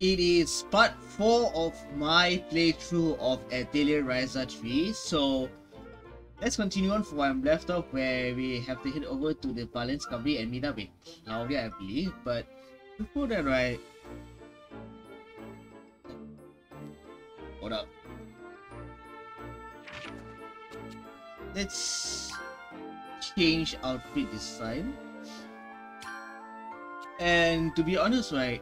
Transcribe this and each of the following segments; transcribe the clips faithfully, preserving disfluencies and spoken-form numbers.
It is part four of my playthrough of Atelier Ryza three. So let's continue on from where I'm left off, where we have to head over to the Valence Cavalry and meet up with Claudia, I believe. But before that, right? Hold up. Let's change outfit this time. And to be honest, right?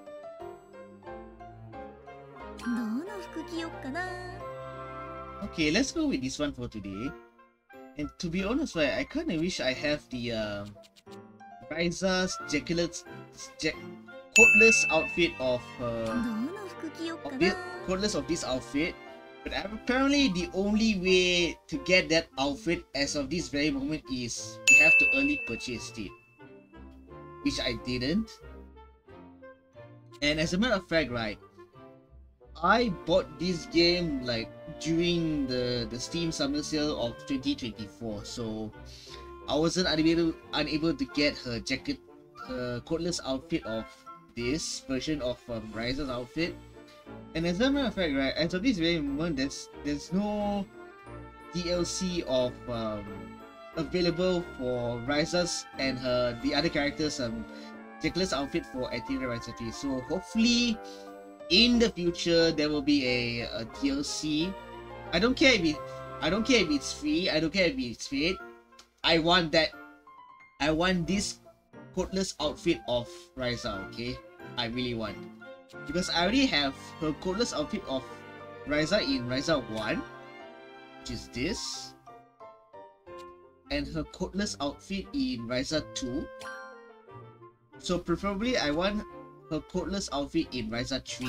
Okay, let's go with this one for today. And to be honest, right, I kind of wish I have the um, Ryza's Jacquelette's Jack coatless outfit of uh, of this, coatless of this outfit. But apparently, the only way to get that outfit as of this very moment is you have to early purchase it, which I didn't. And as a matter of fact, right, I bought this game like during the the Steam summer sale of twenty twenty-four, so I wasn't unable unable to get her jacket, her coatless outfit of this version of um, Ryza's outfit. And as a matter of fact, right, as of this very moment, there's there's no D L C of um, available for Ryza's and her the other characters um Jacquelette's outfit for Atelier Ryza three. So hopefully, in the future, there will be a, a D L C. I don't care if it, I don't care if it's free. I don't care if it's paid. I want that. I want this coatless outfit of Ryza. Okay, I really want, because I already have her coatless outfit of Ryza in Ryza one, which is this, and her coatless outfit in Ryza two. So preferably, I want her coatless outfit in Ryza three.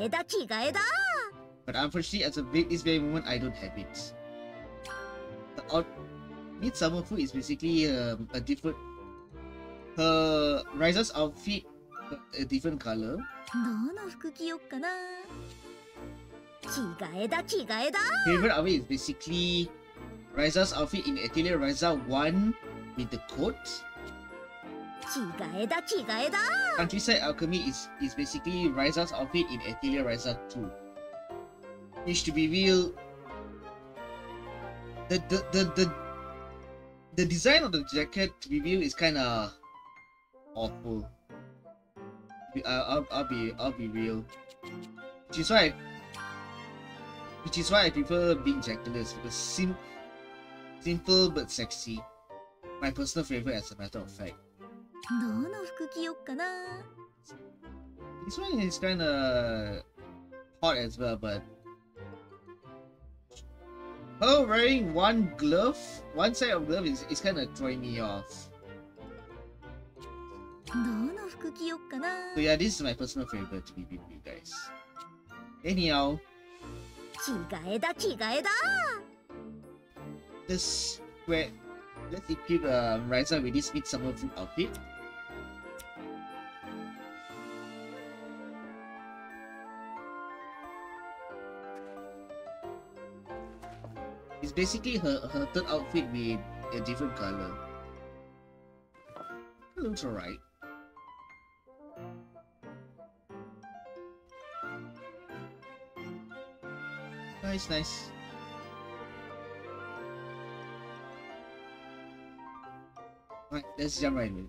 But unfortunately, as of this very moment, I don't have it. The out Midsummer Food is basically um, a different. Her Ryza's outfit, a different color. Favorite outfit is basically Ryza's outfit in Atelier Ryza one with the coat. Countryside Alchemy is, is basically Ryza's outfit in Atelier Ryza two. Which, to be real, the the, the, the, the design of the jacket, to be real, is kinda awful. I'll, I'll, I'll be I'll be real. Which is why I, which is why I prefer being jacketless, because sim simple but sexy. My personal favorite, as a matter of fact. This one is kinda hot as well, but her wearing one glove, one side of glove is, is kinda throwing me off. So yeah, this is my personal favorite to be with you guys. Anyhow, let's wear, let's equip uh, Ryza with this Midsummer Food outfit. It's basically her, her third outfit with a different color. It looks alright. Nice, nice. Alright, let's jump right in.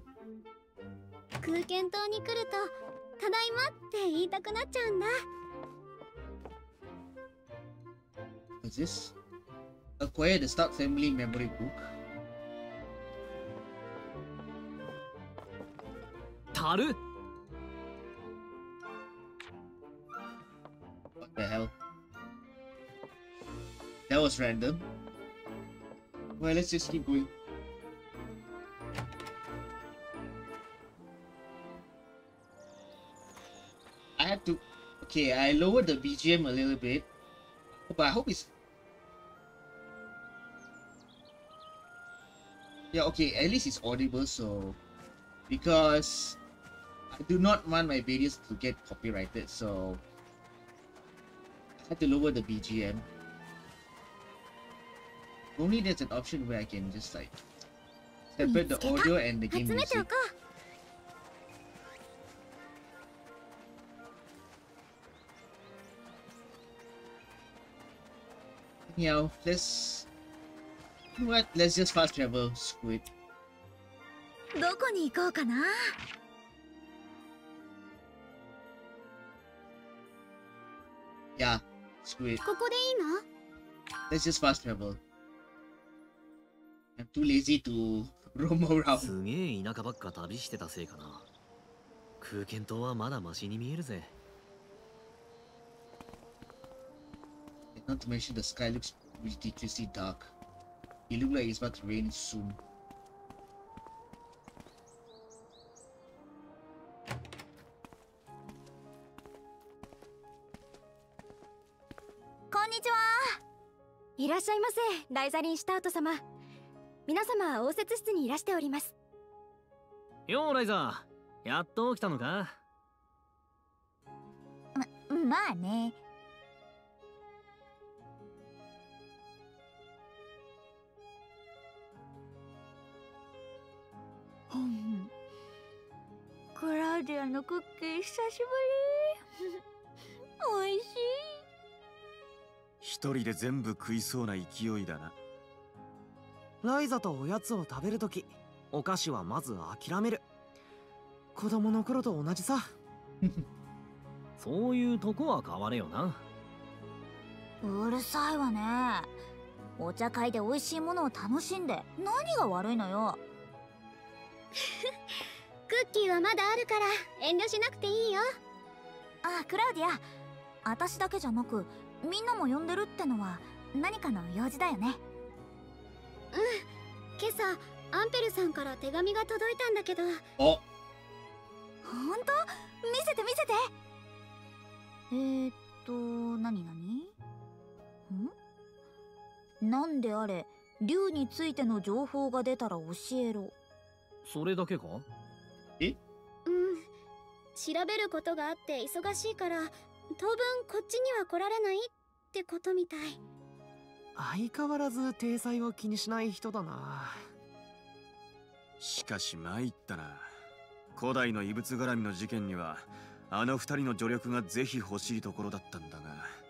What's this? Acquire the Stark Family Memory Book. Taru. What the hell? That was random. Well, let's just keep going. I have to... Okay, I lowered the B G M a little bit, but I hope it's... Yeah, okay, at least it's audible, so... Because... I do not want my videos to get copyrighted, so... I had to lower the B G M. Only there's an option where I can just like... separate the audio and the game music. Meow. Let's. You know what? Let's just fast travel. Screw it. どこに行こうかな。 Yeah. Screw it. ここでいいの？ Let's just fast travel. I'm too lazy to roam around. すげえ田舎ばっか旅してたせいかな。空間島はまだマシに見えるぜ。 Not to mention the sky looks ridiculously dark. It looks like it's about to rain soon. こんにちは。いらっしゃいませ、ライザリン・シュタウト様。皆様、応接室にいらしております。 ようライザー、やっと起きたのか？ ま、まあね。クラウディアのクッキー久しぶり。おいしい。 一人で全部食いそうな勢いだな。 ライザとおやつを食べるとき、お菓子はまず諦める。子供の頃と同じさ。 そういうとこは変われよな。 うるさいわね。お茶会で美味しいものを楽しんで何が悪いのよ。クッキーはまだあるから遠慮しなくていいよ。あ、クラウディア、私だけじゃなくみんなも呼んでるってのは何かの用事だよね。うん、今朝アンペルさんから手紙が届いたんだけど。 お、 ほんと？見せて見せて。えーっと何何？ん？なんであれ、竜についての情報が出たら教えろ。 それだけか？ うん、調べることがあって忙しいから当分こっちには来られないってことみたい。 相変わらず体裁を気にしない人だな。 しかし参ったな。古代の異物絡みの事件にはあの二人の助力がぜひ欲しいところだったんだが。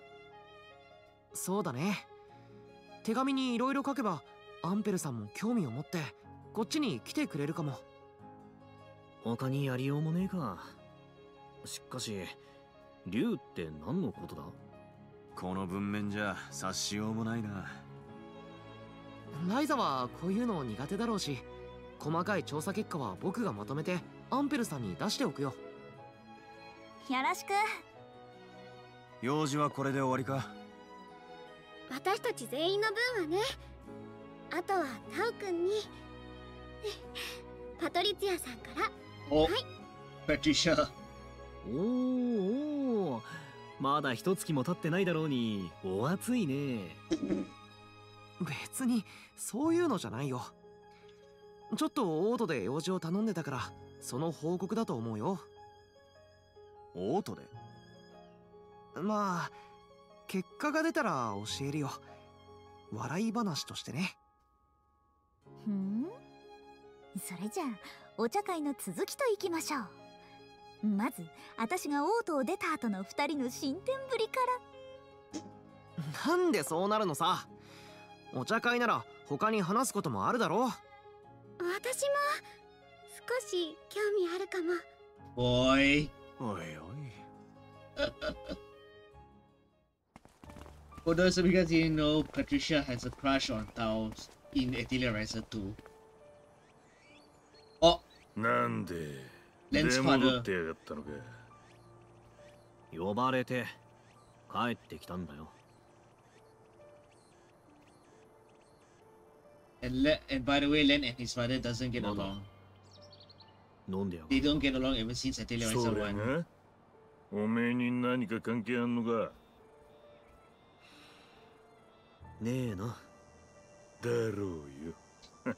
そうだね。手紙にいろいろ書けばアンペルさんも興味を持ってこっちに来てくれるかも。 他にやりようもねえか。しかし竜って何のことだ？ この文面じゃ察しようもないな。 ライザはこういうの苦手だろうし、細かい調査結果は僕がまとめてアンペルさんに出しておくよ。 よろしく。 用事はこれで終わりか？ 私たち全員の分はね。あとはタオくんにパトリツィアさんから。 お、 はい。 Patricia。 おーおー、まだ一月も経ってないだろうに、お熱いね。 別にそういうのじゃないよ。ちょっとオートで用事を頼んでたからその報告だと思うよ。 オートで？ まあ結果が出たら教えるよ。笑い話としてね。 ふん、それじゃあお茶会の続きといきましょう。まず私がオートを出た後の二人の進展ぶりから。 なんでそうなるのさ。お茶会なら他に話すこともあるだろう。 私も少し興味あるかも。 おい。 おいおい。 For those of you guys didn't know, Patricia has a crush on Tao in Atelier Riser two. あ、 なんでレンズ出ファー戻ってやがったのか。 呼ばれて帰ってきたんだよ。 And Le and by the way, Len and his father doesn't get まだ along. 飲んでやが They don't get along ever since Atelier そ Riser れ one. がおめえに何か関係あんのか？ ねえな。 だろうよ。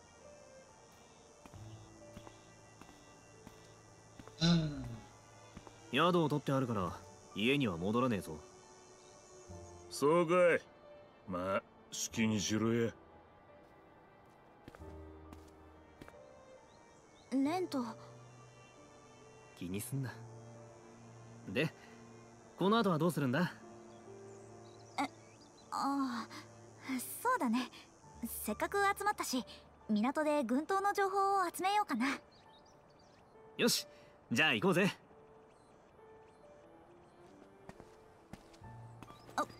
宿を取ってあるから家には戻らねえぞ。 そうかい。まあ好きにしろや。 レント。 気にすんな。で、この後はどうするんだ？ ああ、そうだね。せっかく集まったし、港で軍刀の情報を集めようかな。 よし、じゃあ行こうぜ。 あ、うん。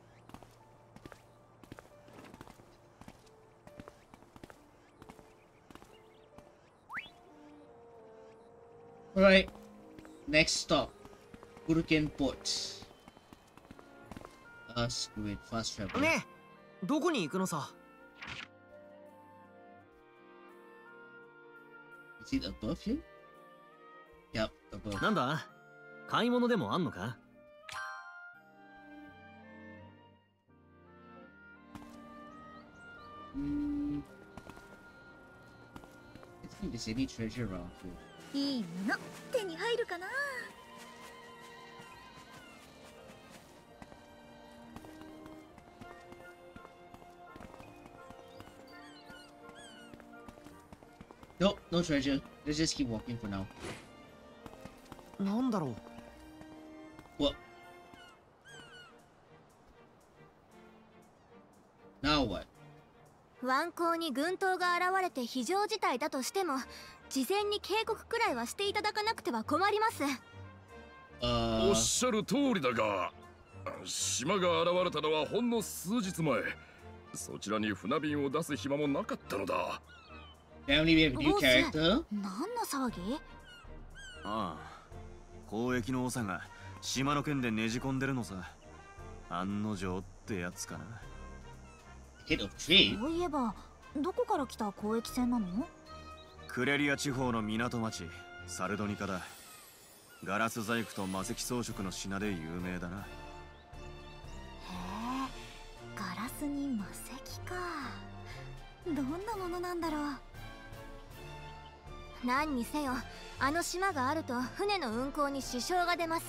Alright, next stop, Kuruken Port. Ah, screw it, fast travel. ねえ、どこに行くのさ。 Is it above here? Yep, above. なんだ、買い物でもあんのか？ Hmm. I think there's any treasure around here. いいもの手に入るかな。 Nope, no treasure. Let's just keep walking for now. なんだろう。 What? Now what? 湾口に軍刀が現れて非常事態だとしても、事前に警告くらいはしていただかなくては困ります。 Uh, おっしゃる通りだが、島が現れたのはほんの数日前。そちらに船便を出す暇もなかったのだ。 Family, we have a new character. 何の騒ぎ？ ああ、交易の長が島の件でねじ込んでるのさ。案の定ってやつかな。 Hit of trade. そういえば、どこから来た交易船なの？ クレリア地方の港町サルドニカだ。ガラス細工と魔石装飾の品で有名だな。 へえ、ガラスに魔石か。どんなものなんだろう。何にせよ、あの島があると船の運航に支障が出ます。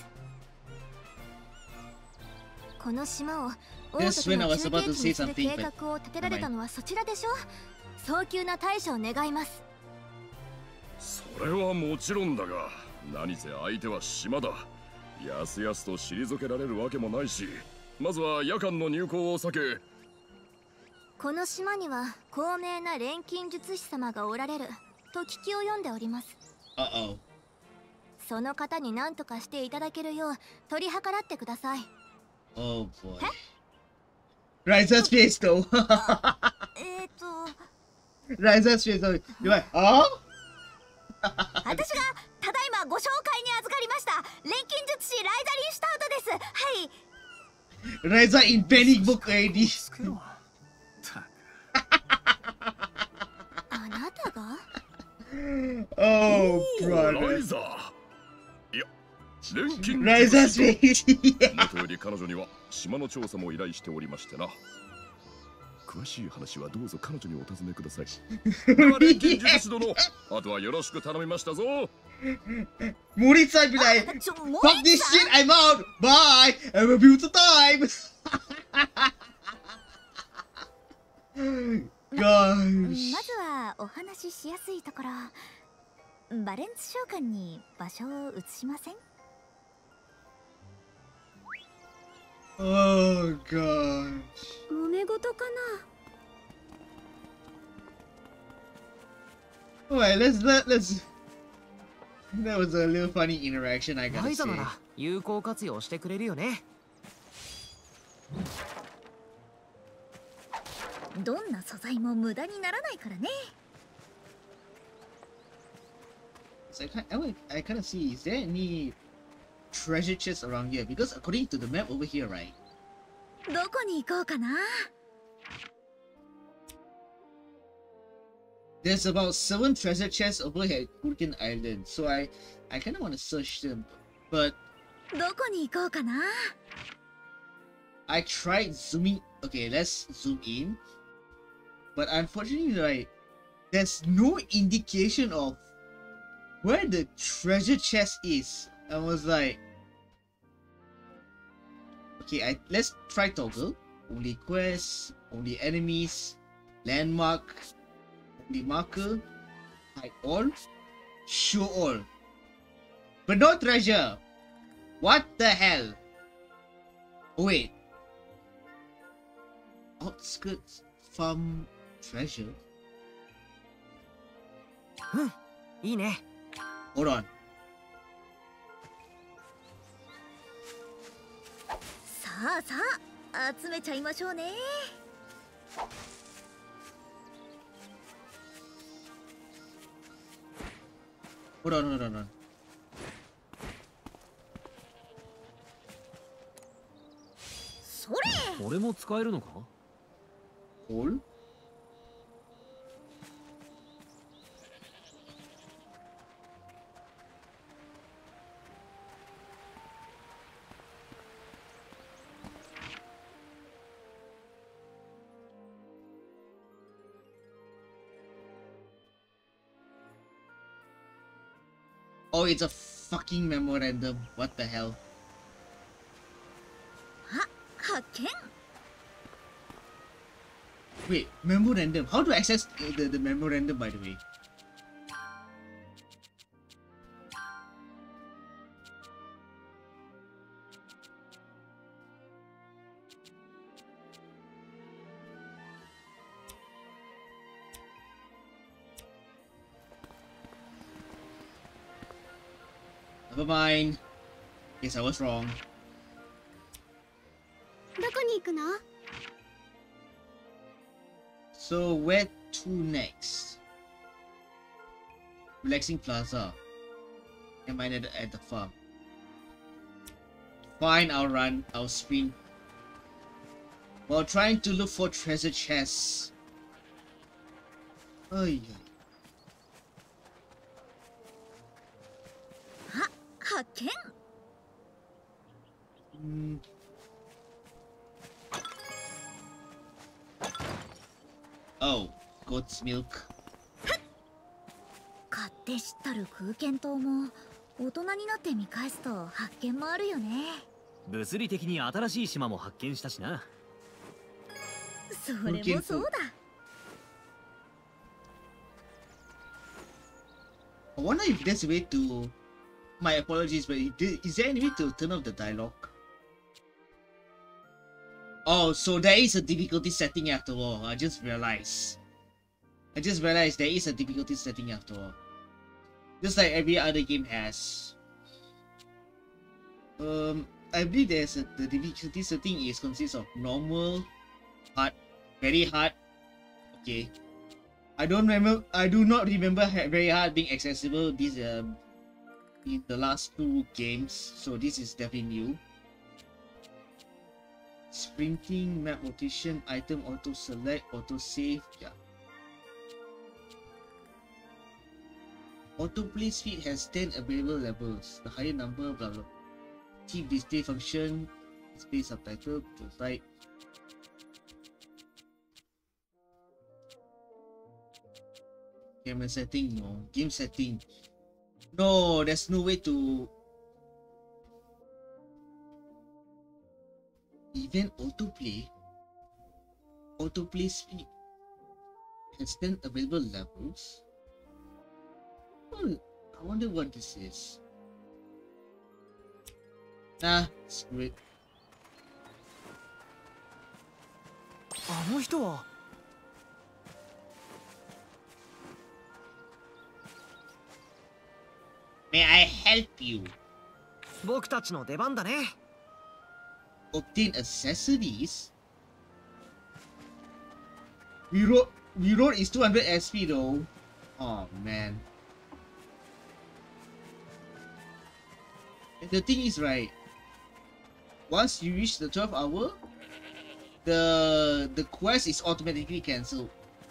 この島を王都との中継地にする計画を立てられたのはそちらでしょ。早急な対処を願います。 それはもちろんだが、何せ相手は島だ。やすやすと退けられるわけもないし、まずは夜間の入港を避け。 この島には高名な錬金術師様がおられると聞きを読んでおります。 Uh-oh. その方に何とかしていただけるよう取り計らってください。 Oh boy. Riza's face though. えっと Riza's face though. You're like, huh? 私がただいまご紹介に預かりました錬金術師ライザリンシュタウトです。はい。 Riza in panic book already. あなたが Oh ラ brother. イザー。いや、錬金 Riza's face. もとより彼女には島の調査も依頼しておりましてな。詳しい話はどうぞ彼女にお尋ねください。では錬金術師殿、あとはよろしく頼みましたぞ。 Moritz be like, ちょ、もう fuck this shit, I'm out. Bye. Have a beautiful time. Gosh. まずはお話ししやすいところ、バレンツ召喚に場所を移しません？ Oh gosh. 揉め事かな。 Alright, let's let let's. That was a little funny interaction, I ラ gotta イザ say. なら有効活用してくれるよね。 どんな素材も無駄にならないからね。 So I, kind- I, would- I kind of see, is there any treasure chests around here? Because according to the map over here, right? どこに行こうかな。 There's about seven treasure chests over here at Kurken Island, so I, I kind of want to search them. But どこに行こうかな。 I tried zooming. Okay, let's zoom in. But unfortunately, like, there's no indication of where the treasure chest is. I was like, okay, I let's try toggle. Only quests, only enemies, landmark, only marker, hide all, show all. But no treasure. What the hell? Oh wait. outskirts farm treasure? うん、いいね。 Hold on. さあさあ集めちゃいましょうね。 Hold on, hold on, hold on. それ。 これも使えるのか？ Hole? Oh, it's a fucking memorandum. What the hell? あ、発見。 Wait, memorandum. How do I access the, the memorandum, by the way? Never mind. Guess I was wrong. どこに行くの？ So where to next? Relaxing Plaza. Am I at the, at the farm? Fine, I'll run. I'll sprint. While trying to look for treasure chests. Oh yeah. あ、発見。 Hmm. Oh, goat's milk. 買って知ったる空間島も大人になって見返すと発見もあるよね。 物理的に新しい島も発見したしな。 それもそうだ。 I wonder if there's a way to... My apologies, but is there any way to turn off the dialogue? Oh, so there is a difficulty setting after all. I just realized. I just realized there is a difficulty setting after all. Just like every other game has. Um, I believe there's a, the difficulty setting is consists of normal, hard, very hard. Okay. I don't remember. I do not remember very hard being accessible. These um in the last two games, so this is definitely new. Sprinting, map rotation, item auto select, auto save. Yeah. Autoplay speed has ten available levels. The higher number, blah blah. Keep display function, display subtitle, prototype. Camera setting, no. Game setting. No, there's no way to... Event autoplay? Autoplay speed has ten available levels? Oh, I wonder what this is. Nah, screw it. あの人は。 May I help you? 僕たちの出番だね。 Obtain accessories? Reload, reload is two hundred S P though. Oh man. And the thing is, right, once you reach the twelve hour, the the quest is automatically cancelled.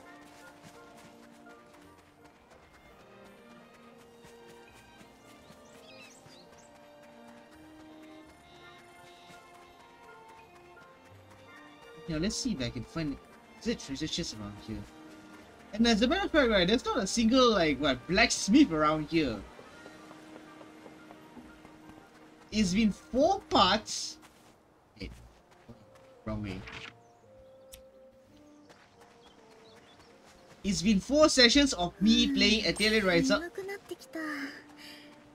Now let's see if I can find... Is there treasure chests around here? And as a matter of fact, right, there's not a single, like, what, blacksmith around here. It's been four parts... Wait. Wrong way. It's been four sessions of me playing Atelier Ryza. 眠くなってきた。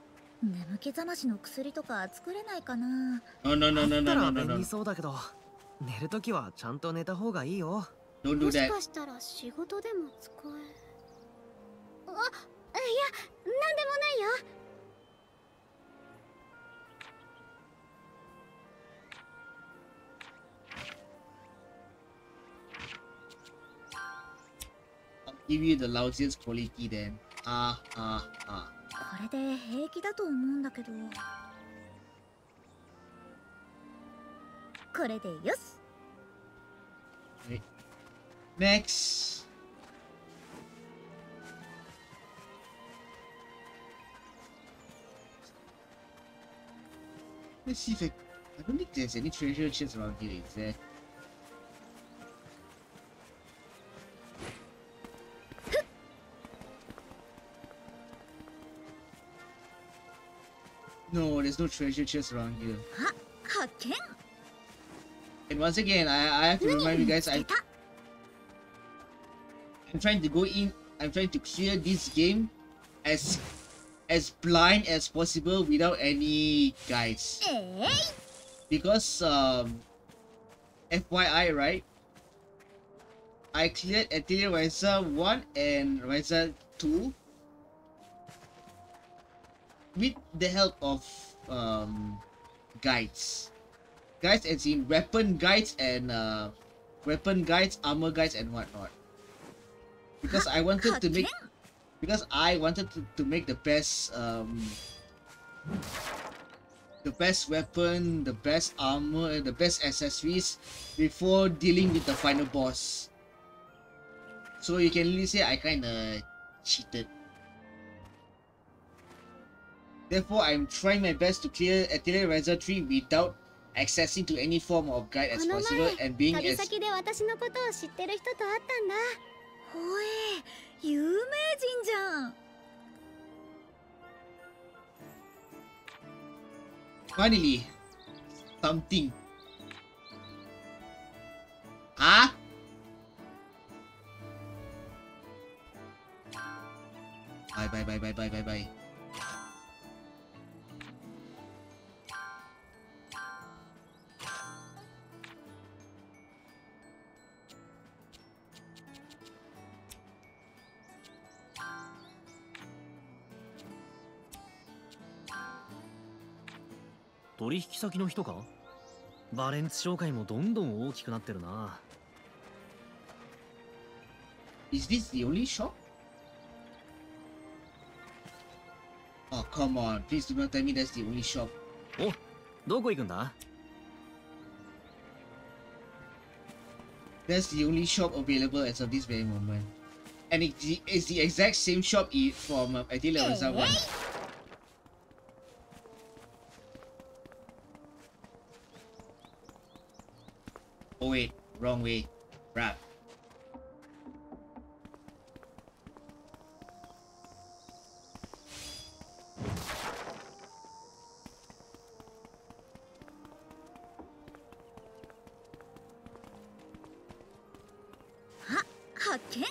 眠気覚ましの薬とか作れないかな。 No, no, no, no, あった no, ら no, no, 便 no. 利そうだけど。 寝るときはちゃんと寝た方がいいよ。 Don't do もし that. かしたら仕事でも使え。あ、いや、なんでもないよ。 I'll give you the lousiest quality then. Ah, ah, ah. これで平気だと思うんだけど。これでよし。 Right. Next. Let's see if I... I don't think there's any treasure chests around here, is there? No, there's no treasure chest around here. あ、発見。 And once again, I, I have to remind you guys, I, I'm trying to go in, I'm trying to clear this game as as blind as possible without any guides. えい。 Because, um, F Y I, right? I cleared Atelier Ryza one and Ryza two with the help of um, guides. Guides as in weapon guides and uh, weapon guides, armor guides and whatnot. Because I wanted to make because I wanted to, to make the best um the best weapon, the best armor, and the best accessories before dealing with the final boss. So you can really say I kinda cheated. Therefore, I'm trying my best to clear Atelier Ryza three without accessing to any form of guide as possible and being 旅 as 先で私のことを知ってる人と会ったんだ。ほえ、有名人じゃん。 finally something. Huh? Bye bye bye bye bye bye bye. ?取引先の人か？バレンツ商会もどんどん大きくなってるな。 Is this the only shop? Oh, come on. Please do not tell me that's the only shop. お、どこ行くんだ？ That's the only shop available as of this very moment. And it's the, it's the exact same shop i- from uh, Atelier Ryza one. Oh wait, wrong way. Crap. Ah, 発見。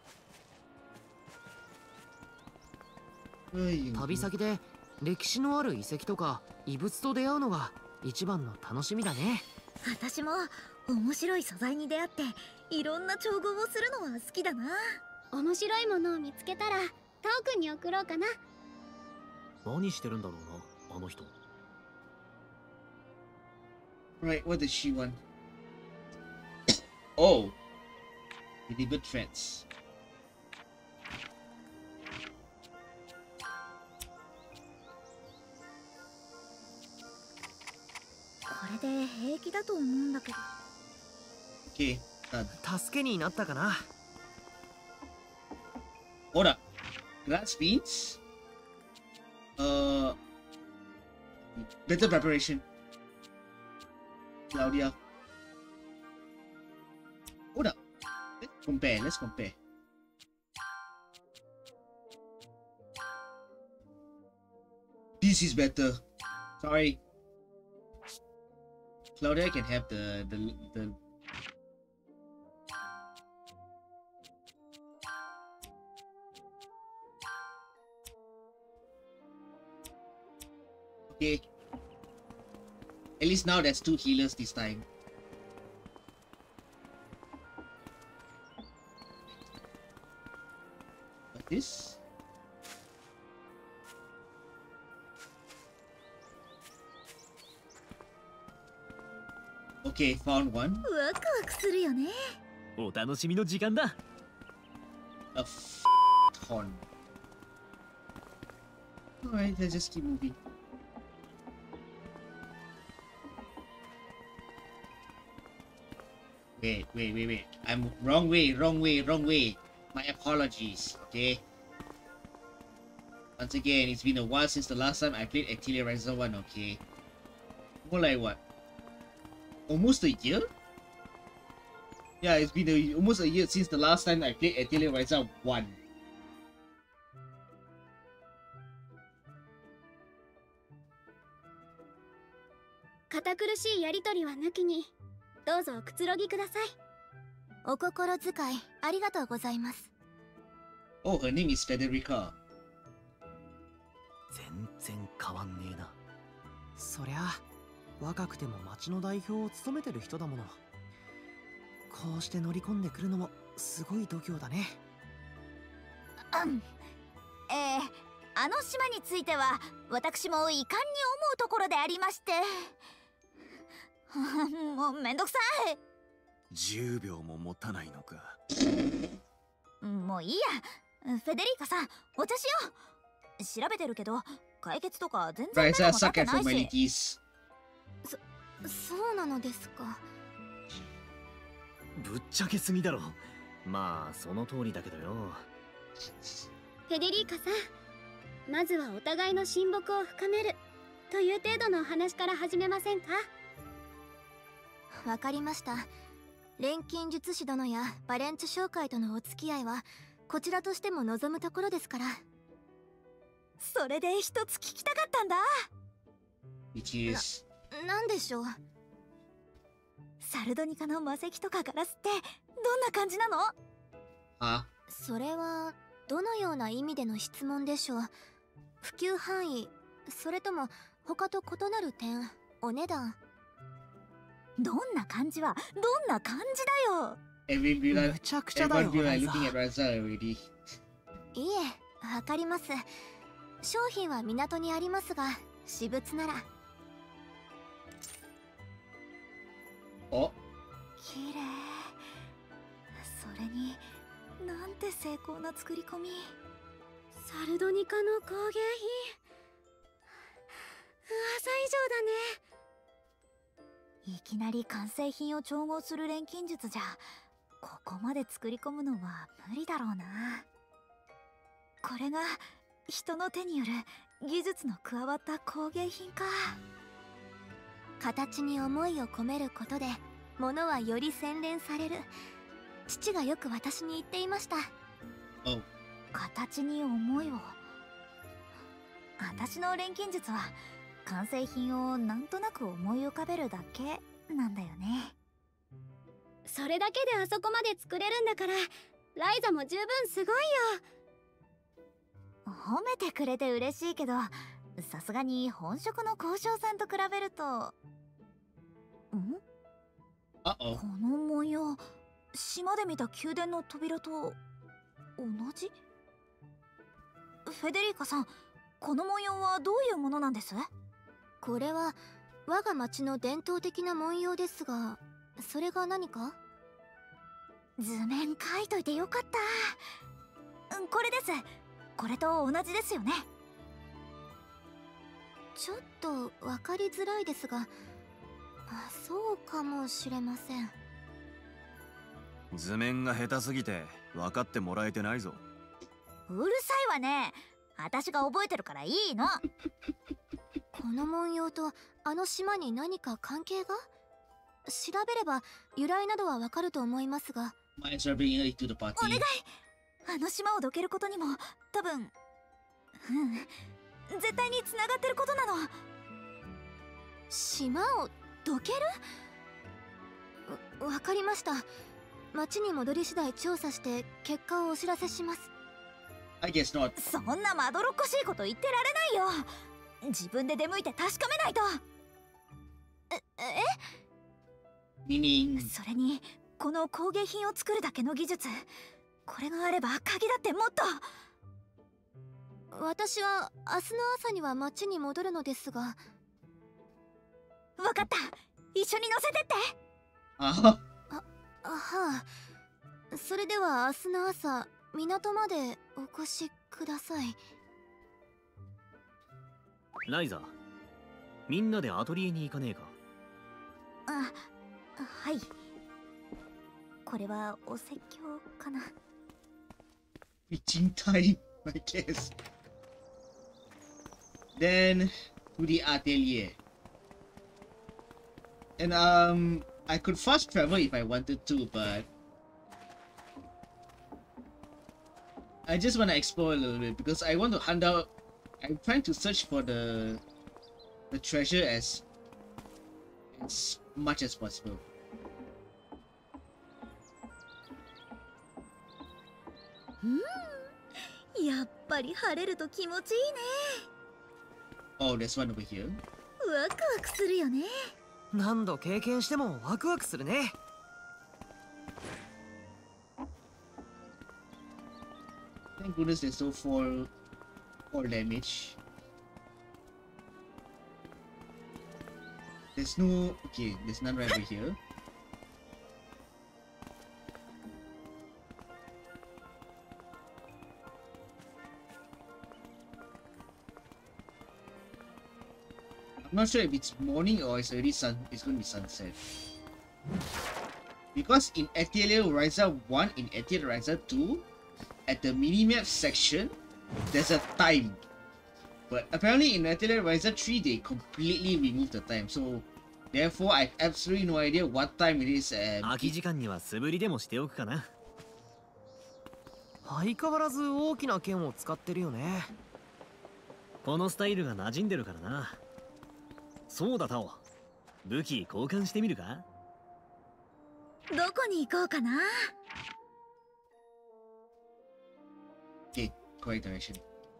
Ay, 旅先で歴史のある遺跡とか遺物と出会うのが一番の楽しみだね。 私も面白い素材に出会っていろんな調合をするのは好きだな。面白いものを見つけたらタオくんに送ろうかな。 何してるんだろうな、あの人。 Right, what does she want? Oh! Deliver threats. これで平気だと思うんだけど。 Okay, done. 助けになったかな。 Hold up. Glass beans? Uh... Better preparation. Claudia. Hold up. Let's compare, let's compare. This is better. Sorry. Claudia can have the the the Okay. At least now there's two healers this time. this? Okay, found one. ワクワクするよね。 お楽しみの時間だ。 A f ton. Alright, let's just keep moving. Wait, wait, wait, wait. I'm wrong way, wrong way, wrong way. My apologies, okay? Once again, it's been a while since the last time I played Atelier Ryza one, okay? More like what? Almost a year? Yeah, it's been a, almost a year since the last time I played Atelier Ryza one. Oh, her name is Federica. 全然変わんねえな。 そりゃ若くても町の代表を務めてる人だもの。こうして乗り込んでくるのもすごい度胸だね。 うんえー、あの島については私も遺憾に思うところでありましてもうめんどくさい。 じゅうびょうも持たないのか。 もういいや。フェデリカさん、お茶しよう。調べてるけど解決とか全然目も立ってないし。そ、そうなのですか。 ぶっちゃけすぎだろ。まあその通りだけどよ。 フェデリカさん、まずはお互いの親睦を深めるという程度のお話から始めませんか。 わかりました。錬金術師殿やバレンツ商会とのお付き合いはこちらとしても望むところですから。それで一つ聞きたかったんだ。な、なんでしょう。サルドニカの魔石とかガラスってどんな感じなの？ あ、 それはどのような意味での質問でしょう。普及範囲、それとも他と異なる点、お値段。どんな感じはどんな感じだよ。 むちゃくちゃだよ。 Everyone looking at Ryza already. いえ、わかります。商品は港にありますが、私物なら。 お、 綺麗。それになんて精巧な作り込み。 サルドニカの工芸品、噂以上だね。 いきなり完成品を調合する錬金術じゃここまで作り込むのは無理だろうな。これが人の手による技術の加わった工芸品か。形に思いを込めることで物はより洗練される。父がよく私に言っていました。 oh. 形に思いを。私の錬金術は完成品をなんとなく思い浮かべるだけなんだよね。 それだけであそこまで作れるんだからライザも十分すごいよ。 褒めてくれて嬉しいけど、さすがに本職の交渉さんと比べると。ん？ Uh-oh. この模様、島で見た宮殿の扉と同じ？フェデリカさん、この模様はどういうものなんです？これは我が町の伝統的な文様ですが、それが何か？図面描いといてよかった。うん、これです。これと同じですよね。ちょっと分かりづらいですが、あ、そうかもしれません。 図面が下手すぎて分かってもらえてないぞ。 うるさいわね。私が覚えてるからいいの。この文様とあの島に何か関係が？調べれば由来などはわかると思いますが。お願い。あの島をどけることにも多分、うん、絶対に繋がってることなの。島をどける？わかりました。町に戻り次第調査して結果をお知らせします。 I guess not. そんなまどろっこしいこと言ってられないよ。自分で出向いて確かめないと。え、え ？Meaning... それにこの工芸品を作るだけの技術、これがあれば鍵だってもっと。 私は明日の朝には町に戻るのですが。わかった、一緒に乗せてって。 あは。 あ、あはあ。それでは明日の朝港までお越しください。 ライザ、みんなでアトリエに行かねえか？ あ、はい。これはお説教かな。 Reaching time, I guess. Then to the atelier. And um, I could fast travel if I wanted to, but I just want to explore a little bit because I want to hunt out. I'm trying to search for the the treasure as as much as possible. Hmm. やっぱり晴れると気持ちいいね。 Oh, there's one over here. ワクワクするよね。 何度経験してもワクワクするね。 Thank goodness there's no fall fall damage. There's no okay, there's none right over here. I'm not sure if it's morning or it's already sun. It's going to be sunset. Because in Atelier Ryza one, in Atelier Ryza two, at the minimap section, there's a time. But apparently in Atelier Ryza three, they completely removed the time. So therefore, I have absolutely no idea what time it is. And 空き時間には素振りでもしておくかな。 相変わらず大きな剣を使ってるよね。 このスタイルが馴染んでるからな。そうだタオ、武器交換してみるか？ どこに行こうかな。 Okay, correct direction.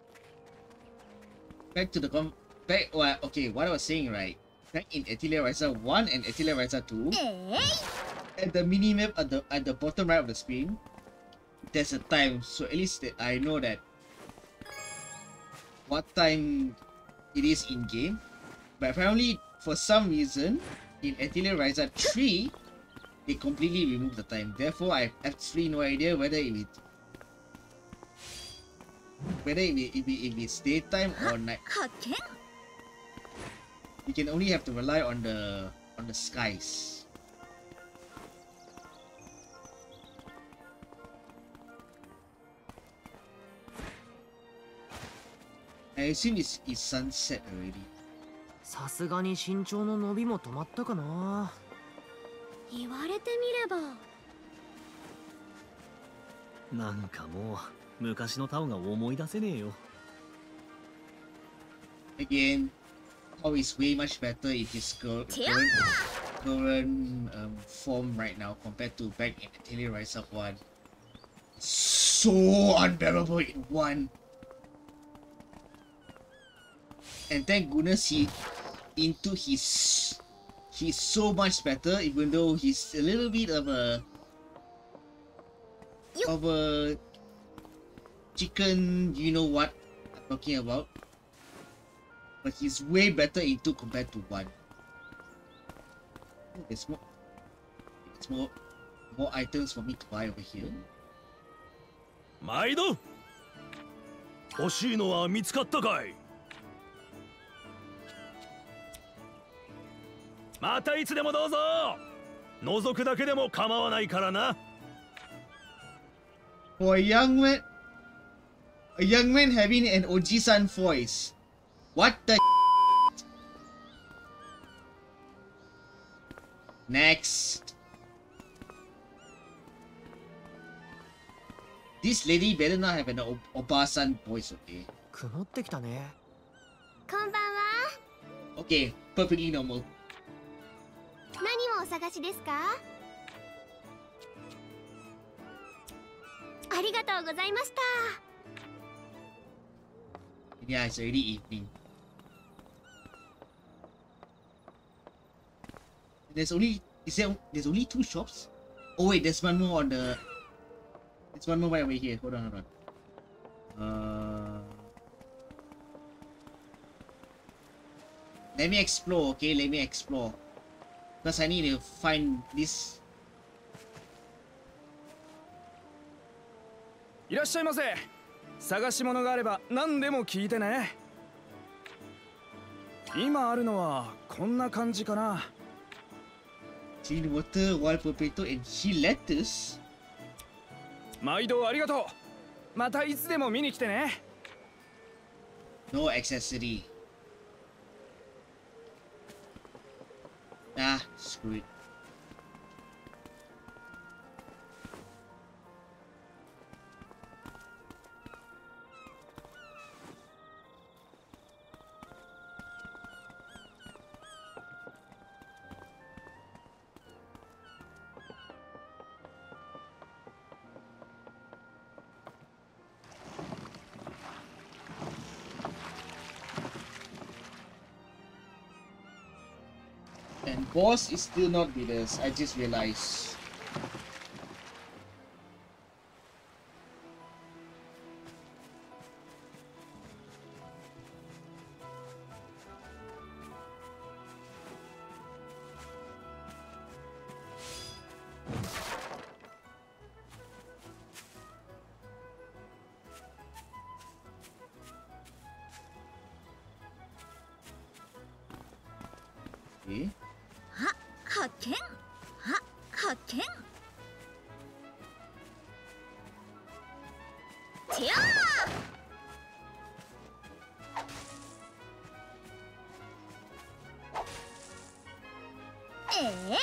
Back to the com. Back. Well, okay, what I was saying, right? Back in Atelier Ryza one and Atelier Ryza two, at the minimap at the at the bottom right of the screen, there's a time. So at least that I know that what time it is in game. But apparently, for some reason, in Atelier Ryza three, they completely removed the time. Therefore, I have absolutely no idea whether it is whether if, it, if, it, if it's daytime or night. You can only have to rely on the on the skies. I assume it's, it's sunset already. さすがに身長の伸びも止まったかな。 言われてみれば。 なんかもう昔のタオが思い出せねえよ。 Again, Tao is way much better in his current, current um, form right now compared to back in Atelier Ryza one. So unbearable in one. And thank goodness he into his he's so much better, even though he's a little bit of a of a chicken, you know what I'm talking about. But he's way better in two compared to one. Oh, there's more there's more more items for me to buy over here. 毎度欲しいのは見つかったかい？またいつでもどうぞ。覗くだけでも構わないからな。 For a young man, a young man having an Oji-san voice. What the Next. This lady better not have an Oba-san voice, okay? 曇ってきたね。 こんばんは。 Okay, perfectly normal. 何をお探しですか？ありがとうございました。 Yeah, it's already evening. There's only is there there's only two shops? Oh wait, there's one more on the there's one more right over here. Hold on, hold on. Uh Let me explore, okay? Let me explore. Because I need to find this. いらっしゃいませ。探し物があれば何でも聞いてね。今あるのはこんな感じかな。 Clean water, wild potato, and he lettuce. 毎度ありがとう。またいつでも見に来てね。 No accessory. Ah, screw it. And boss is still not with us, I just realized. Okay. あ、発見。あ、発見。てやー。えい。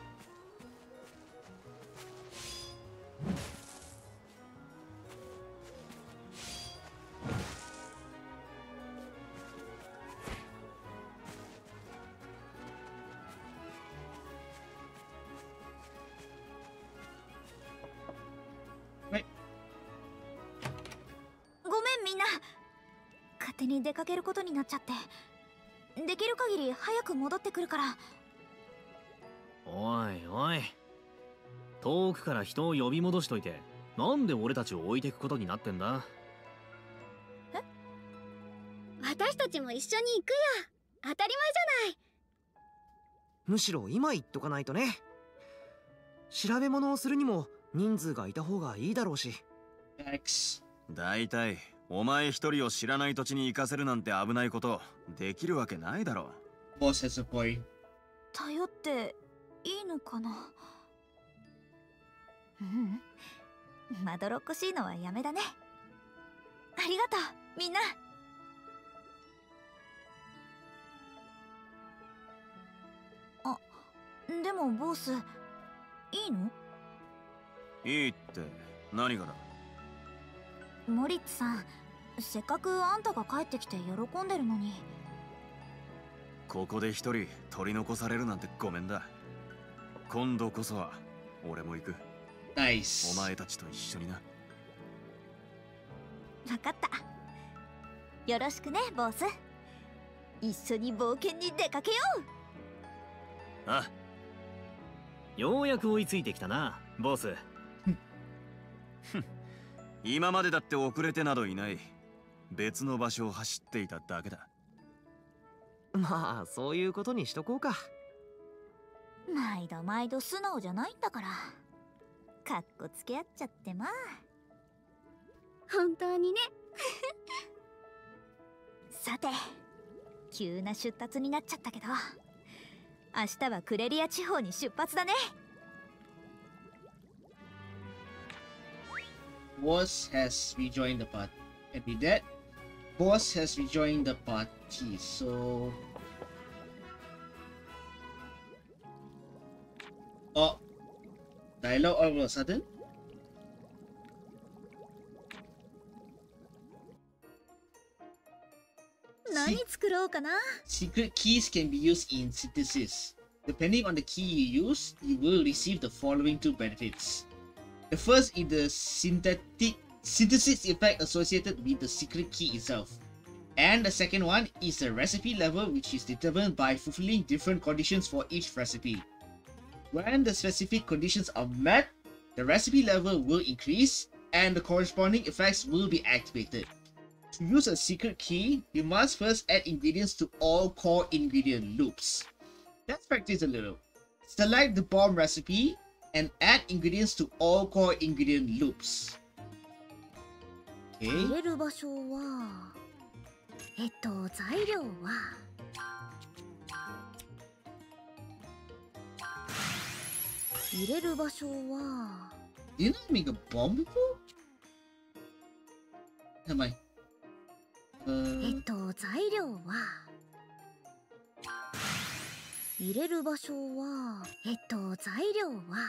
ごめんみんな。勝手に出かけることになっちゃって。できる限り早く戻ってくるから。 おいおい、遠くから人を呼び戻しといてなんで俺たちを置いてくことになってんだ。 え、私たちも一緒に行くよ。当たり前じゃない。 むしろ今言っとかないとね。調べ物をするにも人数がいた方がいいだろうし。 X。 だいたいお前一人を知らない土地に行かせるなんて危ないことできるわけないだろ。 Boss has a point。 頼っていいのかな。うん、まどろっこしいのはやめだね。ありがとうみんな。あ、でもボス、いいの？ いいって何がだ。 モリッツさん、せっかくあんたが帰ってきて喜んでるのに。 ここで一人取り残されるなんてごめんだ。今度こそは俺も行く。 ナイス。 お前たちと一緒にな。 分かった。よろしくねボス。一緒に冒険に出かけよう。 あ、 ようやく追いついてきたなボス。 今までだって遅れてなどいない。別の場所を走っていただけだ。 まあそういうことにしとこうか。 毎度毎度素直じゃないんだから。かっこつけ合っちゃってまあ。 本当にね。 さて、急な出立になっちゃったけど、明日はクレリア地方に出発だね。 Boss has rejoined the party. And with that, Boss has rejoined the party. So, oh, dialogue all of a sudden. Secret keys can be used in synthesis. Depending on the key you use, you will receive the following two benefits. The first is the synthetic synthesis effect associated with the secret key itself. And the second one is the recipe level, which is determined by fulfilling different conditions for each recipe. When the specific conditions are met, the recipe level will increase and the corresponding effects will be activated. To use a secret key, you must first add ingredients to all core ingredient loops. Let's practice a little. Select the bomb recipe and add ingredients to all core ingredient loops. Okay. 入れる場所はえっと材料は入れる場所は Didn't I make a bomb before? Am I? え Uh, っと材料は入れる場所はえっと材料は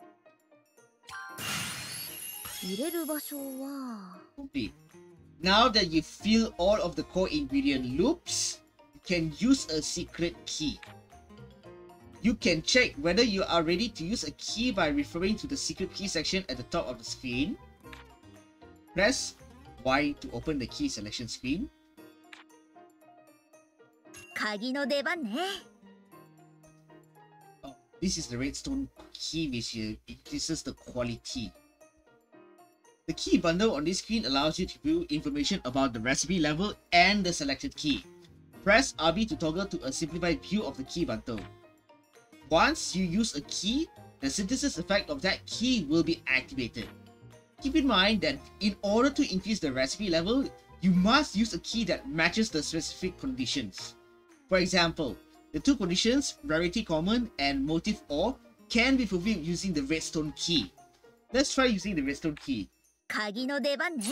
入れる場所は complete. Now that you fill all of the core ingredient loops, you can use a secret key. You can check whether you are ready to use a key by referring to the secret key section at the top of the screen. Press Y to open the key selection screen. 鍵の出番ね Oh, this is the redstone key which uh, increases the quality. The key bundle on this screen allows you to view information about the recipe level and the selected key. Press R B to toggle to a simplified view of the key bundle. Once you use a key, the synthesis effect of that key will be activated. Keep in mind that in order to increase the recipe level, you must use a key that matches the specific conditions. For example, the two conditions, rarity common and motive ore, can be fulfilled using the redstone key. Let's try using the redstone key. 鍵の出番ね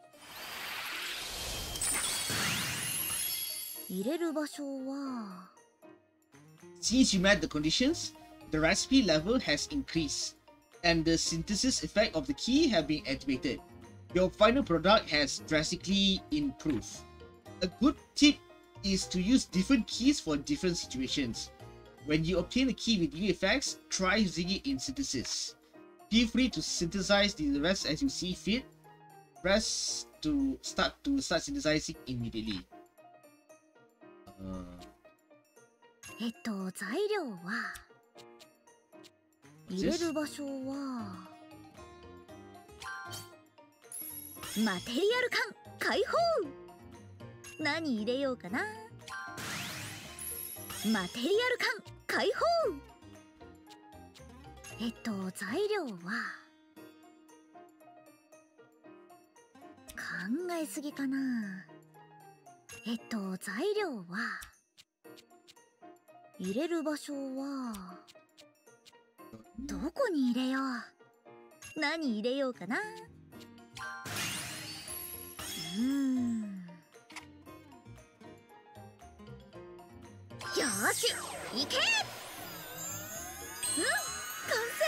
入れる場所は Since you met the conditions, the recipe level has increased, and the synthesis effect of the key have been activated. Your final product has drastically improved. A good tip is to use different keys for different situations. When you obtain a key with new effects, try using it in synthesis. Feel free to synthesize the rest as you see fit. Press to start to start synthesizing immediately. Uh, えっと材料は入れる場所はマテリアル缶解放何入れようかなマテリアル缶解放えっと材料は考えすぎかなえっと材料は入れる場所はどこに入れよう何入れようかなうーんよーし行けうん完成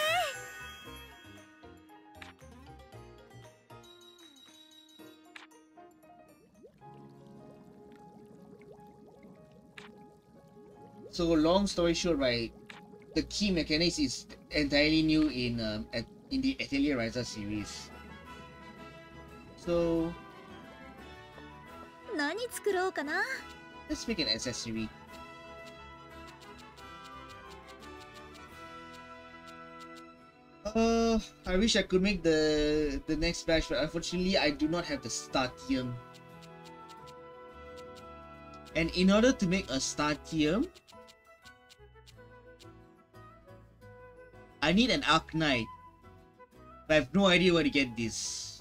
So long story short, right, the key mechanics is entirely new in um, at, in the Atelier Ryza series. So 何作ろうかな let's make an accessory. Uh, I wish I could make the the next batch, but unfortunately I do not have the Statium. And in order to make a Statium, I need an Arknight. But I have no idea where to get this.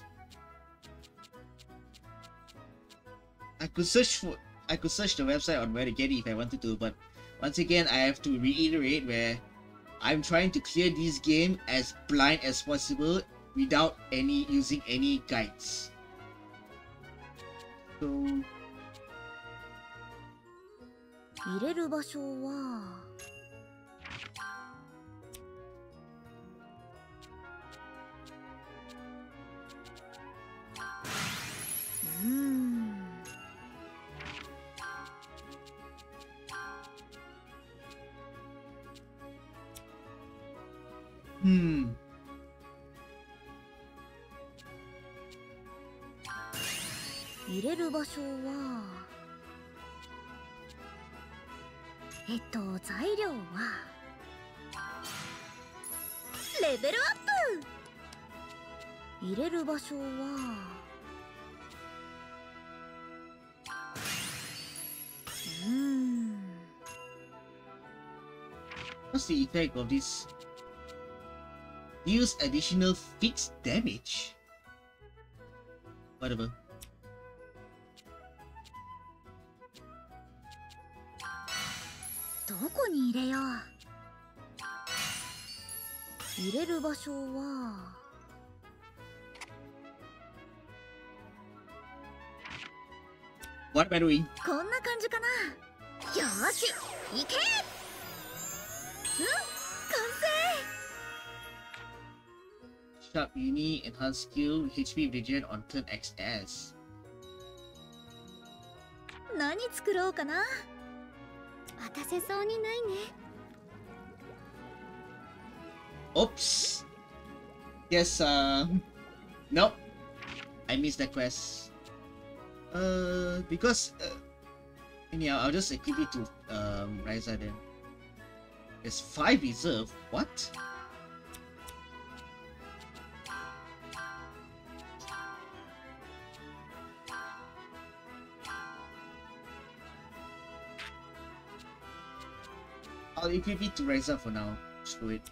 I could search for I could search the website on where to get it if I wanted to, but once again I have to reiterate where I'm trying to clear this game as blind as possible without any using any guides. So 入れる場所はうーん Hmm. 入れる場所はえっと材料はレベルアップ入れる場所は What's the effect of this? Use additional fixed damage. Whatever. どこに入れよう。入れる場所は What am I doing? こんな感じかな。よーし、行け。うん、完成。 Sharp Uni Enhanced Skill H P Regen on turn X S. 何作ろうかな。 渡せそうにないね。 Oops. Yes, uh... Nope. I missed that quest. Uh, because... Uh, anyhow, I'll just equip it to um, Ryza then. There's five reserve? What? I'll equip it to Ryza for now. Screw it.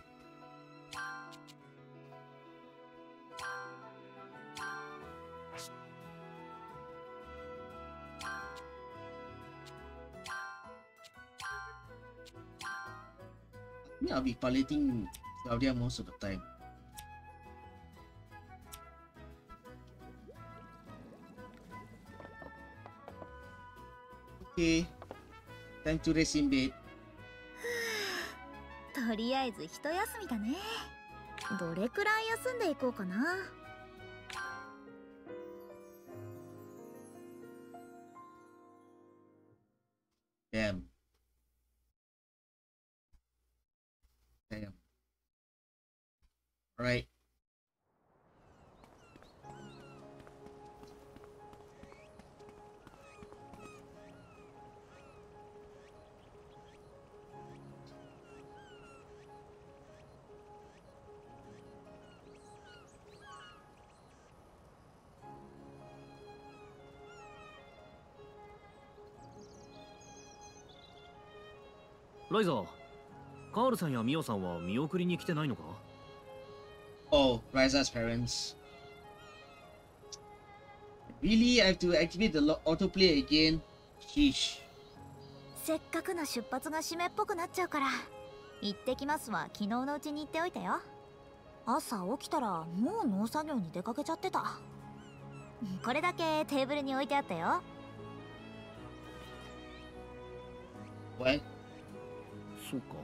I think I'll be piloting Claudia most of the time. Okay, time to rest in bed. とりあえず一休みだね。どれくらい休んでいこうかな。 Damn. Damn. Alright. Ryza, カールさんやミオさんは見送りに来てないのか? Oh, Ryza's parents. Really? I have to activate the autoplay again? Sheesh. せっかくの出発が締めっぽくなっちゃうから。行ってきますは昨日のうちに言っておいたよ。朝起きたらもう農作業に出かけちゃってた。これだけテーブルに置いてあったよ。 What? そうか。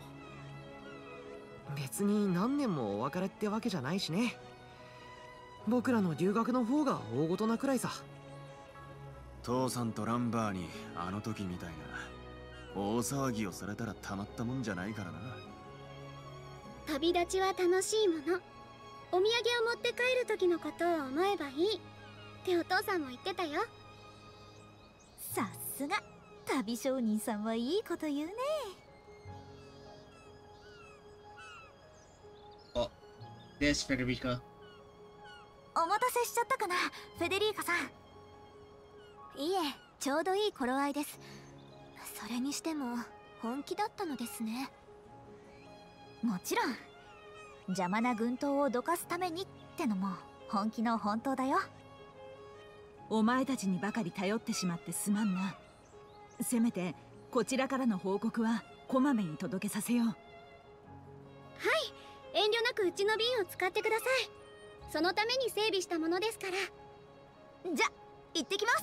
別に何年もお別れってわけじゃないしね。僕らの留学の方が大事なくらいさ。 父さんとランバーにあの時みたいな大騒ぎをされたらたまったもんじゃないからな。 旅立ちは楽しいもの。お土産を持って帰る時のことを思えばいいってお父さんも言ってたよ。 さすが旅商人さんはいいこと言うね。 Oh, there's Federica. お待たせしちゃったかな、フェデリーカさん。 いえ、ちょうどいい頃合いです。それにしても本気だったのですね。 もちろん邪魔な軍刀をどかすためにってのも本気の本当だよ。 お前たちにばかり頼ってしまってすまんな。せめてこちらからの報告はこまめに届けさせよう。 はい、遠慮なくうちの瓶を使ってください。そのために整備したものですから。 じゃ、行ってきます。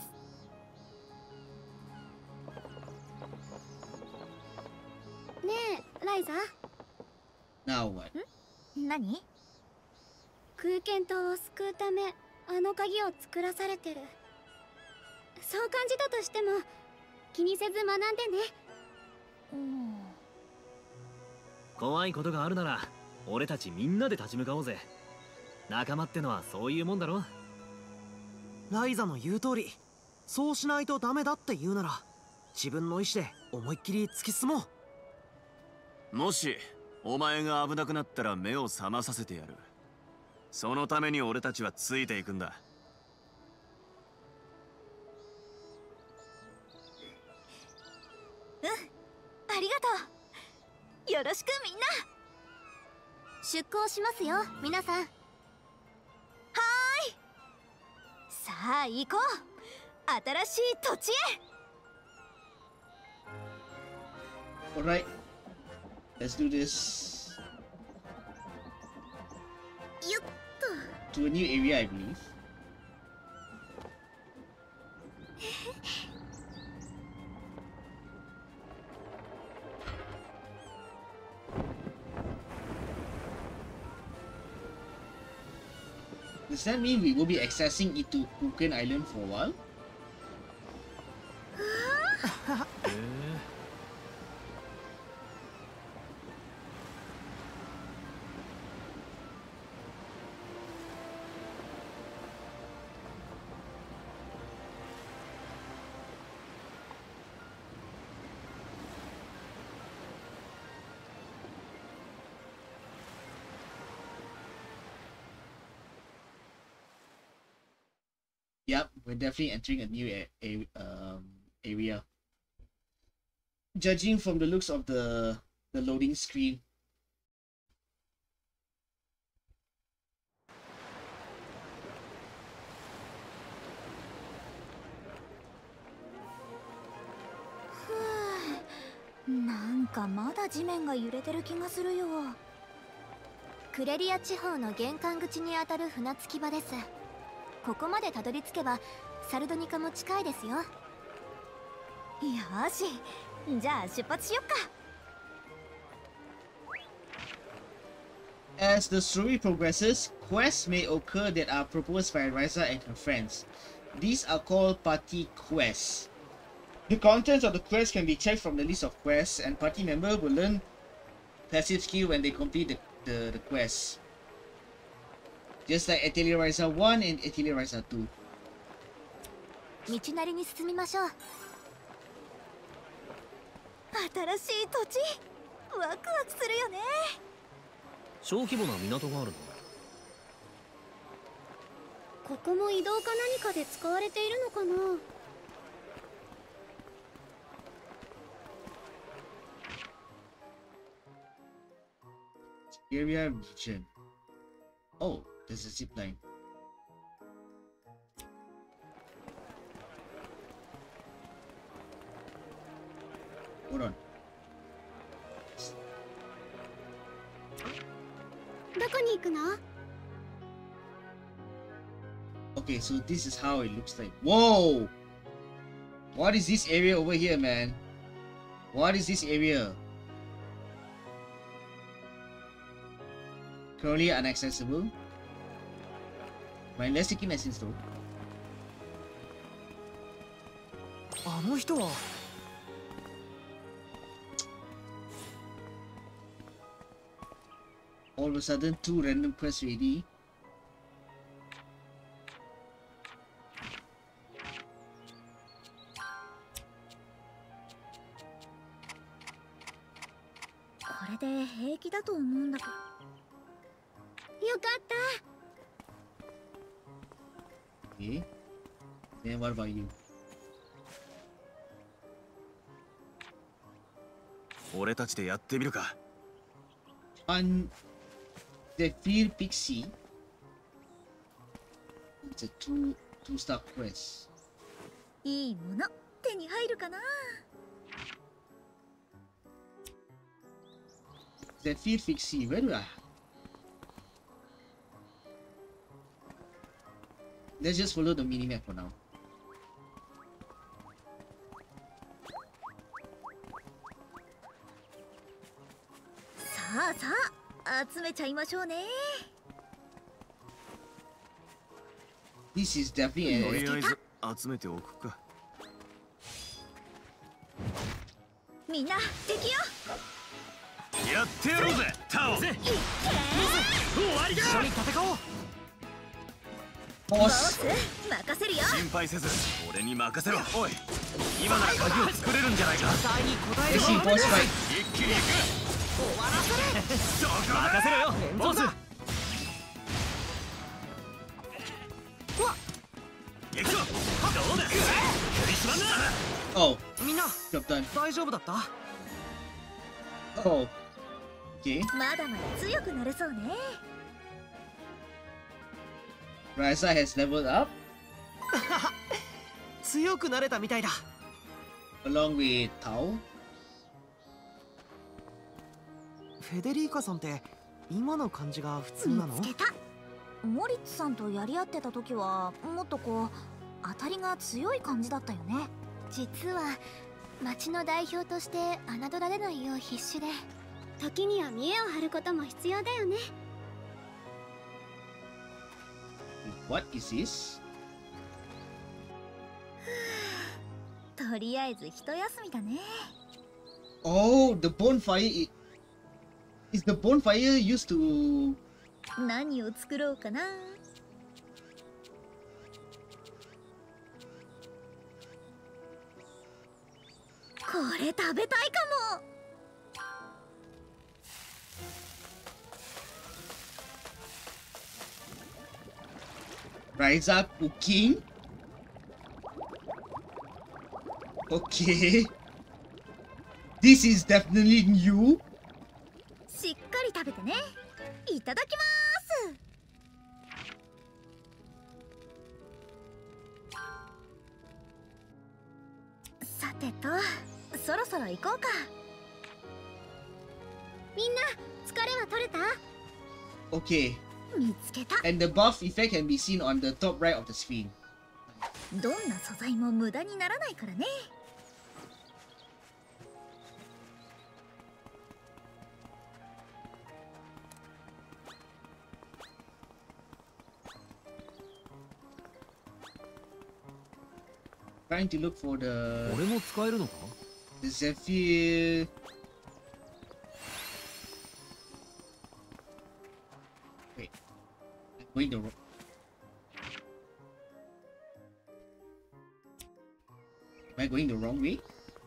ねえ、ライザ。 Now what? ん？何？ 空間島を救うためあの鍵を作らされてる。そう感じたとしても気にせず学んでね。 うん。 怖いことがあるなら俺たちみんなで立ち向かおうぜ。仲間ってのはそういうもんだろ。 ライザの言う通り、そうしないとダメだって言うなら自分の意志で思いっきり突き進もう。 もしお前が危なくなったら目を覚まさせてやる。そのために俺たちはついていくんだ。 うん、ありがとよろしくみんな。出航しますよ皆さん。はーい、さあ行こう、新しい土地へ。 Alright, let's do this. よっ To a new area, I believe. Does that mean we will be accessing into Kuken Island for a while? Yep, we're definitely entering a new a a um, area. Judging from the looks of the the loading screen. Huh. なんかまだ地面が揺れてる気がするよ。クレリア地方の玄関口にあたる船着き場です。ここまでたどり着けばサルドニカも近いですよ。よし、じゃあ出発しよっか。 As the story progresses, quests may occur that are proposed by Ryza and her friends. These are called party quests. The contents of the quest can be checked from the list of quests, and party members will learn passive skill when they complete the, the, the quest. Just like Atelier Ryza one and Atelier Ryza two. 道なりに進みましょう。新しい土地、ワクワクするよね。 小規模な港があるの？ ここも移動か何かで使われているのかな。 Area region. Oh, there's a zip line. Hold on. どこに行くの？ Okay, so this is how it looks like. Whoa! What is this area over here, man? What is this area? Currently inaccessible. Right, let's take in essence though. あの人は。 All of a sudden, two random quests ready. Okay. Then what about you? 俺たちでやってみるか。 On the Field Pixie, it's a two two star quest. いいもの手に入るかな。 The Field Pixie, where do I? Let's just follow the minimap for now. さあさあ集めちゃいましょうね。 This is definitely と a りあえず集めておくか。 みんな敵よ。 やってやろうぜ、タオ。 終わりだ。一緒に戦おう。 ボス任せるよ。 心配せず俺に任せろ。おい、今なら鍵を作れるんじゃないか。 期待に応える。 Racing boss fight. 一気に行く。 終わらせる。 任せろよ、ボス。 行くぞ。どうだ。クリスマンだ。 Oh, みんな job done. 大丈夫だった？ Oh, Okay. まだまだ強くなれそうね。 Raisa has leveled up 強くなれたみたいだ。 along with Tao. フェデリーカさんって今の感じが普通なの？ 見つけた。モリッツさんとやり合ってた時はもっとこう当たりが強い感じだったよね。 実は町の代表として侮られないよう必死で、時には見栄を張ることも必要だよね。 What is this? とりあえず一休みだね。 Oh, the bonfire. i- Is the bonfire used to? 何を作ろうかな。これ食べたいかも。 Raisa cooking? Okay. This is definitely new. しっかり食べてね。いただきます。さてと、そろそろ行こうか。 みんな疲れは取れた？ Okay. 見つけた。 And the buff effect can be seen on the top right of the screen. どんな素材も無駄にならないからね。 Trying to look for the 俺も使えるのか？ the Zephyr. Wait, I'm going the wrong. Am I going the wrong way?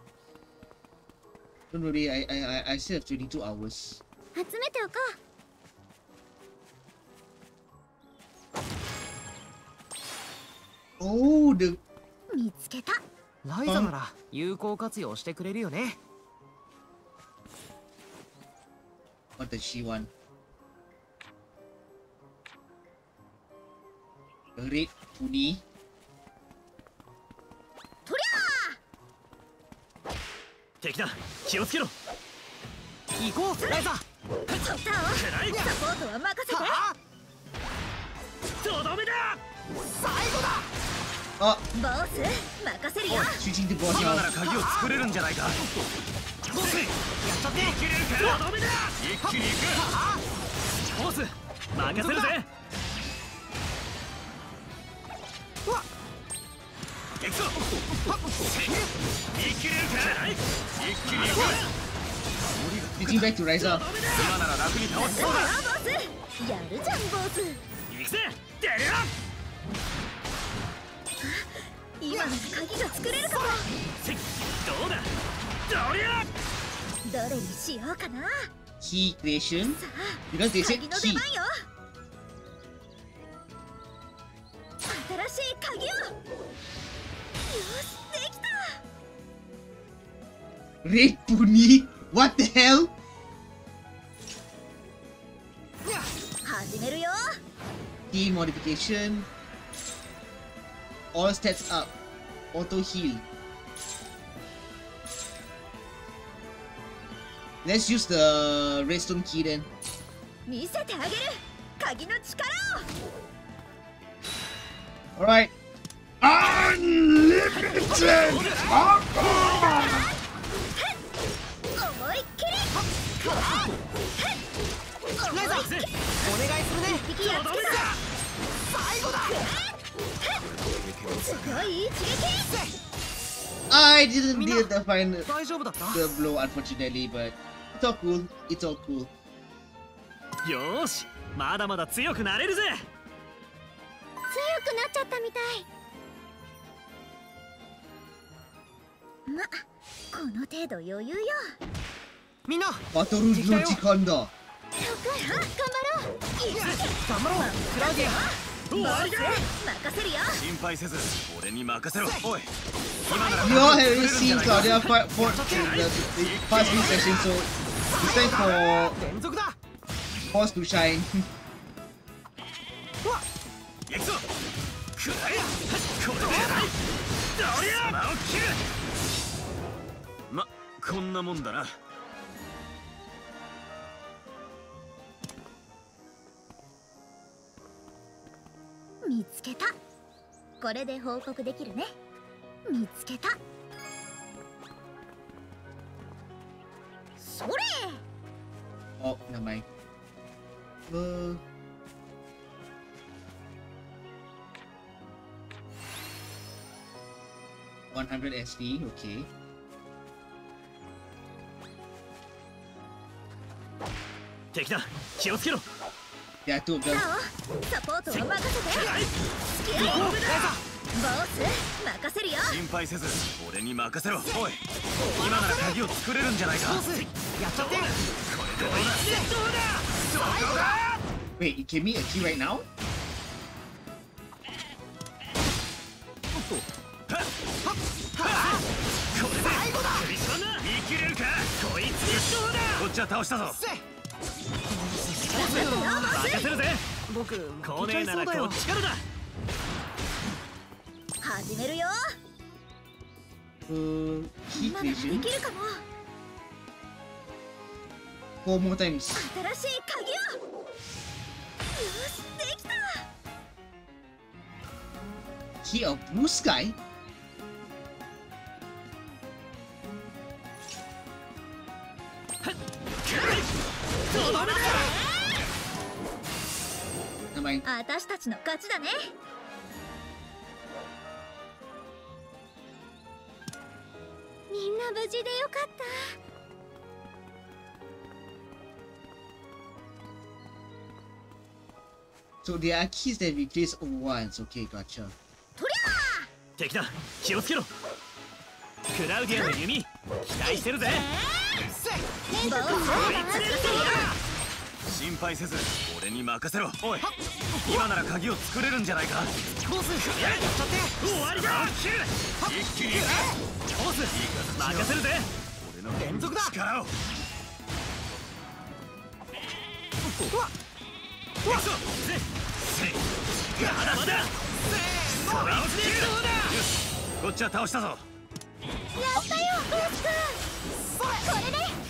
Don't worry, I I I I still have twenty-two hours. 集めておこう。 Oh, the 見つけた。 ライザなら有効活用してくれるよね。 what does she want? The red puni. とりゃ敵だ、気をつけろ。 行こうライザ。 ー。ちょっとサポートは任せて。 とどめだ。 最後だ。 Oh, ボス任せるよ。 switching to boss 今な now. ら鍵を作れるんじゃないか。 ボスやっちゃって。 切れるか。とどめだ。 一気に行く。 ボス、任せるぜ。 うわっ。 行くぞ。言い切れるか。一気に行く。 Switching back to Raisa. 今なら楽に倒せそうだ。 ボスやるじゃんボス。 行くぜ。出るよ。 今なら鍵が作れるかも。 せっ、どうだ。どりゃ。 どれにしようかな。 Key creation. さ Because they あ said 鍵の key. 出番よ。新しい鍵を。よしできた。 Red puni? What the hell? 始めるよ。 Key modification. All stats up. Auto heal. Let's use the redstone key then. 見せてあげる。鍵の力を。 Alright. Unlimited! 思いっきり。 ライザお願いするね。 敵やっつけた。 最後だ。 すごい一撃。 I didn't deal the final 大丈夫だった？ the blow unfortunately, but it's all cool. It's all cool. よーし、まだまだ強くなれるぜ。 強くなっちゃったみたい。 ま、この程度余裕よ。 みんなバトルの時間だ。 よく頑張ろう。 頑張ろうクラウディア。 終わりだ。 任せるよ。 心配せず俺に任せろ。おい今なら We all have seen Claudia fight for in the past few sessions, so It's time for 連続だ。 Force to shine. 行くぞ。くらえ。これでない。どりゃ。間を切る。 ま、こんなもんだな。 見つけた。これで報告できるね。見つけた。それ。 Oh, never mind. Uh, one hundred S P, okay. 敵だ、気をつけろ。 Yeah, two of them. サポートを任せて。ボス、任せるよ。 心配せず俺に任せろ。おい、今なら鍵を作れるんじゃないか。 やっちゃって。これでどうだ。 どこだ。 Wait, you give me a key right now? 最後だ。見切れるか。こいつでどうだ。 こっちは倒したぞ。 任せるぜ。 僕来ねえならこっちからだ。 始めるよ。 Uh, key まだで vision. きるかも。 Four more times. 新しい鍵を。よし、できた。 Key of blue sky? Never mind. 私たちの勝ちだね。 みんな無事でよかった。 So there are keys that replace old ones. Okay, gotcha. 敵だ、気をつけろ。クラウディアの弓、期待してるぜ。 ボス、 心配せず俺に任せろ。おい、今なら鍵を作れるんじゃないか。 コースやっちゃって。 終わりだ。 一気にボス、任せるぜ。 俺の連続だ。 力を。 うわっ。うわっ。 まだまだ。 それを切る。よし、こっちは倒したぞ。 やったよ、ブース君。これで。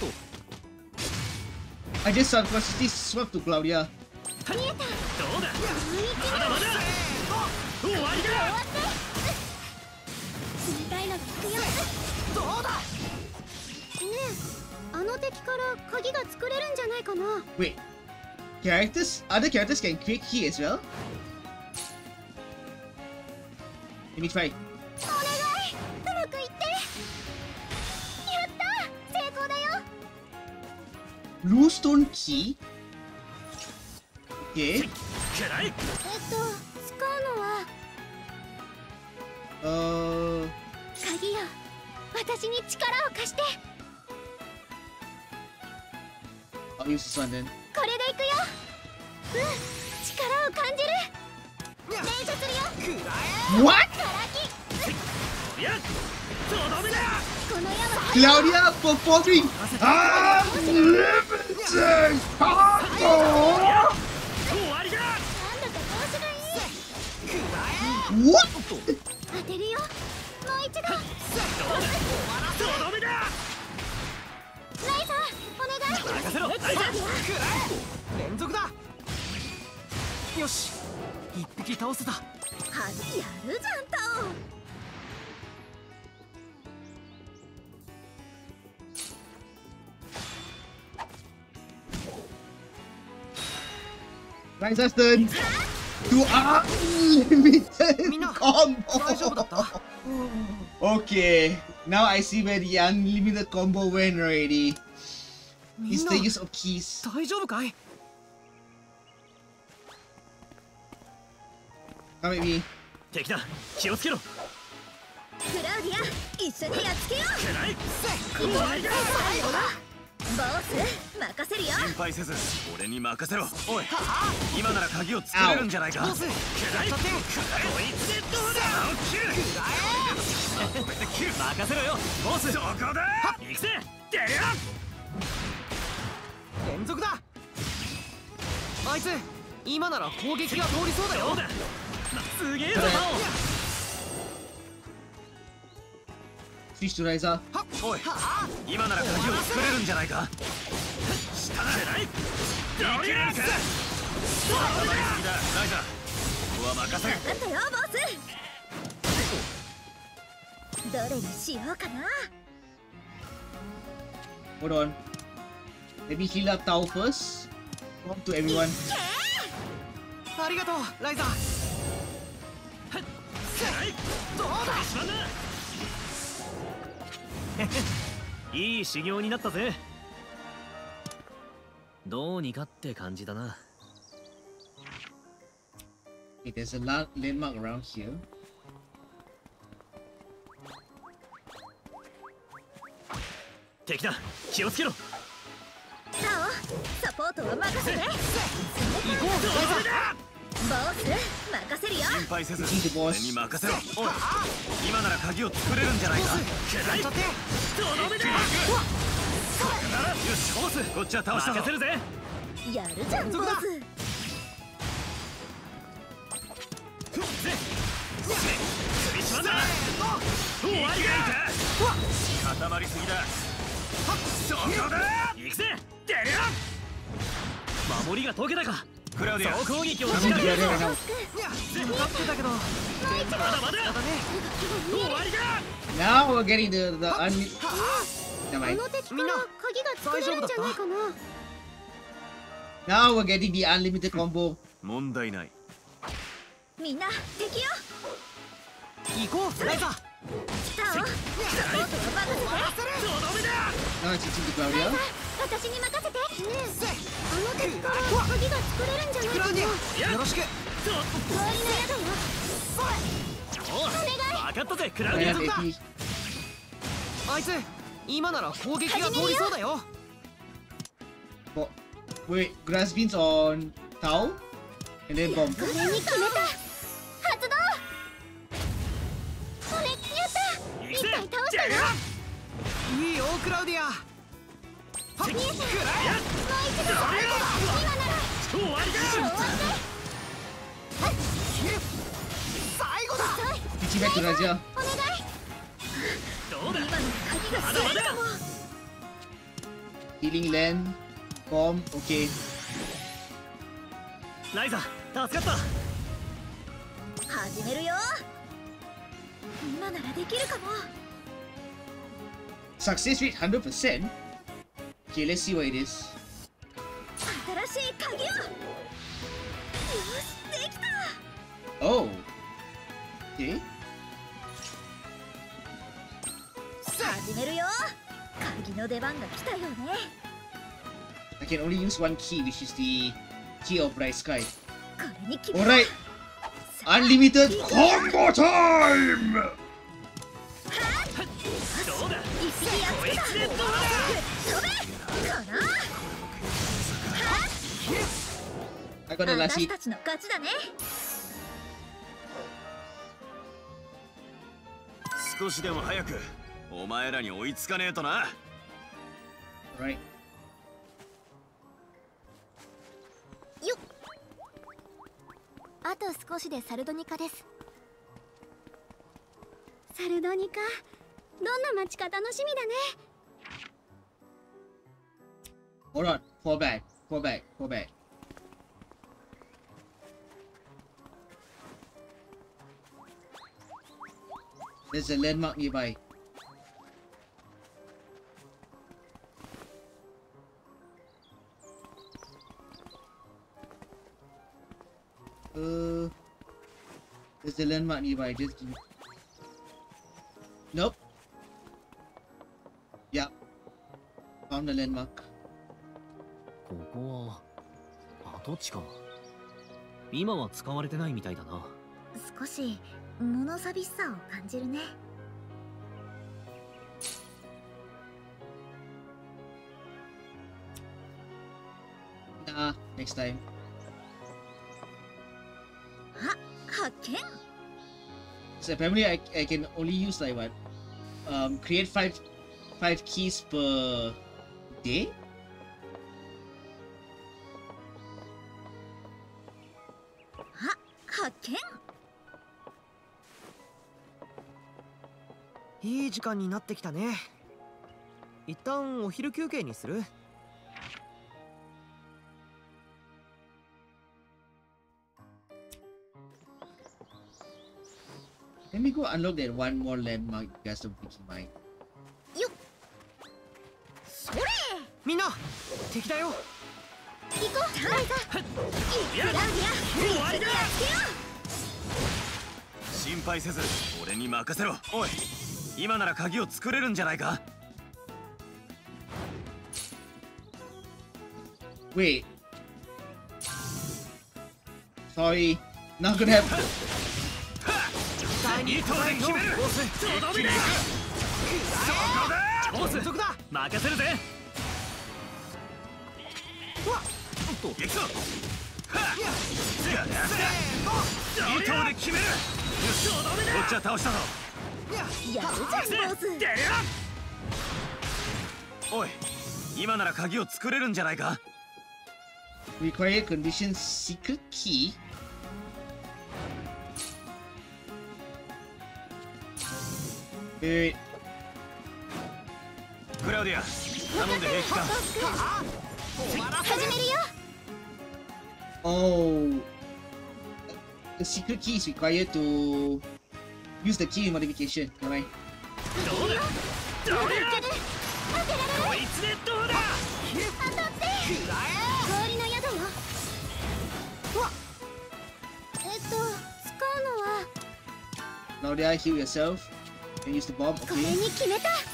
I just unconsciously swapped to Claudia. 見えた。 どうだ。まだまだ。終わりだ。 終わって。冷たいのが行くよ。 どうだ。 ねえ、あの敵から鍵が作れるんじゃないかな。 Wait, characters? Other characters can create key as well? Let me try. お願い、うまくいって。やった、成功だよ。 Bluestone key? Okay. くらえ。 えっと、使うのは Uh, 鍵よ。私に力を貸して。 I'll use this one then. これでいくよ。うん、力を感じる。連射するよ。 What? いや、とどめだ。 この矢は Claudia performing unlimited combo! 終わりだ。 なんだか調子がいい。 What? 当てるよ。もう一度。 とどめだ。 ライザー、お願い。 任せろ。ライザー。 連続だ。よし、一匹倒せた。 はずやるじゃん、タオ。 Riser's turn to unlimited combo. Okay, now I see where the unlimited combo went already. It's the use of keys. 大丈夫かい。 Come at me. 敵だ、気をつけろ。 クラウディア、一緒にやっつけよう。 くらえ。 終わりだ。最後だ。ボス、任せるよ。 心配せず俺に任せろ。おい、今なら鍵を作れるんじゃないか。 ボス、やっちゃって。 こいつでどうだ。切る。任せろよ、ボス。 どこだ。 行くぜ。出るよ。 連続だ。あいつ今なら攻撃が通りそうだよ。 すげえぞ。 Switch to Ryza. おい、今なら鍵を作れるんじゃないか。下だ。いけるか。当たりすぎだ、ライザ。ここは任せる。 分かったよボス。どれにしようかな。 Hold on. Let me heal up Tao first. Come to everyone. ありがとうライザ。どうだ。 いい修行になったぜ。どうにかって感じだな。 Okay, there's a la- landmark around here. 敵だ、気をつけろ。 タオ、サポートは任せて。行こうライザ。ボス、任せるよ。 心配せず俺に任せろ。おい、今なら鍵を作れるんじゃないか。 やっちゃって。とどめだ。よしボス、 こっちは倒したぞ。 任せるぜ。 やるじゃんボス。 首しまんだ。終わりだ。 固まりすぎだ。そこだ。 行くぜ。出るよ。守りが解けたか。 クラウディア、 総攻撃を仕掛けるぞ。 全部立ってたけどまだまだ。終わりだ。 Now we're getting the the un. Never あ mind. の敵から鍵が作れるんじゃないかな。 Now we're getting the unlimited combo. 問題ない。 みんな敵よ。 行こうライザ。 タオ、サポートは任せて。 とどめだ。 Now it's to Claudia. 私に任せて。ねえ、あの敵から鍵が作れるんじゃないかな。 クラウディア、よろしく。 終わりの矢だよ。 おう、分かったぜクラウディ I ア。 have A P. あいつ今なら攻撃が通りそうだよ。 Bo- Wait, grass beans on Tao, and then bomb. これに決めた。発動。これやった。一体倒したよ。 いいよクラウディア。 見えた。もう一度。今なら。 終わりだ。 最後だ。 Switching back to Raja. お願い。 どうだ。 今の鍵がまだまだ。 Healing land, bomb. Okay. ライザ、助かった。 始めるよ。今ならできるかも。 Success rate one hundred percent. Okay, let's see what it is. 新しい鍵を。よし、できた。 Oh. Okay. 始めるよ。鍵の出番が来たよね。 I can only use one key, which is the key of Bright Sky. これに決めた。 Alright. Unlimited combo time. どうだ。 一匹やっつけた。飛べ。かな。 I got the last 私 hit. たちの勝ちだね。 少しでも早くお前らに追いつかねえとな。 Right. よっ。あと少しでサルドニカです。サルドニカ、どんな街か楽しみだね。 Hold on. Fall back. Fall back. Fall back. There's a landmark nearby. Uh, there's a landmark nearby. Just give me... Nope. Yeah. Found the landmark. ここは跡地か。今は使われてないみたいだな。 少し物寂しさを感じるね。 Nah, next time. あ、発見。 So apparently I, I can only use like what? Um, create five five keys per day? 見。 いい時間になってきたね。一旦お昼休憩にする？ Let me go unlock that one more landmark you guys don't think you might. よっ、それ。 みんな敵だよ。 行こう。ライザ。いや、ラウディア。終わりだ。 心配せず俺に任せろ。おい、今なら鍵を作れるんじゃないか。 Wait. Sorry. Not gonna happen. 二頭で決める。 ボス、 一気に行く。そこだ。 ボス、連続だ。 任せるぜ。 うわっ、おっと。 行くぞ。はっ。二頭で決める。よし、こっちは倒したぞ。 やるじゃんボス。 出るよ。おい、今なら鍵を作れるんじゃないか。 Require condition secret key. Wait, クラウディア、頼んで平気か。 始めるよ。 oh, the secret key is required to use the key modification. Am I? どうだ。どれだ。こいつでどうだ。 当たって。氷の宿は。うわ。えっと、使うのは。 Now there, heal yourself and use the bomb. これ Okay. に決めた。発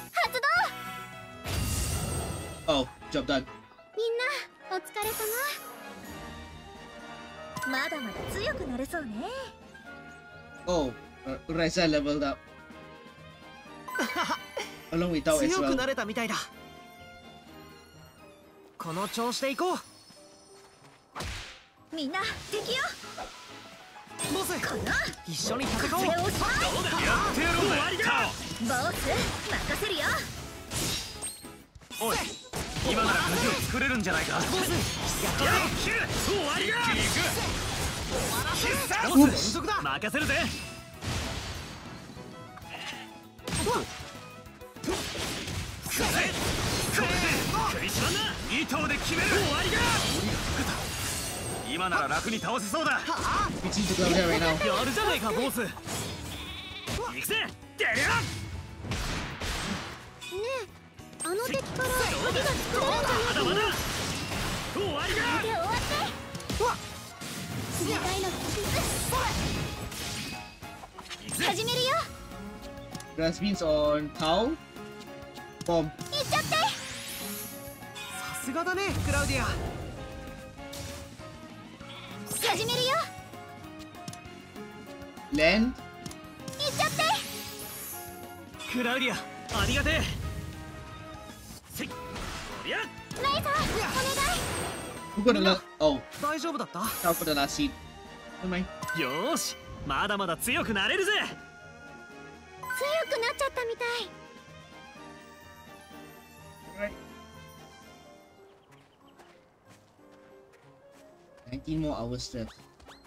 動。 Oh, job done. みんな、お疲れ様。まだまだ強くなれそうね。 Oh, uh, Raiza leveled up. Along with Tao as 強く well. なれたみたいだ。この調子で行こみんな、敵よ。 う。ボス、一緒に戦おう。 これをしまい。 やってやろうぜ。 ボス、任せるよ。 おい、今なら鍵を作れるんじゃないか。ボス、 やったぜ。 切る。終わりだ。一気に行く。必殺。 ボス、連続だ。 任せるぜ。 これで食いしばんな。二頭で決める。終わりだ。今なら楽に倒せそうだ。 We need to go there right now. やるじゃねえかボス。行くぜ。出るよ。 ねえ、あの敵から鍵が作れるんじゃないまだまだ。終わりだ。 で終わって。うわ、冷たいのキス。始めるよ。 Grass beans on Tao. Bomb. いっちゃって。 さすがだね、クラウディア。 始めるよ。 Land. いっちゃって。 クラウディア、ありがてえ。せい。おりゃ。 ライザー、お願い。 Who got the last? Oh, 大丈夫だった？ Tao for the last seat. Never mind. よーし、まだまだ強くなれるぜ。 強くなっちゃったみたい。 nineteen more hours left.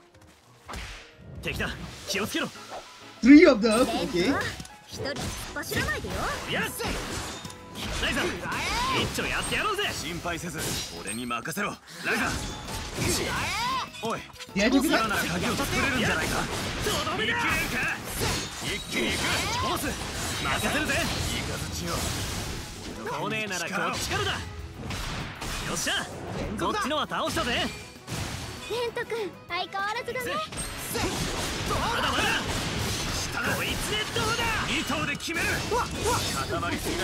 敵だ、気をつけろ。 Three of them. レン Okay. ズ一人突っ走らないでよ。 おりゃ。ライザー、一丁やってやろうぜ。 心配せず俺に任せろ。ライザー。おい、 Did I do 今 that? なら鍵を作れるんじゃないか。 とどめだ。 一気に行く。 ボス、任せるぜ。 イカズチよ。 来ねえならこっちからだ。よっしゃ、こっちのは倒したぜ。 レント君、相変わらずだね。 まだまだ。こいつでどうだ。 二頭で決める。固まりすぎだ。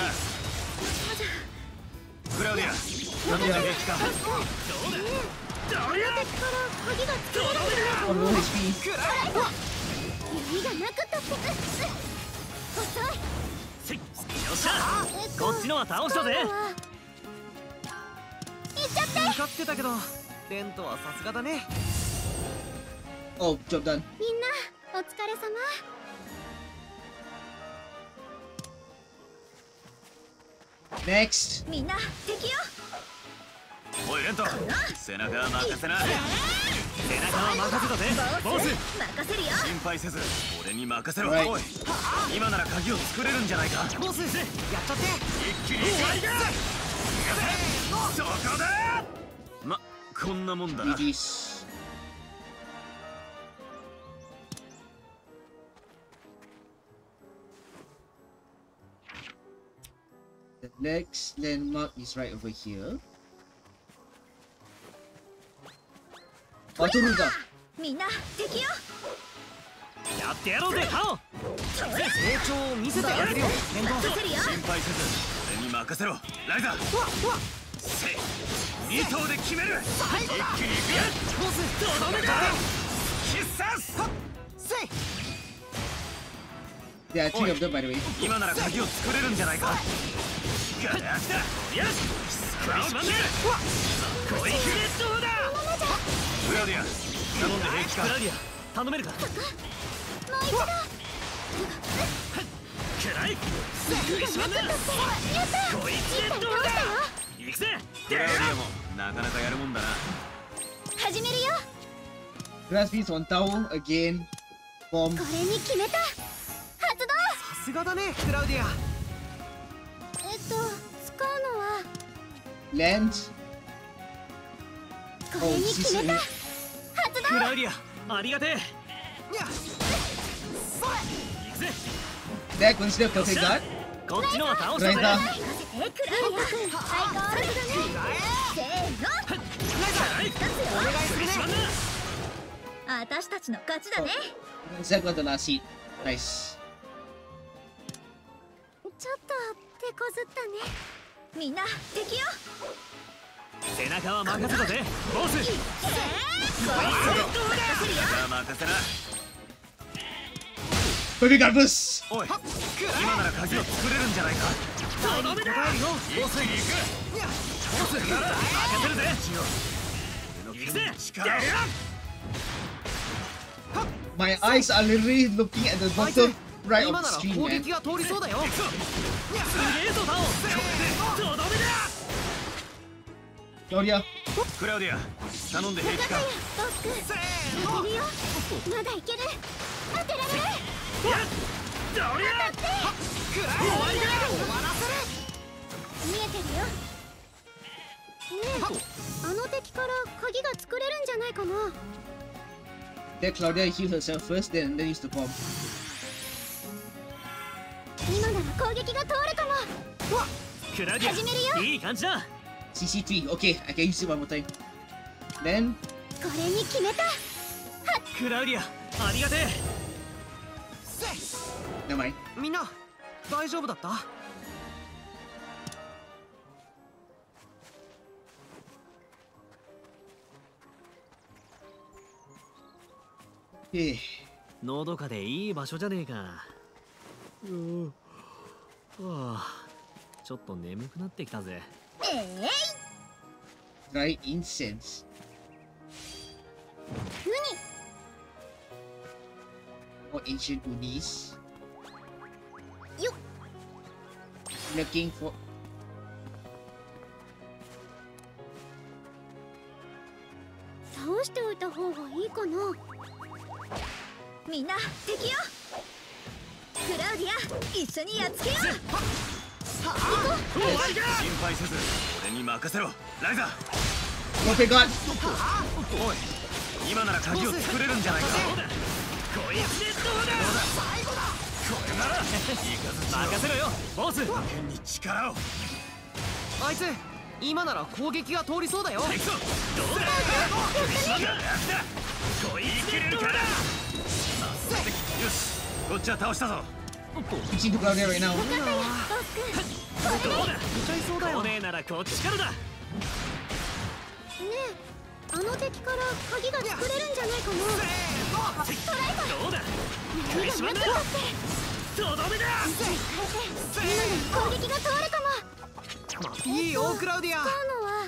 クラウディア、頼んで平気か。 どうだ。どうや。 敵から鍵が作れるんじゃない Oh, no H P. 弓がなくたって。遅い。 せい。よっしゃ、こっちのは倒したぜ。 いっちゃって。 向かってたけど、レントはさすがだね。 Oh, job done. みんな、お疲れ様。 Next. みんな、敵よ。 おいレント、背中は任せな。 背中はは任せたぜボス。 任せるよ。 心配せず俺に任せろ。 Right. おい今なら鍵を作れるんじゃないか。 ボスやっちゃって。 一気に終わりだ。そこだ。まこんなもんだな。 G G's. The next landmark is right over here. Oh, turun ka. みんな敵よ。 やってやろうぜハオ。 成長を見せてあげるよ。剣道。 任せるよ。 心配せず俺に任せろライザー。せいに頭で決める。一気にいくよ。 ボスとどめだ。必殺。 せい。 There are three of them, by the way. 今なら鍵を作れるんじゃないか。ガラクだ。よしクリスマス。こいつレッドだ。クラウディア頼んで平気か。 クラウディア頼めるか。 もう一度。 くらいクリスマス。 やったこいつレッドだ。行くぜ。 クラウディアもなかなかやるもんだな。 始めるよ。 Grass beats on tower again. Bomb. これに決めた。発動。 さすがだねクラウディア。 えっと使うのは Land. これに決めた。発動。 クラウディアありがてえ。 いや行くぜ。 That consider perfect guard. こっちのは倒したぜ。 Right now. えクラウディア君最高だね。せーの。 お願いするね。 私たちの勝ちだね。 Zach got the last seat. Nice. ちょっと手こずったね。 みんな敵よ。 背中は任せたぜボス。 せーの。任せるよ。 じゃあ任せな。 Perfect guard burst. おい今なら鍵を作れるんじゃないか。 とどめだ。 ボスに行く。ボスなら任せるぜ。 行くぜ。力を。 My eyes are literally looking at the bottom right 今 of な the ら screen, 攻 man. 撃が通りそうだよ。 すげえぞタオ。とどめだ。 Claudia. クラウディア頼んで平気か。 ボス君いけるよ。まだいける。当てられる。 どりゃ。 見えてるよ。ねえ、あの敵から鍵が作れるんじゃないかな。 Let Claudia heal herself first, then then use the bomb. 今なら攻撃が通るかも。 クラウデ始めるよ。 ィアいい感じだ。 C C three. Okay, I can use it one more time. Then これに決めた。 クラウディアありがてえ。 never mind. みんな大丈夫だった？ Okay. のどかでいい場所じゃねえか。うんはあちょっと眠くなってきたぜ。 ええ Try incense. 何 Or ancient unis. よっ。 Looking for. 倒しておいた方がいいかな。 みんな敵よ。クラウディア一緒にやっつけよう。 終わりか。 心配せず俺に任せろライザー。 Perfect guard. おい今なら鍵を作れるんじゃないか。 こいつでどうだ。 これなら任せろよボス。 剣に力を。 あいつ今なら攻撃が通りそうだよ。 どうだ。こいつでどうだ。 よしこっちは倒したぞ。 Reaching to Claudia right now. どうだ。来ねえならこっちからだ。 ねえ、あの敵から鍵が作れるんじゃないかな。 どうだ。クリスマスだ。とどめだ。 今なら攻撃が通るかも。 いいよクラウディア。 使うのは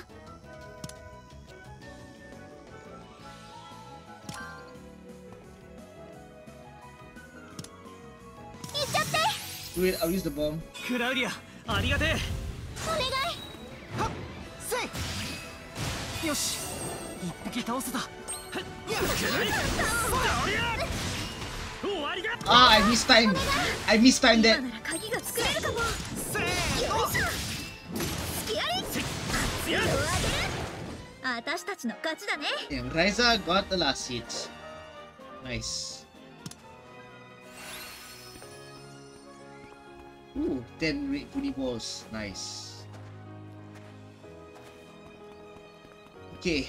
行っちゃって。 Do it. I'll use the bomb. クラウディアありがてえ。 お願い。 はっせい。よし一匹倒せた。 や Ah, I missed time. I missed time that. 今なら鍵が作れるかも。よいしょ。隙あり。圧力を上げる。私たちの勝ちだね。 Yeah, Raiza got the last hit. Nice. Ooh, ten red puni balls. Nice. Okay.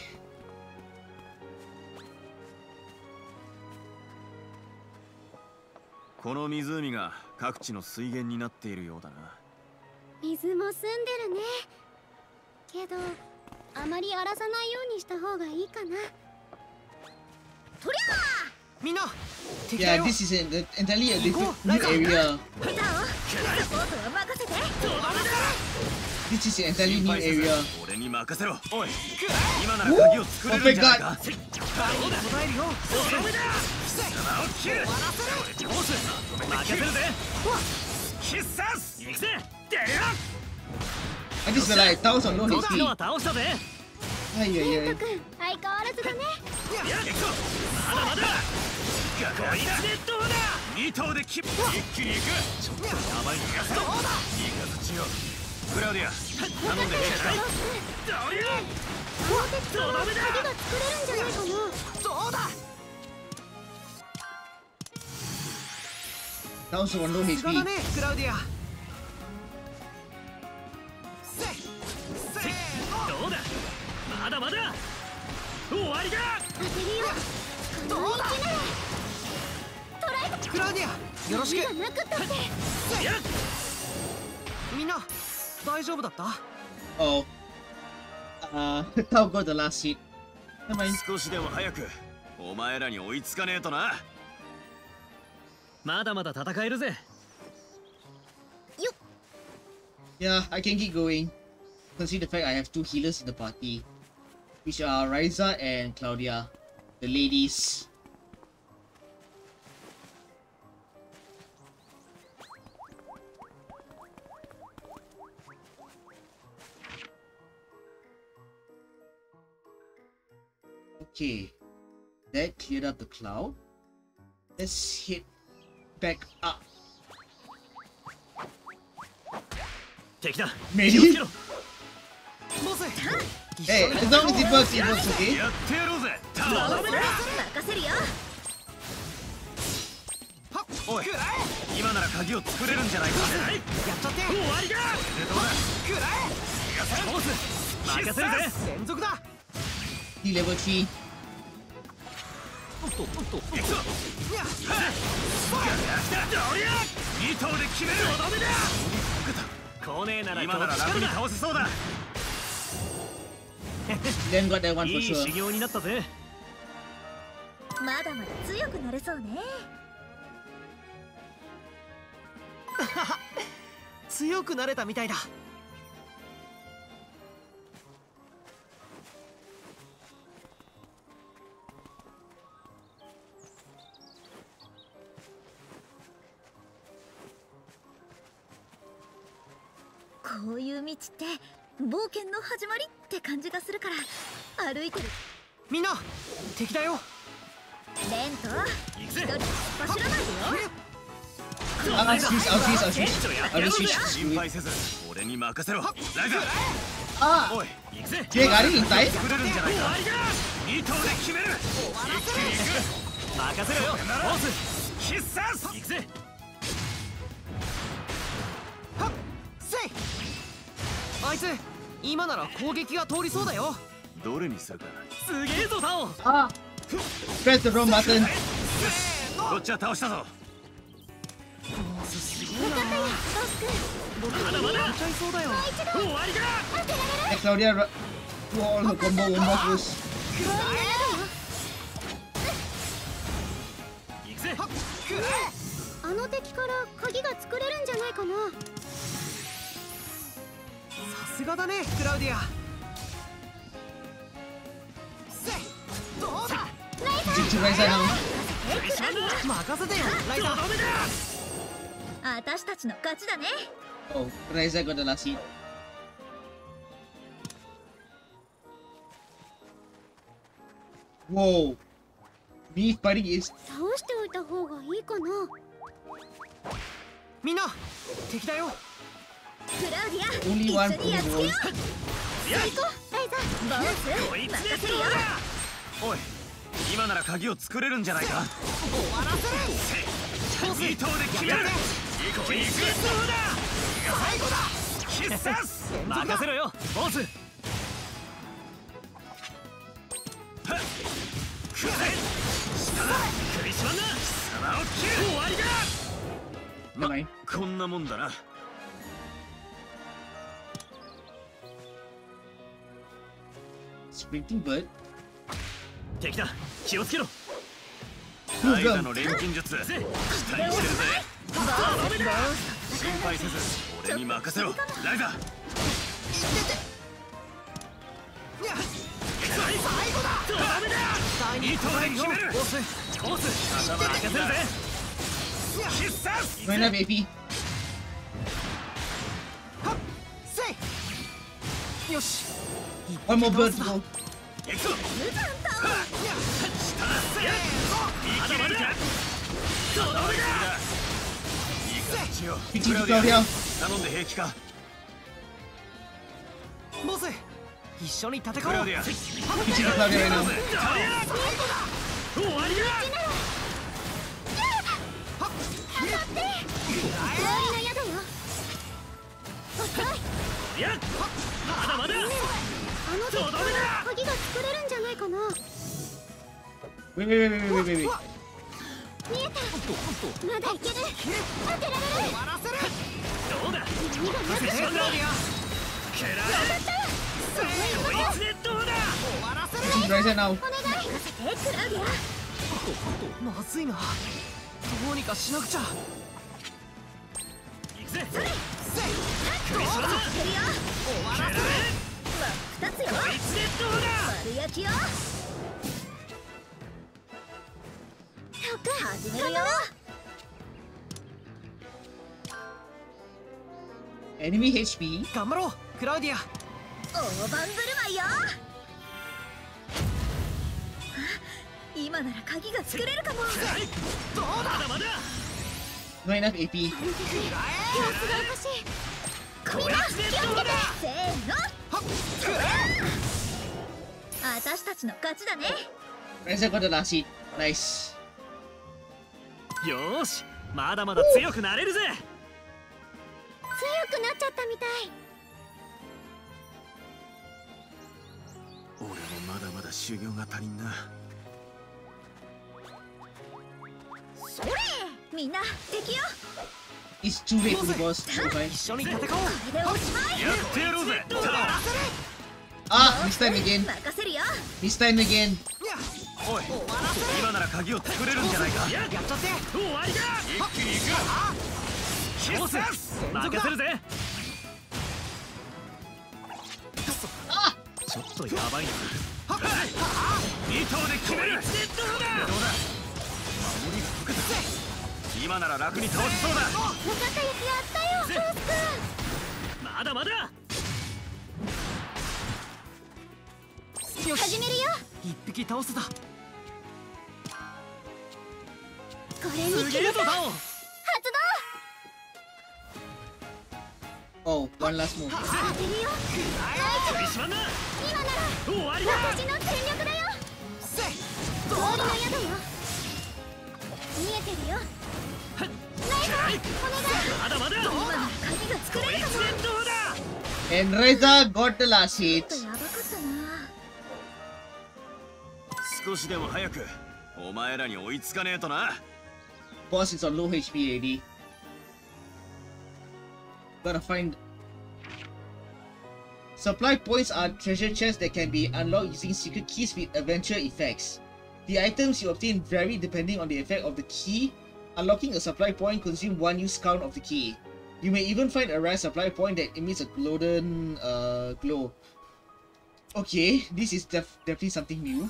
この湖が各地の水源になっているようだな。 水も澄んでるね。けどあまり荒らさないようにした方がいいかな。 とりゃーみんな敵だ Yeah, よ。 this is an, entirely a different new area. 下手をサポートは任せて。 This is an entirely new area. 俺に任せろ。おい、今なら鍵を作れるんじゃないか。 答えるよ。 貴様を切る。俺通す。任せるぜ。必殺。行くぜ。出るよ。 And this is like thousand no こっち H P. のは倒したぜ。 はいはいはい。 ケント君相変わらずだね。 まだまだ。こいつでどうだ。二頭で切っ一気に行く。ちょっとやばいのがどうだ。いい形よ。クラウディア、頼んで平気かい。どうよ。 あの鉄塔は鍵が作れるんじゃないかな。 どうだ。 thousand no さ H すが P. だねクラウディア。 どうだ。まだまだ。終わりだ。 当てるよ。この一年トライとクラウディアよろしく。 がなくったって。 みんな大丈夫だった？ Oh. Uh, Tao got the last hit. Never mind. 少しでも早くお前らに追いつかねえとな。 まだまだ戦えるぜ。 Yeah, I can keep going. Consider the fact I have two healers in the party, which are Raiza and Claudia, the ladies. Okay, that cleared up the cloud. Let's hit back up. 敵だ。 Maybe? 気をつけろ。 ボス。 Hey, as long as it works, it works, okay? やってやろうぜ。 任せるよ。 おい、今なら鍵を作れるんじゃないか。 やっちゃって。 終わりだ。 どうだ。 くらえ。 ボス、任せるぜ。 連続だ。 He level three. おっとおっと。 行くぞ。二頭で決める。ダメだ。 来ねえなら今なら楽に倒せそうだ。 Then got that one for いい sure. 修行になったぜ。 まだまだ強くなれそうね。 強くなれたみたいだ。 こういう道って冒険の始まりって感じがするから歩いてる。 みんな敵だよ。 レント一人走らないでよ。 I'll switch, I'll switch, I'll switch. I'll just switch. 心配せず俺に任せろ。ライザー。 Ah! おい、行くぜ。 Jay got it in time? 作れるんじゃないか。二頭で決める。一気に行く。 任せろよ。ボス、 必殺。 行くぜ。 はっせい。あいつ今なら攻撃が通りそうだよ。 どれにするか。 すげえぞタオ。 Ah! Press the wrong button. こっちは倒したぞ。 まだまだ。 ちゃいそうだよ。 終わりだ。 Hey, Claudia, ru- do all her combo one more first. 行くぜ。 あの敵から鍵が作れるんじゃないかな。 さすがだねクラウディア。せい。どうだ。 Jitsu Raiza now. 任せてよライザー。 私たちの勝ちだね。 Oh, Raiza got the last hit. Whoa! Me fighting is 倒しておいた方がいいかな。 みんな敵だよ。 クラウディア、 only 一 one 緒にやっつけよう。 Pokeball. 最高、ライザー、ボス、 こいつ任せるよ。 おい、今なら鍵を作れるんじゃないか。 終わらせる。 二頭で決める。行こう、行く。そうだ。最後だ。必殺。 任せろよボス。 くらえ。下だ。クリスマンだ。貴様を切る。終わりだ。 Never mind. こんなもんだな。 Sprinting bird. 敵だ気をつけろ。 ライザの錬金術期待してるぜ。心配せず俺に任せろライザ。 最後だ。 二頭で決める。 ボスコース頭任せるぜ。 必殺。 Don't have A P. はっせい。よし。 One more bird to go. 行くぞ。下だ。まだまだ。とどめだ。いいか父よ。 Pity ク to ラウディア Claudia. 頼んで平気か。 ボス一緒に戦おう。 クラウディア。 Pity to Claudia right now. 終わりだ。いやまだまだ。 あの絶対鍵が作れるんじゃないかな。 Wait, wait, wait, wait, wait, wait, wait. 見えた。まだいける。当てられる。 終わらせる。 どうだ何が待ってる。 クラウディア蹴られ。こいつでどうだ。 終わらせる。 Pity Ryza now. お願い。任せてクラウディア。 まずいな。どうにかしなくちゃ。 行くぜ。 それ。 クリスマス当てるよ。 蹴られ。 真っ二つよ。 こいつでどうだ。 丸焼きよ。始めるよ。 Enemy H P. 頑張ろうクラウディア。 大盤振る舞いよ。今なら鍵が作れるかも。 どうだ。まだまだ。 Not enough A P. 様子がおかしい。みんな気をつけて。せーの。私たちの勝ちだね。 Ryza got the last hit. Nice. よーしまだまだ強くなれるぜ。 強くなっちゃったみたい。 俺もまだまだ修行が足りんな。 それみんな敵よ。 It's too late for the boss. So fine. 一緒に戦おう。 これでおしまい。 やってやろうぜ。 Ah, this time again. 任せるよ。 This time again. おい今なら鍵を作れるんじゃないか。 やっちゃって。 終わりだ。 一気に行く。必殺。 任せるぜ。ちょっとやばいな。 二頭で決める。どうだ。 こいつでどうだ。 守りが解けた。今なら楽に倒せそうだ。 分かったやつやったよ。ボス君。 まだまだ。 よし始めるよ。 一匹倒せた。 これにすげえ決めた。発ぞダオ。 Oh, one last move. 動。当てるよ。 クリスマンだ。 今なら終わりだ。 私の全力だよ。 せい。 氷の宿よ。見えてるよ。ライザーお願い。 まだまだ。 今なら鍵が作れるかも。 どうだ。 And Ryza got the last ちょ hit. っとやばかったな。 少しでも早くお前らに追いつかねえとな。 Boss is on low H P already. Gotta find. Supply points are treasure chests that can be unlocked using secret keys with adventure effects. The items you obtain vary depending on the effect of the key. Unlocking a supply point consumes one use count of the key. You may even find a rare supply point that emits a golden uh, glow. Okay, this is def definitely something new.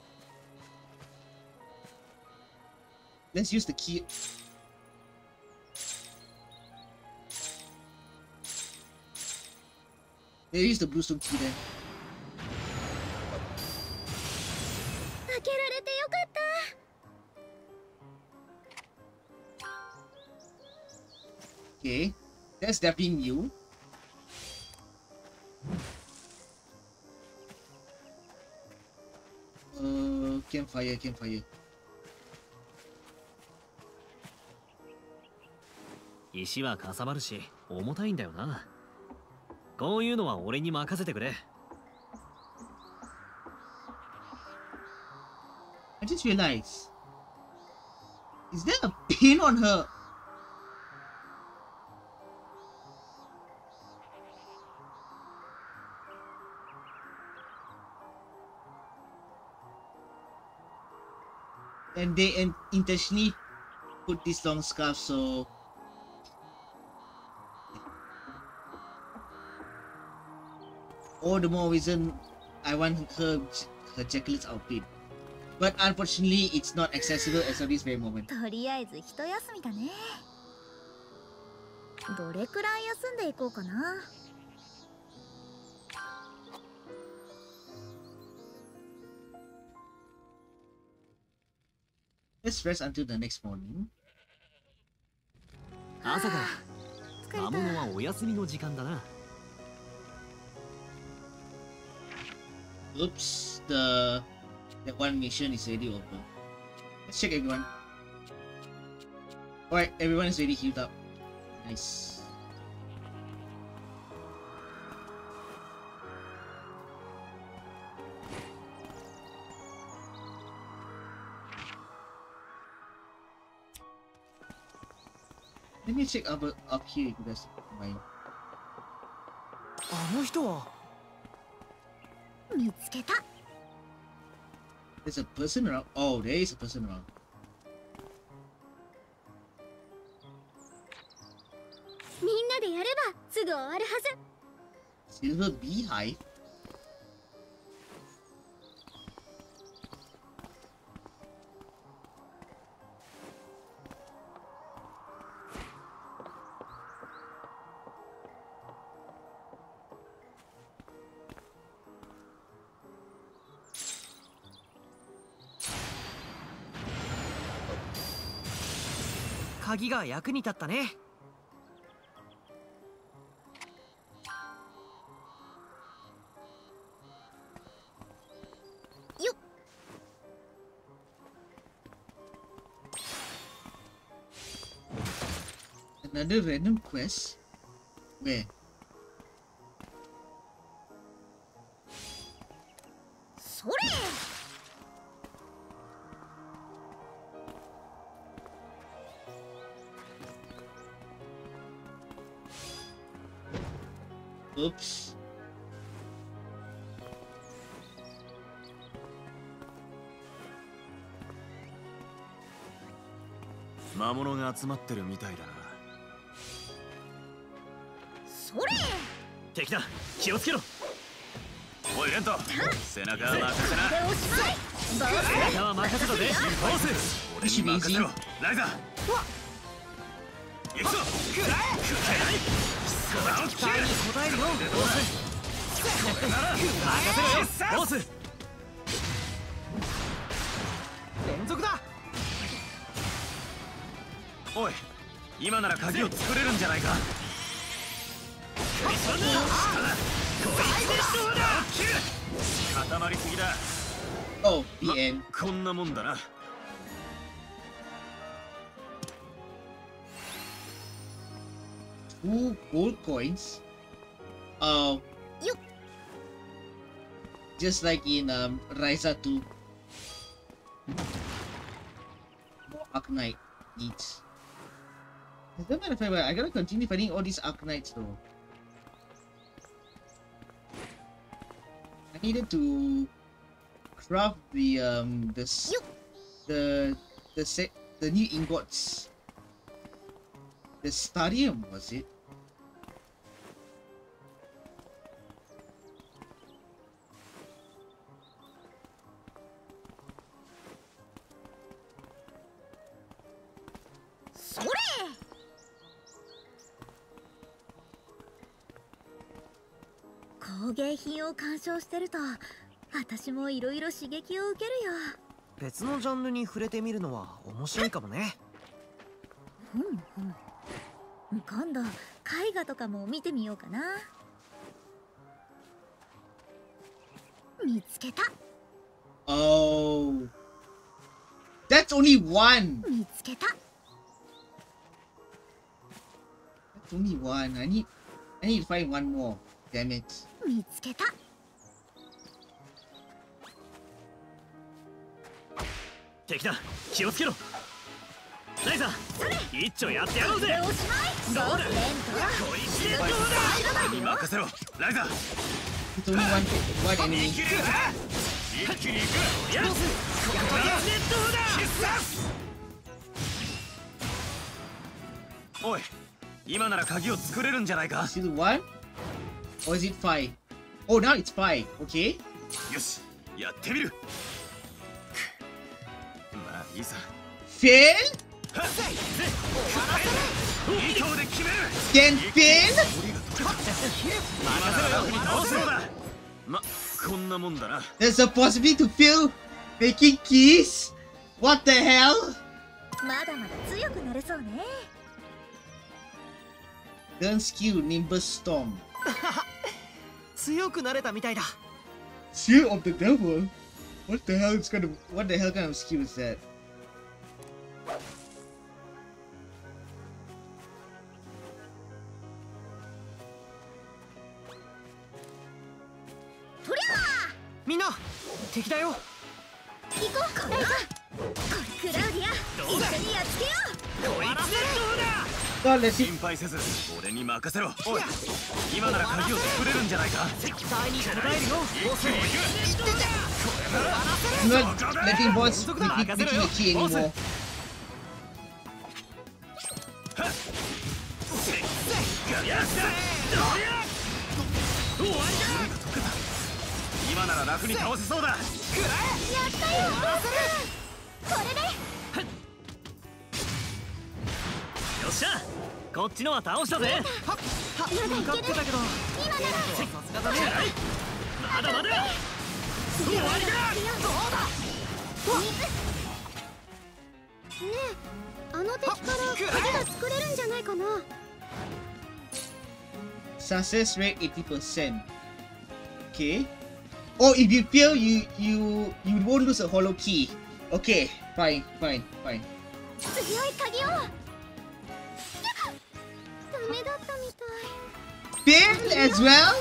Let's use the key. Let's use the bluestone key then. 開けられてよかった。 Okay, that's definitely new. Uh, campfire, campfire. 石はかさばるし重たいんだよな。こういうのは俺に任せてくれ。 I just realized, is there a pin on her? And they in intentionally put this long scarf so all the more reason I want her her checklist outfit. But unfortunately, it's not accessible as of this very moment. とりあえず一休みだね。どれくらい休んでいこうかな。 Let's rest until the next morning. 朝から魔物はお休みの時間だな。 Oops, the that one mission is already over. Let's check everyone. Alright, everyone is already healed up. Nice. Let me check up up here if you guys don't mind. あの人は見つけた。 There's a person around. Oh, there is a person around. みんなでやればすぐ終わるはず。 Silver beehive. 「鍵が役に立ったね。 よっ。 Another random quest? Where? それ。 Oops. 魔物が集まってるみたいだな。 それ。 敵だ、気をつけろ。 おいレント、背中は任せな。 おしまい。ボス。 背中は任せたぜ。ボス。 俺に任せろ。ライザー。行くぞ。食らえ。食らえ。期待に応えるよ。ボス。これなら任せろよ。ボス。 連続だ。 おい、今なら鍵を作れるんじゃないか。 固まりすぎだ。 Oh, the end. こんなもんだな。 Two gold coins. Uh, Yup. Just like in um, Ryza two. More Arknight needs. It doesn't matter if I, I gotta continue fighting all these Arknights though. I needed to craft the um the s- Yup. the the set the new ingots. The stadium, was it? Soれ。 工芸品を鑑賞してると私もいろいろ刺激を受けるよ。 別のジャンルに触れてみるのは面白いかもね。 ふんふん。 今度絵画とかも見てみようかな。見つけた。 Oh, that's only one. 見つけた。 That's only one. I need, I need to find one more. Damn it. 見つけた。 敵だ、気をつけろ。ライザー、一丁やってやろうぜ。 おしまい。 どうだ、 レントこいつでどうだ。 任せろライザー。 It's only one, one enemy. 一気に行く一気に行く。 やつ、こいつでどうだ。 おい、今なら鍵を作れるんじゃないか。 Is it one? Or is it five? Oh, now it's five. Okay. よし、やってみる。まあいいさ。 Fail? 二投で決める。 Then fail? 今なら楽に倒せそうだ。ま、こんなもんだな。 There's a possibility to fail making keys? What the hell? まだまだ強くなれそうね。 Learn skill Nimbus Storm. 強くなれたみたいだ。 Seal of the Devil? What the hell is kind of what the hell kind of skill is that? とりゃあみんな敵だよ。 行こう。これだ。クラウディア、一緒にやっつけよう。 こいつでどうだ。 God, let's see. 心配せず俺に任せろ。おい、今なら鍵を作れるんじゃないか。 期待に応えるよ。 I'm not letting boss making, making a key anymore. 今なら楽に倒せそうだ。 やったよ。これで。 よっしゃ、こっちのは倒したぜ。 向かってたけど。 今なら。 さすがだね。 まだまだ。終わりだ。 どうだ。ねえ、あの敵から鍵が作れるんじゃないかな。 Success rate eighty percent. Okay. Oh, if you fail, you you you won't lose a hollow key. Okay, fine, fine, fine. 強い鍵を。ダメだったみたい。 Fail as well?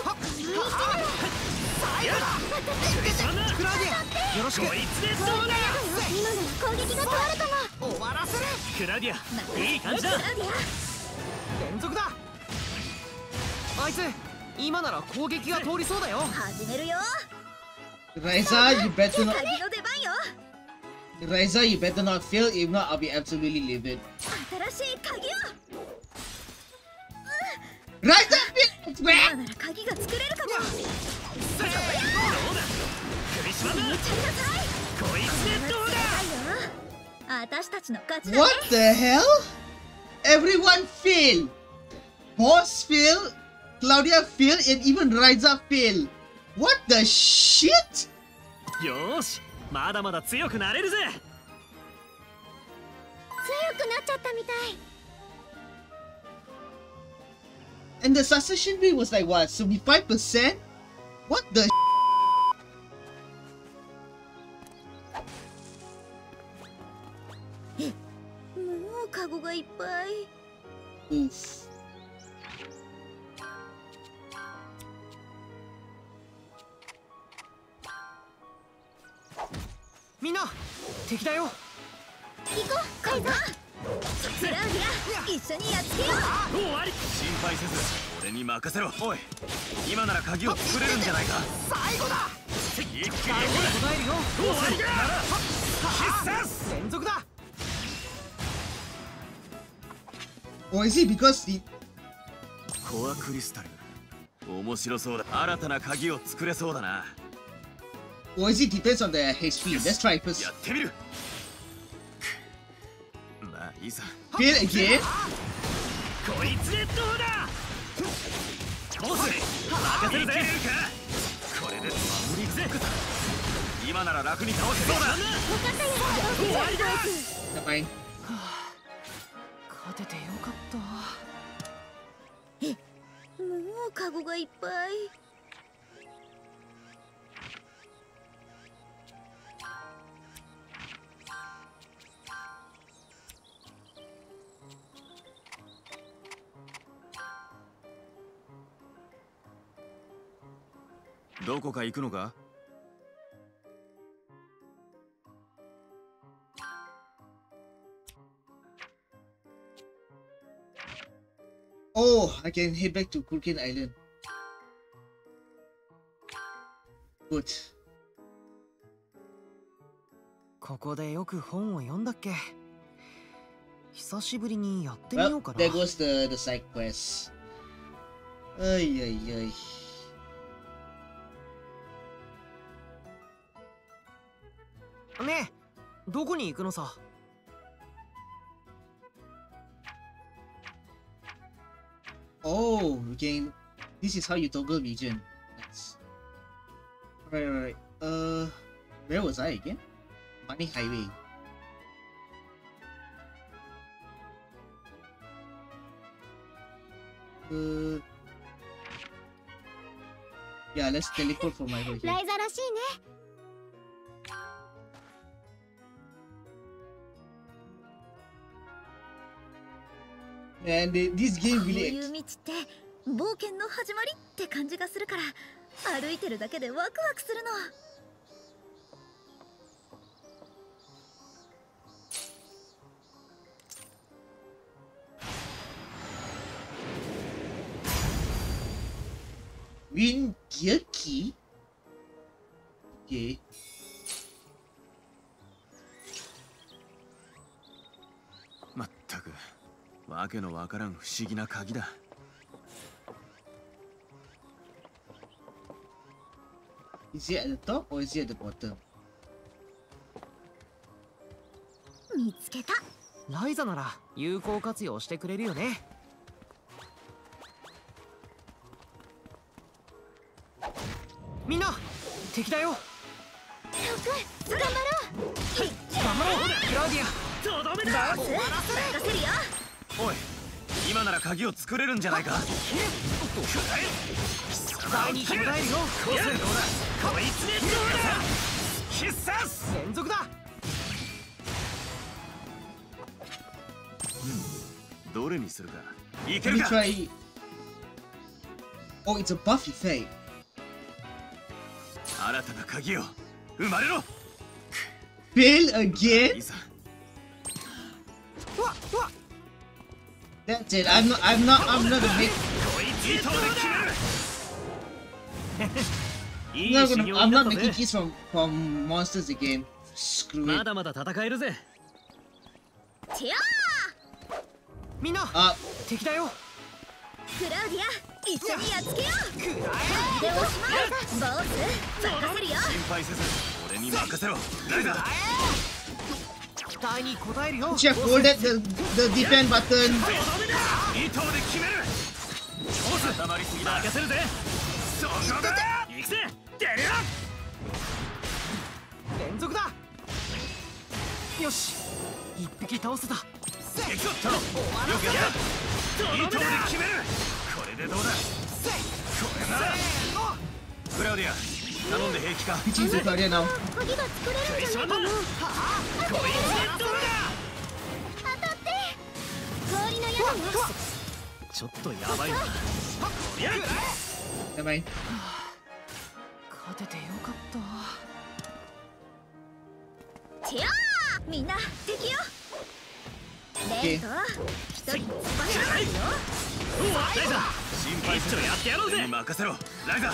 クラウディア、よろしく。 こいつでどうだ。 今なら攻撃が通るかも。 終わらせる。 クラウディア、いい感じだ。 クラウディア。 連続だ。あいつ今なら攻撃が通りそうだよ。 始めるよ。 Raiza, you better not. 鍵の出番よ。 Raiza, you better not fail. If not, I'll be absolutely livid. 新しい鍵を。 Raiza, fail! 今なら鍵が作れるかも。 どうだ。首絞め。 見ちゃいなさい。 こいつでどうだ。 私たちの勝ちだね。 What the hell? Everyone fail. Boss fail, Claudia fail, and even Raiza fail. What the shit? よーし、まだまだ強くなれるぜ。 強くなっちゃったみたい。 And the succession rate was like what, seventy-five percent? What the sh- もうカゴがいっぱい。 Oof. みんな敵だよ。 行こう、カイザー。クラウディア、一緒にやっつけよう。 終わり。 心配せず俺に任せろ。おい、今なら鍵を作れるんじゃないか。 最後だ。 一気に行く。 応えるよ。 終わりだ。 必殺。 連続だ。 Or is it because the コアクリスタル、面白そうだ。新たな鍵を作れそうだな。 or is it depends on the H P? Let's try first. やってみる。まあいいさ。 Fail again? こいつでどうだ。ボス、任せるぜ。 これで守りくぜ。今なら楽に倒せそうだ。 分かったよ。 Never mind. 勝ててよかった。 え、もうカゴがいっぱい。 どこか行くのか？ Oh, I can head back to Kurken Island. Good. ここでよく本を読んだっけ？久しぶりにやってみよ Well, うかな。 there goes the, the side quest. Ay, ay, ay. ねえ、どこに行くのさ？ Oh, we can. This is how you toggle region. That's... Right, right, right. Uh, where was I again? Money Highway. Uh, yeah, let's teleport from my way. ライザらしいね。 And uh, this game こう really. いう道って冒険の始まりって感じがするから歩いてるだけでワクワクするの。 Win gear key? Okay. まったく、わけのわからん不思議な鍵だ。 Is it at the top or is it at the bottom? 見つけた。 ライザなら有効活用してくれるよね。みんな、敵だよ。 トク、頑張ろう。 頑張ろう、クラウディア。 とどめだ。 ボス、任せるよ。 おい、今なら鍵を作れるんじゃないか。 第二巨大よ。 こいつでどうだ。こいつでどうだ。必殺。 連続だ。 どれにするか。いけ Let る me か。 try. Oh, it's a buff effect. 新たな鍵を生まれろ。 Fail い again? ざ。 That's it. I'm not. I'm not. I'm not gonna make. こいつでどうだ。 I'm not gonna. I'm not making keys from from monsters again. Screw ま it. だまだ戦えるぜ。 チャー。 みんな、 Ah, 敵だよ。 クラウディア、一緒にやっつけよう。でおしまい。ボス、任せるよ。 心配せず俺に任せろ。ライザー。 期待に応えるよ。 check. Hold it. The the defend button. 二頭で決める。ボス溜まりすぎだ。 任せるぜ。 そこだ。 行くぜ。出るよ。 連続だ。よし、一匹倒せた。 行くぞ。よくやった。二頭で決める。これでどうだ。これなら。クラウディア、頼んで平気か。 Pitching the area now. 鍵が作れるんじゃないかも。 こいつでどう当たって氷の矢だよ。 ちょっとやばいな。とりあえず Never mind. 勝ててよかった。 チャー。みんな、敵よ。レント、一人突っ走らないよ。 ライザー、 心配せずやってやろうぜ。 俺に任せろ。ライザー。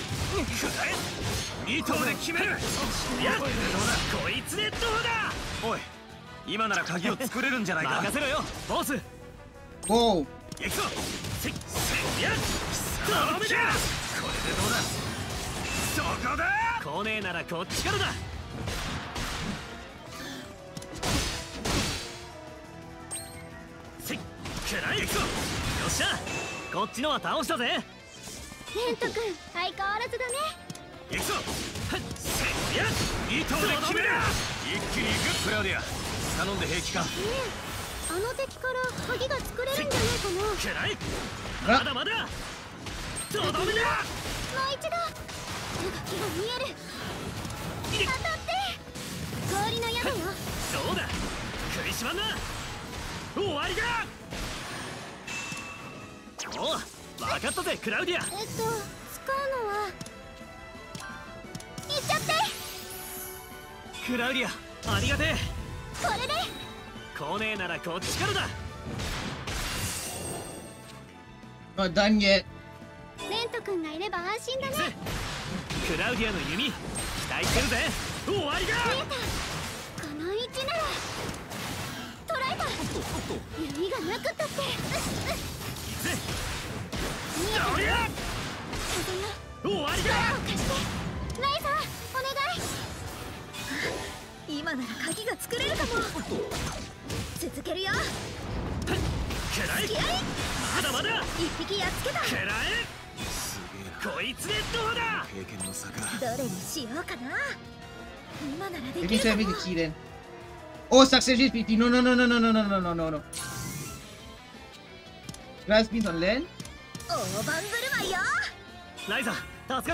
二頭で決める。 いや、こいつでどうだ。 おい、今なら鍵を作れるんじゃないか。 任せろよ、ボス。 Whoa. 行くぞ。 せい、せいや。 とどめだ。これでどうだ。そこだ。 来ねえならこっちからだ。せい、くらえ。よっしゃ、こっちのは倒したぜ。 レント君、相変わらずだね。 行くぞ。せいや。二頭で決める。一気に行く。クラウディア、頼んで平気か。 あの敵から鍵が作れるんじゃないかな。 くらい。まだまだ。とどめだ。 もう一度。手が木が見える。当たって。氷の矢だよ。 そうだ。食いしばんな。終わりだ。おう、分かったぜクラウディア。 えっと使うのはいっちゃって。 クラウディア、ありがてえ。 これで来ねえならこっちからだ。 Not done yet. レント君がいれば安心だね。 クラウディアの弓期待してるぜ。終わりだ。 見えた。この位置なら捕らえた。弓がなくったって。見えた。 おりゃ風よ。 終わりだ。 貸してライザーお願い。 今なら鍵が作れるかも。続けるよ。 くらい。まだまだ。 一匹やっつけた。 くらえ。こいつでどうだ。 経験の差か。 どれにしようかな。今ならで Let き me るか try も。 make the key then. Oh, success rate fifty. No, no, no, no, no, no, no, no, no, no, no. Glass beans on land. 大盤振る舞いよ。 ライザ助かった。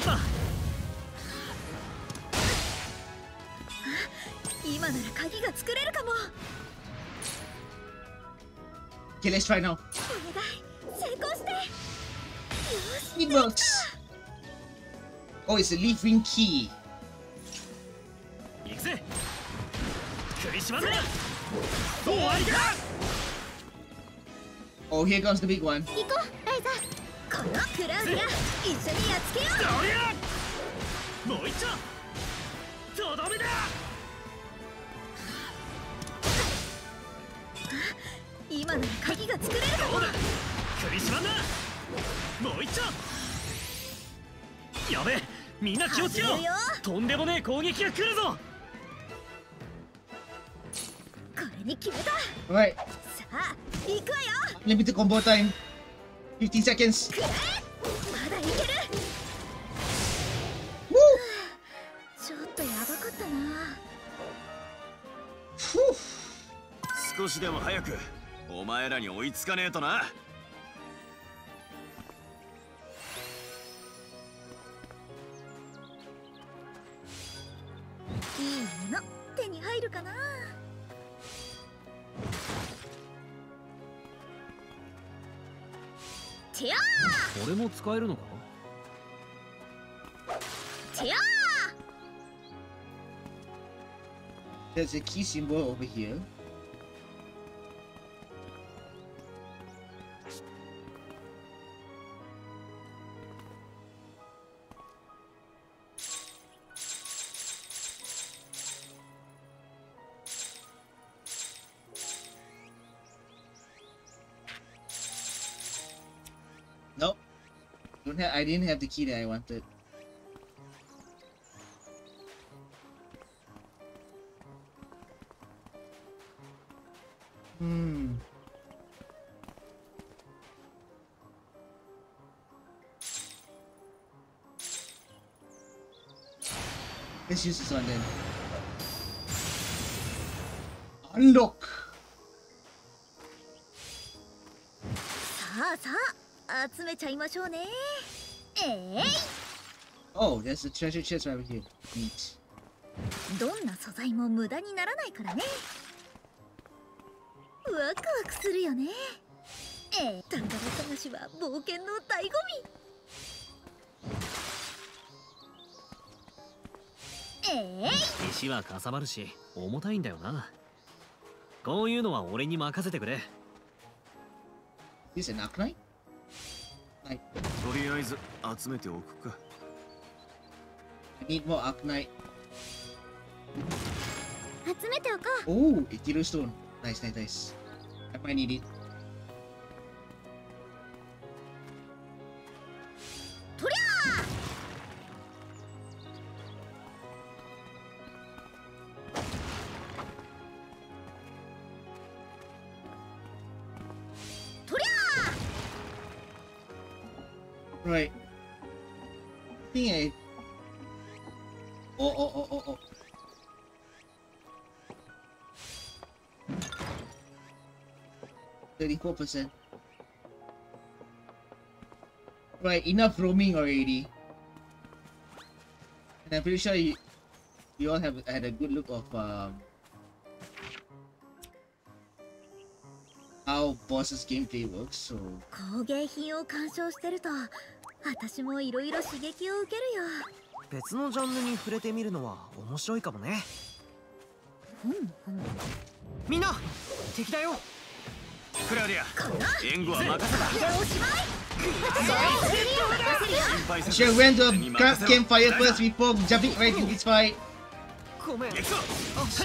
今なら鍵が作れるかも。 Okay, let's try now. お願い成功して。よし。 It works. Oh, it's a leaf ring key. 行くぜ。食いしばんな。終わりだ。 Oh, here comes the big one. 行こうライザー。 このクラウディア一緒にやっつけよどりゃ。もう一丁。とどめだ。 今なら鍵が作れるかも。 どうだ。食いしばんな。もう一丁。やべえ、みんな気をつけろ。 外れるよ。 とんでもねえ攻撃が来るぞ。 これに決めた。 Alright, さあ行くわよ。 limited combo time. fifteen seconds. くらえ。まだいける。 Woo! ちょっとやばかったな。 Whew. 少しでも早くお前らに追いつかねえとな。 いいもの手に入るかな。てやこれも使えるのか。 ーてや There's a key symbol over here. Nope. Don't have. I didn't have the key that I wanted. Hmm. Let's use this one then. Unlock. さあさあ集めちゃいましょうね。えい、 Oh, there's a treasure chest right over here. Neat. どんな素材も無駄にならないからね。ワクワクするよね。ええ、宝探しは冒険の醍醐味。えい、 石はかさばるし重たいんだよな。こういうのは俺に任せてくれ。 This is an Arcanite? Like, とりあえず集めておくか。 I need more Arcanite. 集めておこう。 Oh, a Killer Stone. Nice, nice, nice. I might need it. とりゃー。とりゃー。 Right. I think I. Oh, oh, oh, oh, oh. thirty-four percent. Right, enough roaming already. And I'm pretty sure you, you all have had a good look of um, how boss's gameplay works, so... 工芸品を鑑賞してると私もいろいろ刺激を受けるよ。 別のジャンルに触れてみるのは面白いかもね。 うんうん。 みんな敵だよ。 クラウディア、援護は任せた。 おしまい。 I should have went to a grab campfire first before jumping right into this fight. ごめん。 いや、見切れるか。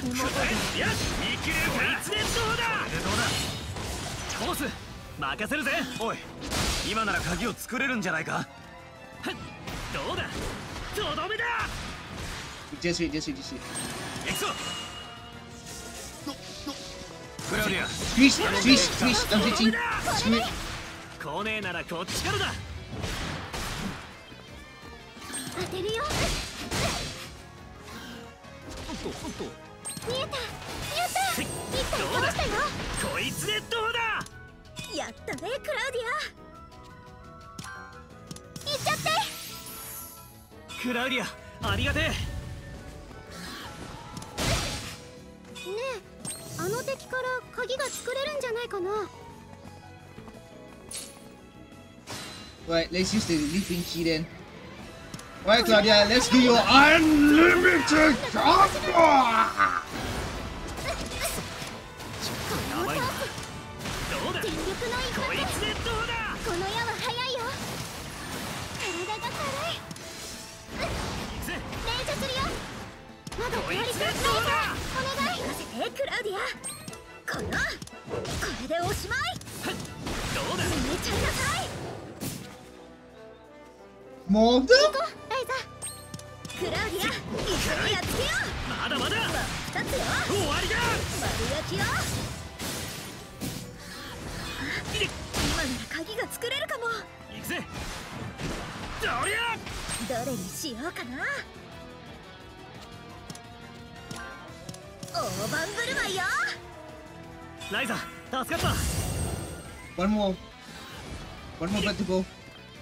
いつでどうだ。 ボス、任せるぜ。 おい、今なら鍵を作れるんじゃないか。 どうだ。とどめだ。 Just wait, just wait, just wait. 行くぞ。クラウディア。 Squish, squish, squish. I'm switching. Squish. 来ねえならこっちからだ。 当てるよ。 おっとおっと。 見えた。やった。一体倒したよ。 こいつでどうだ。 やったね、クラウディア。 行っちゃって。 クラウディア、ありがてえ。ねえ、あの敵から鍵が作れるんじゃないかな。 Right, let's use the leaping key then. Alright, Claudia, let's do your unlimited combo! やばいな。どうだ。 全力の一発。 こいつでどうだ。 この矢は速いよ。体が軽い。連射するよ。まだ終わりか。お願い。 任せて、クラウディア。このこれでおしまい。 どうだ。 めちゃいなさい。 More of them? ライザ。 クラウディア、一緒にやっつけよう。 まだまだ。 二つよ。 終わりだ。 丸焼きよ。今なら鍵が作れるかも。 行くぜ。どりゃ。 どれにしようかな。大盤振る舞いよ。 ライザ、助かった。 One more. One more but to go.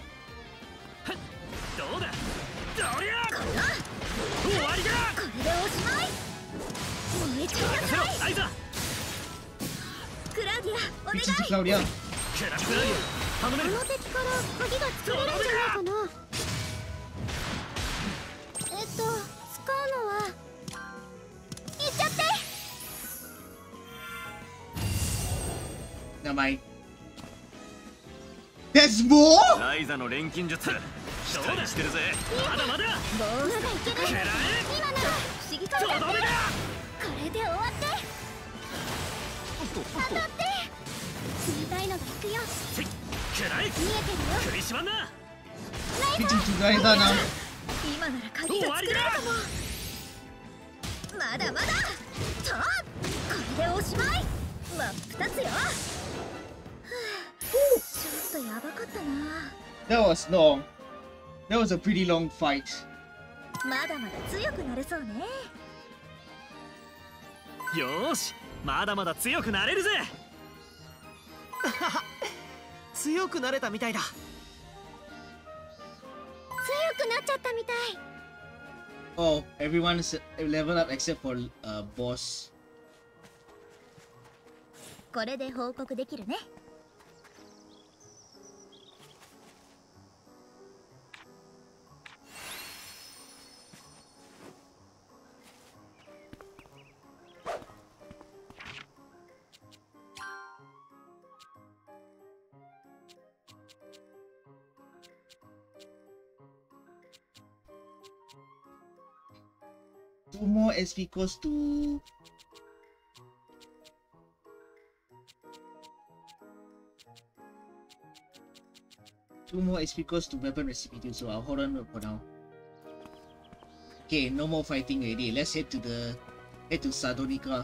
どうだ。どりゃ。 この終わりだ。 これでおしまい。燃えちゃいなさい。 ライザ。 クラウディア、お願い。 Reach to Claudia. クラクラディア、頼める。 あの敵から鍵が作れるんじゃないかな。えっと、使うのは。いっちゃって。 名前。There's more? ライザの錬金術。期待してるぜ。 まだまだ。 もうまだいけない。今なら不思議とやってる。 これで終わって。当たって。冷たいのがいくよ。 くらい。 見えてるよ。 首絞まんな。 Reaching to Raisa now. 今なら鍵が作れるかも。まだまだ。と、これでおしまい。真っ二つよ。ちょっとやばかったな。 That was long. That was a pretty long fight. まだまだ強くなれそうね。 よーし、まだまだ強くなれるぜ。 強くなれたみたいだ。 強くなっちゃったみたい。 Oh, everyone's level up except for uh, boss. これで報告できるね。 Two more S P equals to... Two more S P equals to weapon recipe too, so I'll hold on for now. Okay, no more fighting already. Let's head to the... head to Sardonica.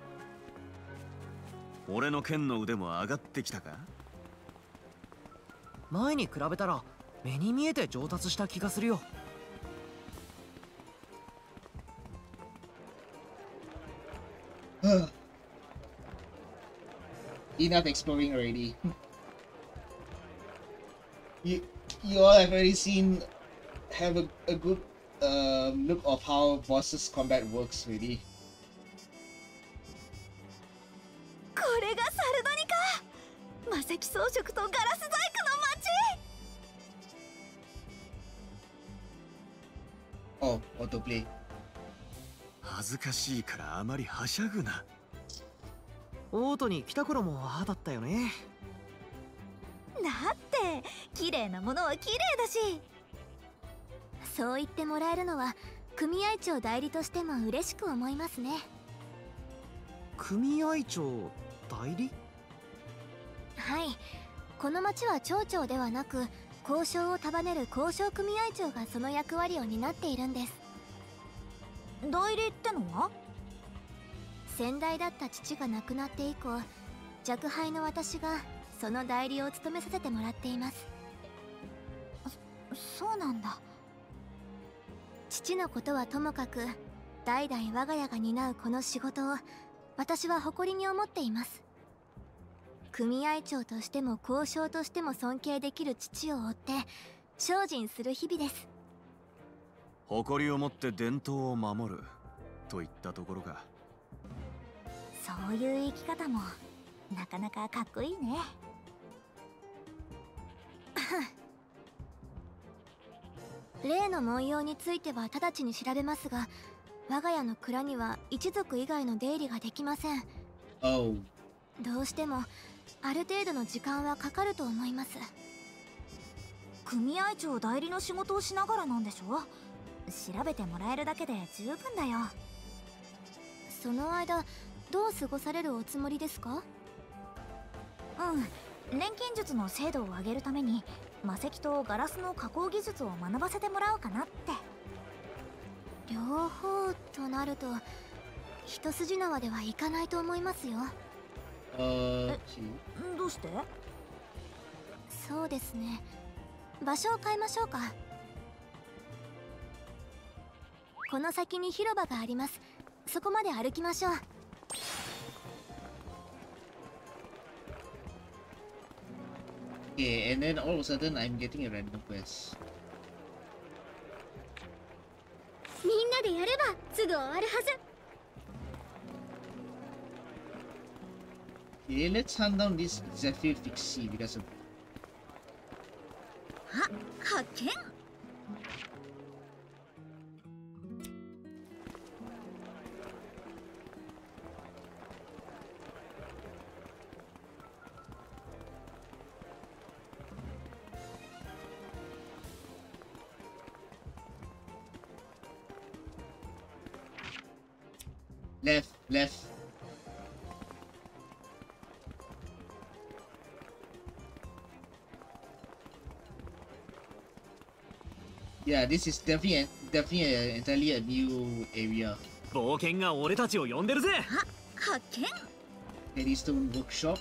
俺の剣の腕も上がってきたか。 前に比べたら目に見えて上達した気がするよ。 enough exploring already. you you all have already seen have a, a good um, look of how bosses combat works already. これがサルドニか。魔石装飾とガラス細工の街。 Oh, autoplay. 恥ずかしいからあまりはしゃぐな。 オートに来た頃もああだったよね。 だって綺麗なものは綺麗だし。そう言ってもらえるのは組合長代理としても嬉しく思いますね。 組合長代理？ はい、この町は町長ではなく交渉を束ねる交渉組合長がその役割を担っているんです。代理ってのは？先代だった父が亡くなって以降、若輩の私がその代理を務めさせてもらっています。そ、そうなんだ。父のことはともかく、代々我が家が担うこの仕事を私は誇りに思っています。組合長としても交渉としても尊敬できる父を追って精進する日々です。 誇りを持って伝統を守るといったところか。 そういう生き方もなかなかかっこいいね。例の文様については直ちに調べますが、我が家の蔵には一族以外の出入りができません。 Oh. どうしてもある程度の時間はかかると思います。組合長代理の仕事をしながらなんでしょ。調べてもらえるだけで十分だよ。その間どう過ごされるおつもりですか？うん、錬金術の精度を上げるために魔石とガラスの加工技術を学ばせてもらおうかなって。両方となると一筋縄ではいかないと思いますよ。 Uh, どうして？そうですね、場所を変えましょうか。この先に広場があります。そこまで歩きましょう。 Okay, and then all of a sudden I'm getting a random quest. みんなでやればすぐ終わるはず。 Okay, let's hunt down this Zephyr Fixie because of... あ、発見。 Left, left. Yeah, this is definitely definitely a, entirely a new area. 冒険が俺たちを呼んでるぜ。 あ、発見。 Eddystone Workshop.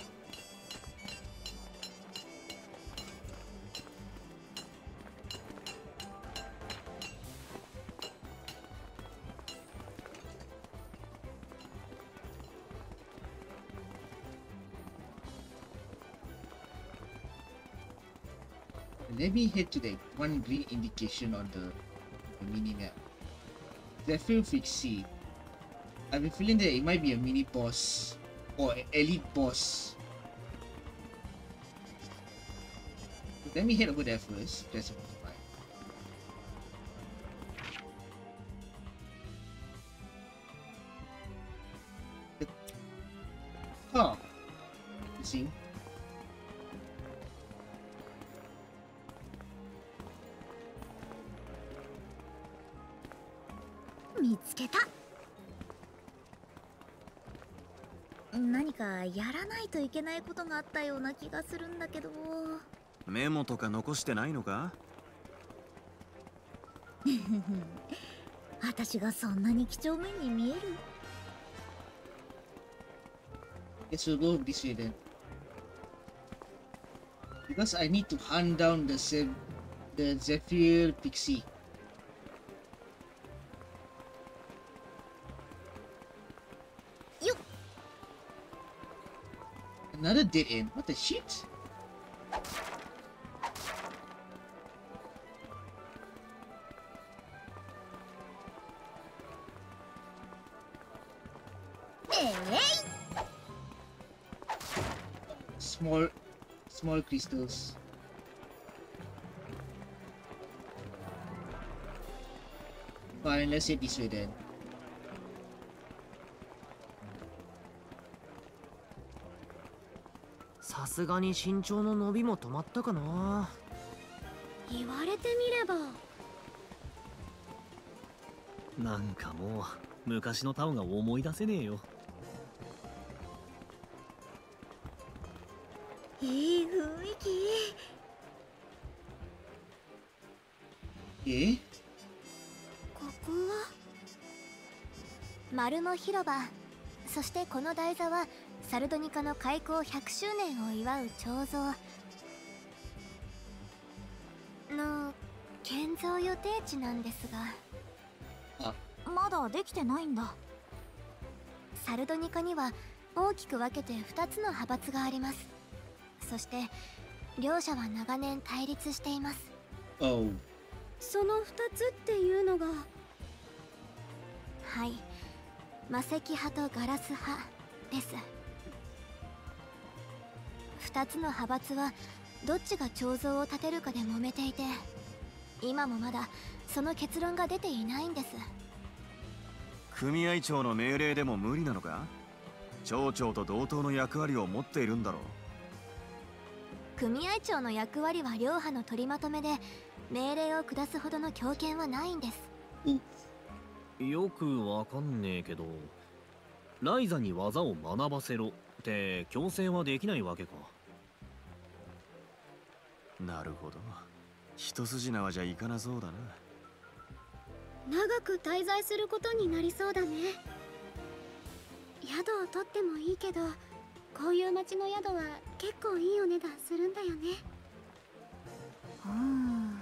Let me head to the one green indication on the, the mini map. Zephyr Fixie. I've been feeling that it might be a mini boss or an elite boss. Let me head over there first. That's fine. Huh. You see? 見つけた。何かやらないといけないことがあったような気がするんだけど。 メモとか残してないのか？ 私がそんなに几帳面に見える？ Guess we'll go this way then. Because I need to hunt down the Ze the Zephyr Pixie. Another dead end. What the shit? Small, small crystals. Fine, let's head this way then. さすがに身長の伸びも止まったかな。 言われてみれば。 なんかもう昔のタオが思い出せねえよ。 いい雰囲気。 え？ ここは丸も広場、そしてこの台座はサルドニカの開港ひゃくしゅうねんを祝う彫像の建造予定地なんですが。 まだできてないんだ。 サルドニカには大きく分けてふたつの派閥があります。そして両者は長年対立しています。 Oh. そのふたつっていうのが、はい、魔石派とガラス派です。ふたつの派閥はどっちが彫像を建てるかで揉めていて、今もまだその結論が出ていないんです。 組合長の命令でも無理なのか？町長と同等の役割を持っているんだろう。 組合長の役割は両派の取りまとめで、命令を下すほどの強権はないんです。 よくわかんねえけど、ライザに技を学ばせろって強制はできないわけか。 なるほど、一筋縄じゃいかなそうだな。 長く滞在することになりそうだね。宿を取ってもいいけど、こういう町の宿は結構いいお値段するんだよね。 うーん、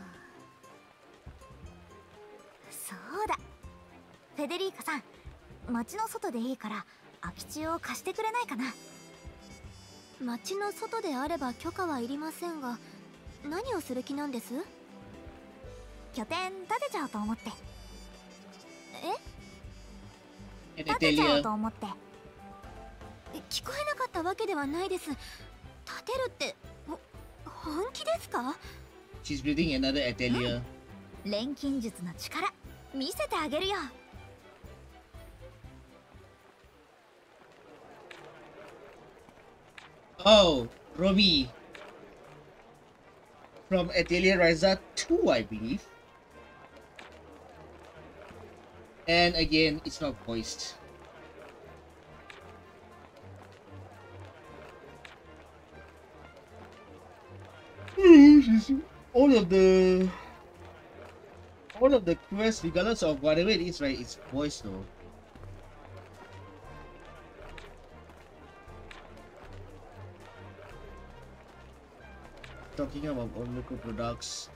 そうだ。フェデリーカさん、町の外でいいから空き地を貸してくれないかな。 町の外であれば許可はいりませんが、何をする気なんです？ 拠点建てちゃおうと思って。 え？ An 建てちゃおう atelier. と思って。 聞こえなかったわけではないです。建てるってほ本気ですか？ She's building another atelier. 錬金術の力見せてあげるよ。 Oh, Romy. From Atelier Ryza two, I believe. And again, it's not voiced. All of the all of the quests, regardless of whatever it is, right, it's voiced though. Talking about all local products.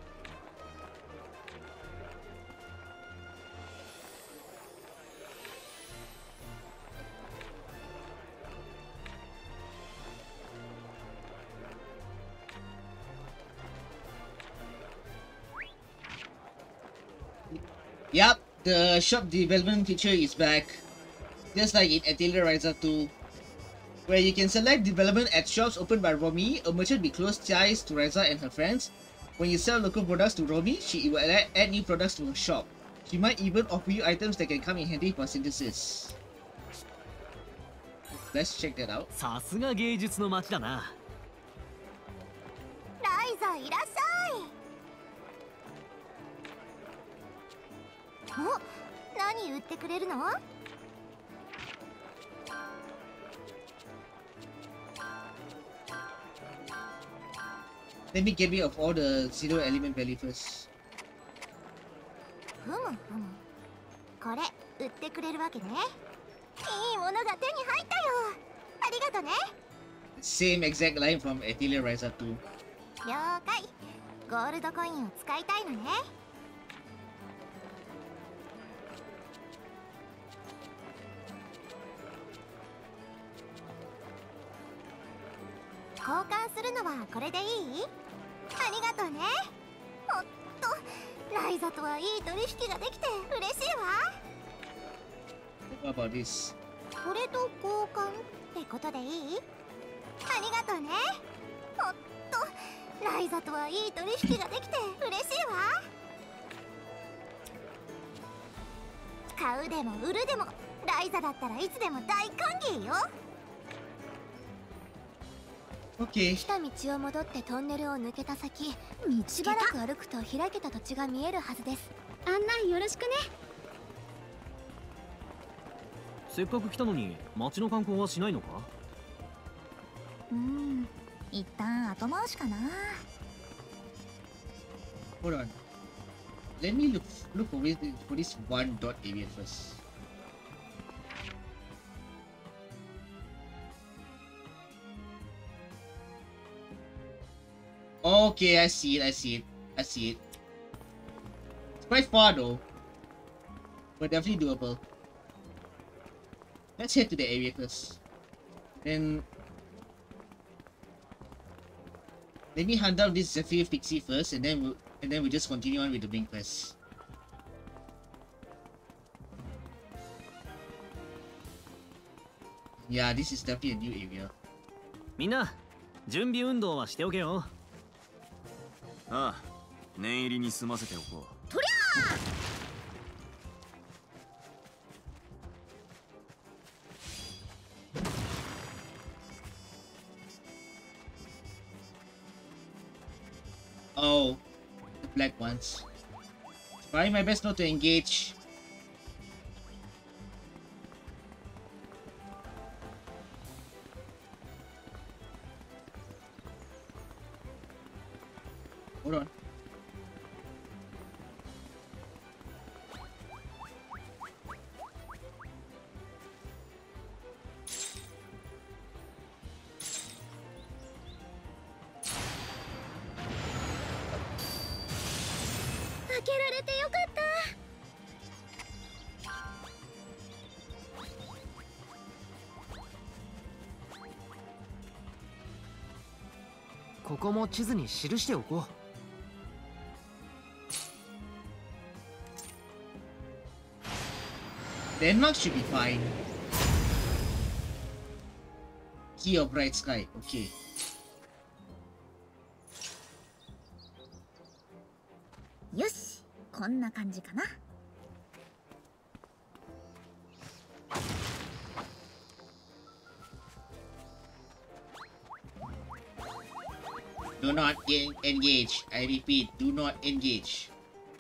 Yep, the shop development feature is back. Just like in Atelier Ryza two, where you can select development at shops opened by Romy. A merchant with close ties to Ryza and her friends. When you sell local products to Romy, she will add, add new products to her shop. She might even offer you items that can come in handy for synthesis. Let's check that out. さすが芸術の街だな。 ライザいらっしゃい。お、何売ってくれるの ？Let me get rid of all the zero element value first. ふむふむ。これ売ってくれるわけね。いいものが手に入ったよ。ありがとね。 Same exact line from Atelier Ryza two. 了解。ゴールドコインを使いたいのね。 交換するのはこれでいい？ありがとうね。ほんとライザとはいい取引ができて嬉しいわ。 What about this? これと交換ってことでいい？ありがとうね。ほんとライザとはいい取引ができて嬉しいわ。買うでも売るでもライザだったらいつでも大歓迎よ。 Okay. 来た道を戻ってトンネルを抜けた先、しばらく歩くと開けた土地が見えるはずです。案内よろしくね。 せっかく来たのに街の観光はしないのか？ うーん、一旦後回しかな。 Hold on. Let me look look for this, for this one dot area first. Okay, I see it, I see it, I see it. It's quite far though, but definitely doable. Let's head to the area first. Then let me hunt down this Zephyr Pixie first, and then we'll and then we just continue on with the main quest. Yeah, this is definitely a new area. みんな準備運動はしておけよ。 ああ、念入りに済ませておこう。 とりゃあ。Oh, the black ones. Trying my best not to engage. Hold on. Denmark ここも地図に記しておこう。 Denmark should be fine. Key of Bright Sky. Okay. Yes, こんな感じかな。 Do not en engage. I repeat, do not engage.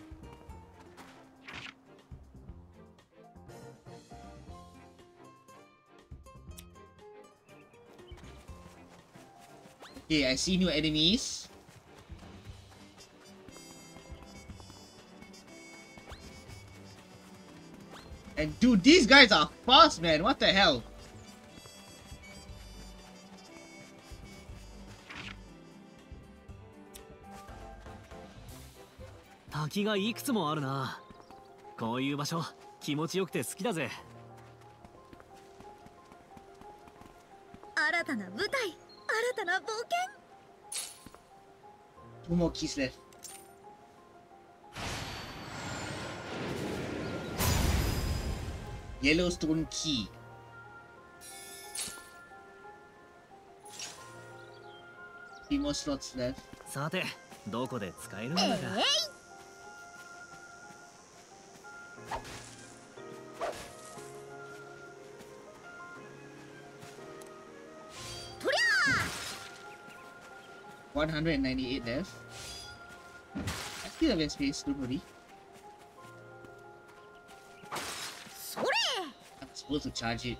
Okay, I see new enemies. And dude, these guys are fast, man. What the hell? Taki がいくつもあるな。こういう場所気持ちよくて好きだぜ。 新たな舞台、新たな冒険。 Two more keys left. Yellowstone key. Three more slots left. さて、どこで使えるんだか。 えい、 one hundred ninety-eight left. I still have space, don't worry. それ。 I'm supposed to charge it.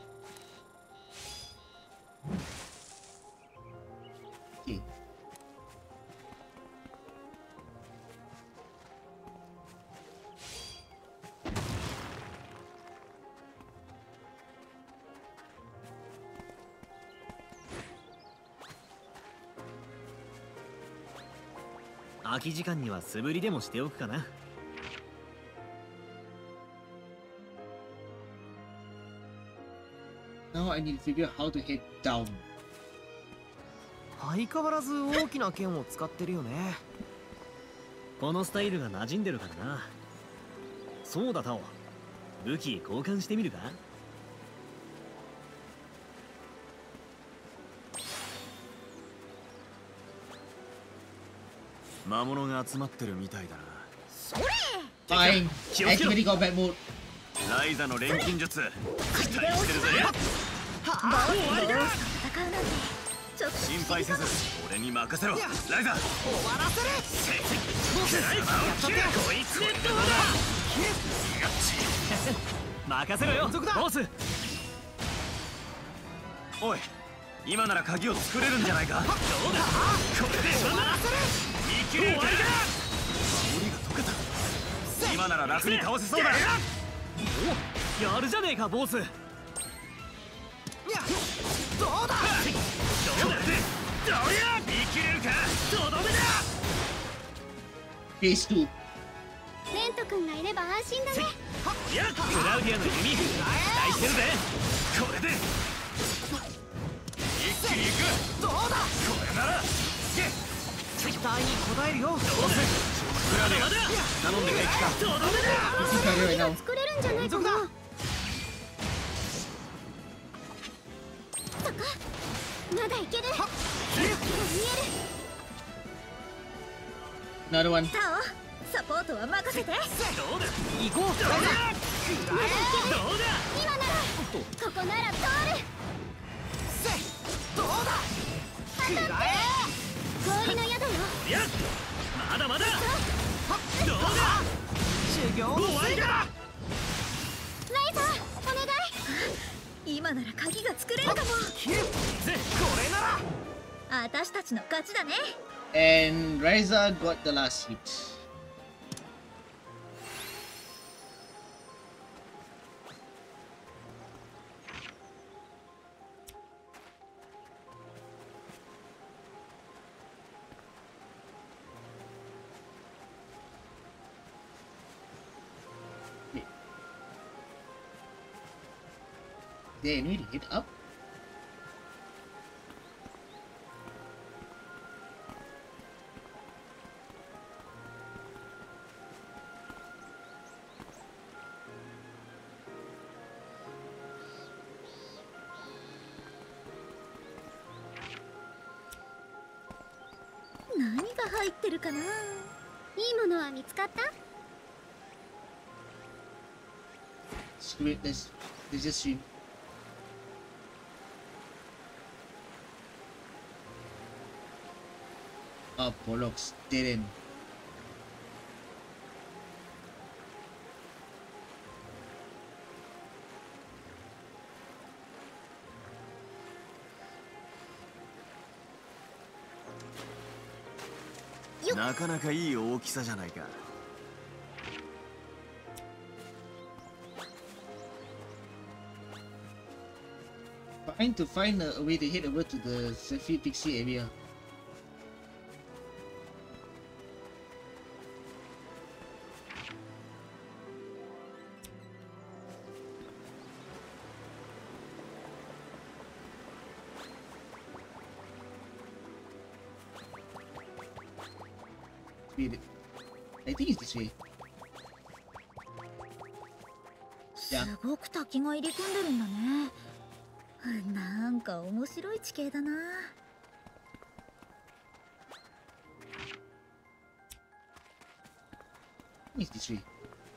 Okay. Now 空き時間には素振りでもしておくかな。 Now I need to figure out how to head down. 相変わらず大きな剣を使ってるよね。 このスタイルが馴染んでるからな。そうだタオ、武器交換してみるか？ 魔物が集まってるみたいだな。 それ Fine. Activity combat mode. ライザの錬金術期待してるぜ。 終わりだ。戦うなんてちょっと心配せず俺に任せろ。ライザ終わらせる。 こいつでどうだ。任せろよボス。 おい、今なら鍵を作れるんじゃないか。どうだ、これで終わらせる。生きるか。守りが解けた。今なら楽に倒せそうだ。 お、やるじゃねえかボス。 どうだ。 どうだ。どうや生きれるか。とどめだ。 Phase two. レント君がいれば安心だね。 やっクラウディアの弓期待してるぜ。 これで一気に行く。どうだ、これなら期待に応えるよ。 どうだ。 クラウディア頼んでくれ。 とどめだ。 Right 鍵 now. が作れるんじゃないかな。そっか、まだいける。見える。 Another one. タオ、サポートは任せて。 どうだ。 行こう。 どうだ。どうだ。 今ならここなら通る。 どうだ。 当たって氷の宿よ。 いやまだまだ。どうだ。 修行の終わりだ。 ライザーお願い。 今なら鍵が作れるかも。 切る。これなら私たちの勝ちだね。 And Ryza got the last hit. They need to hit up. What 何が入ってるかな。 いいものは見つかった？ Screw it, let's, let's just stream. Oh, bollocks, didn't. Yo. なかなかいい大きさじゃないか。 Trying to find a, a way to head over to the Sapphire Pixie area. Wait, I think it's this way. すごく滝が入り組んでるんだね。なんか面白い地形だな。 It's this way.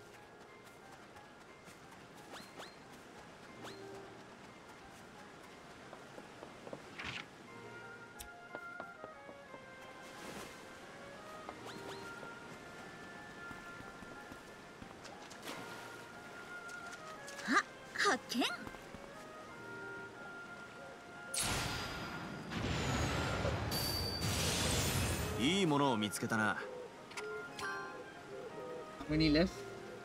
Ah, 発見。 いいものを見つけたな。 How many left?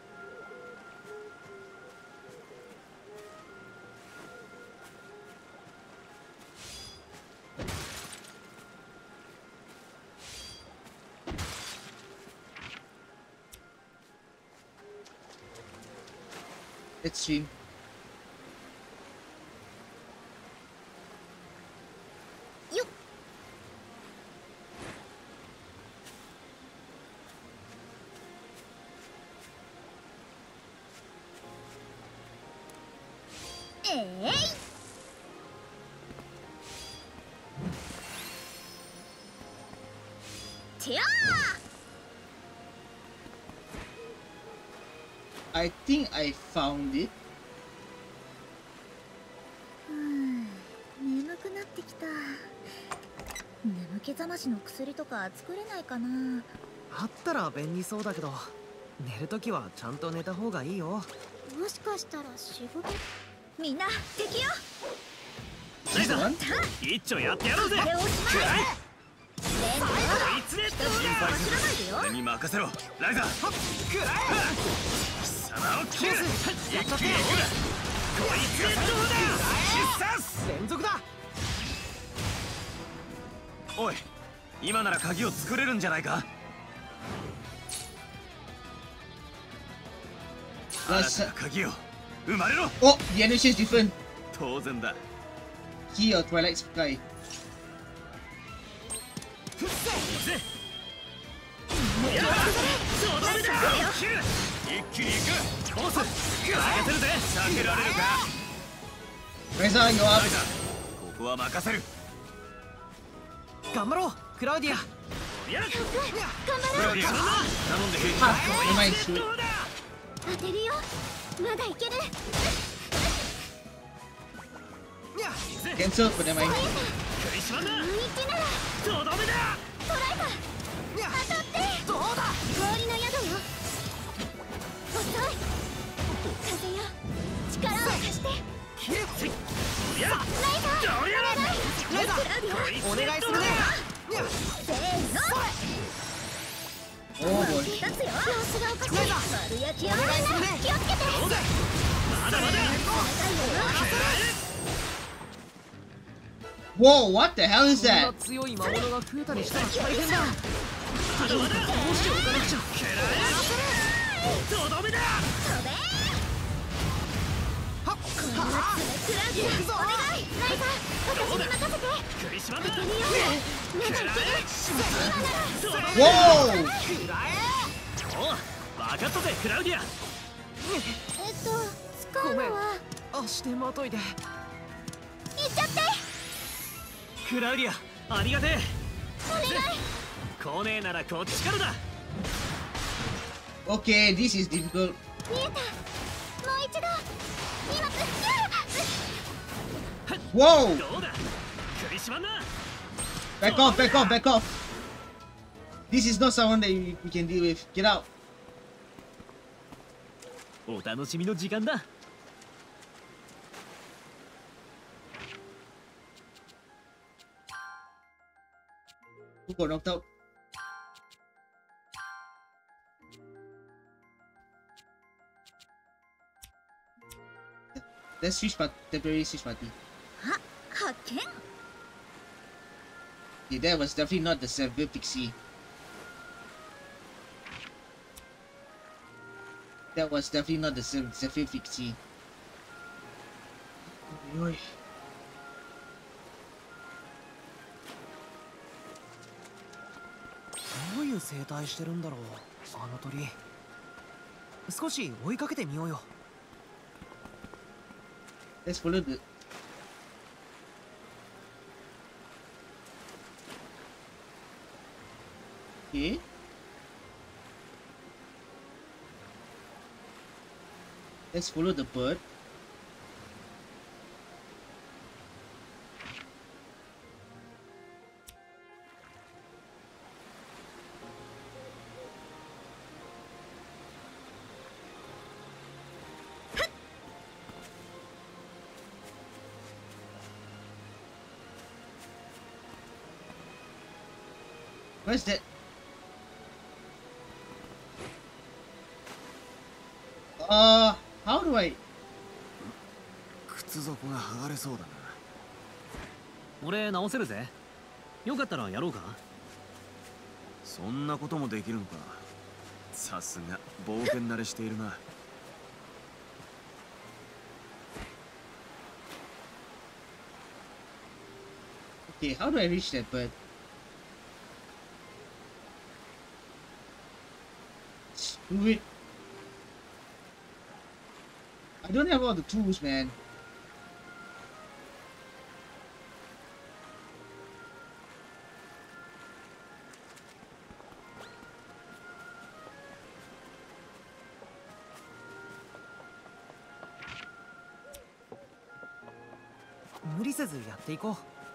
Let's stream. えいてや I think I found it. うーん、眠くなってきた。眠気覚ましの薬とか作れないかな。 あったら便利そうだけど、寝るときはちゃんと寝た方がいいよ。 もしかしたら仕事。みんな敵よ。 ライザー一丁やってやろうぜ。 これをしまえ。レンこいつでどうだ。 走らないでよ。 俺に任せろライザー。 くら貴様を切る。一気に行く。 こいつでどうだ。 必殺。 連続だ。 おい、今なら鍵を作れるんじゃないか。新たな鍵を生まれろ。 Oh, the animation is different. 当然だ。 Key or Twilight Sky. 一気に行く。コース避けてるぜ。避けられるか。 Reza, you're ラ up. イザー、ここは任せる。 頑張ろうクラウディア。 やっクラウディア、頼んで兵士 Ah, never mind. Shoot. 当てるよ。まだいける。 Cancel, but never mind. クリスマンだ。 もう一ならとどめだ。 トライバー当たって。どうだ。氷の宿よ。遅い。風よ、力を貸して。 やっライザー、 どりゃお願い。 ライザークラウディア、 お願いするね。 せーの。 Oh boy. 立つよ。様子がおかしい。丸焼きをみんな気をつけて。 まだまだ。 Whoa, what the hell is そんな that? 強い魔物が増えたりしたら大変だ。 まだまだ。 どうしておかなくちゃ。 とどめだ。 飛べ。この夏クラウディア、お願い。ライザー、私に任せて。 クリスマンだ。 当てるよ。まだいける。今なら。 Whoa! お、分かったぜクラウディア。 えっと、使うのは足手まといで。 行っちゃって。 クラウディア、ありがてえ。 お願い。 来ねえならこっちからだ。 Okay, this is difficult. 見えた。もう一度。今す。 Whoa! どうだ。クリスマンだ。 Back off, back off, back off. This is not someone that we, we can deal with. Get out. お楽しみの時間だ。 Who got knocked out? Let's switch part temporary switch party. あ、発見。 Okay, that was definitely not the Severe Pixie. That was definitely not the Se- Severe Pixie. Oi. どういう生態してるんだろうあの鳥。少し追いかけてみようよ。 Let's follow the. Okay. Let's follow the bird. Where's that? Uh, how do I? 靴底が剥がれそうだな。 俺直せるぜ。よかったらやろうか。 そんなこともできるのか。さすが冒険慣れしているな。 Okay, how do I reach that bird? Screw it. I don't have all the tools, man. 理せずやっていこう。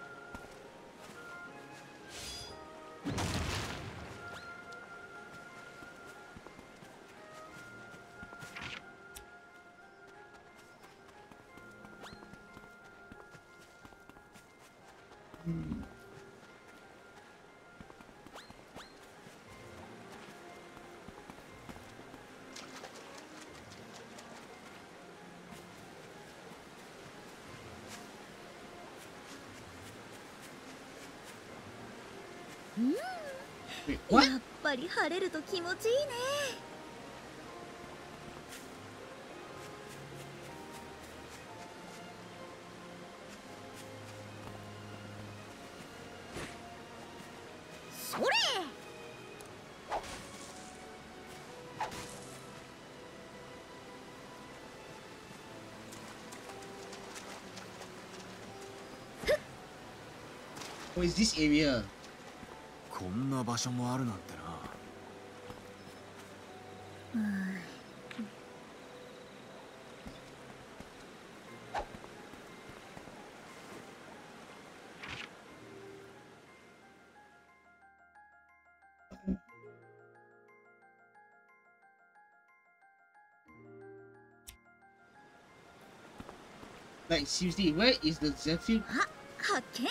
やっぱり晴れると気持ちいいね。それ。 Oh, is this area? こんな場所もあるなんてな。 Like seriously, where is the Zephyr? あ、発見。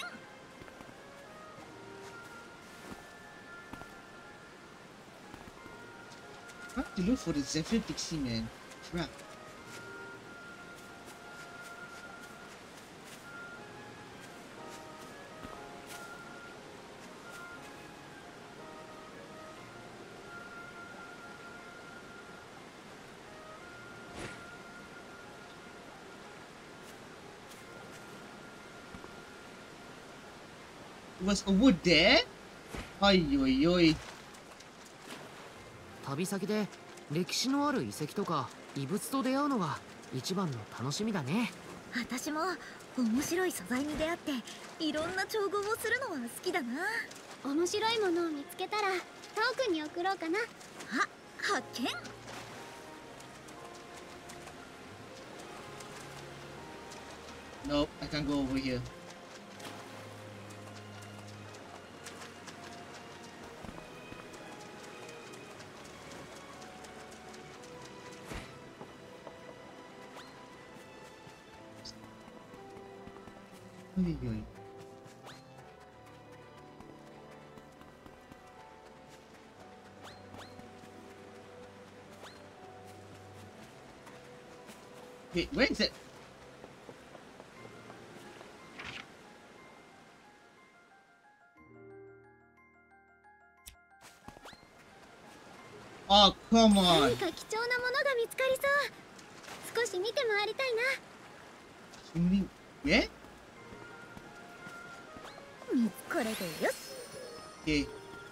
I have to look for the Zephyr Pixie, man. Crap. Was over there? Oi, oi, oi. 旅先で歴史のある遺跡とか遺物と出会うのが一番の楽しみだね。 私も面白い素材に出会っていろんな調合をするのは好きだな。 面白いものを見つけたらトークに送ろうかな。 あ、発見。 No, I can't go over here. Oi, oi. Wait, where is it? Oh, come on. 何か貴重なものが見つかりそう。少し見て回りたいな。 君、え？ これでよし。 Okay.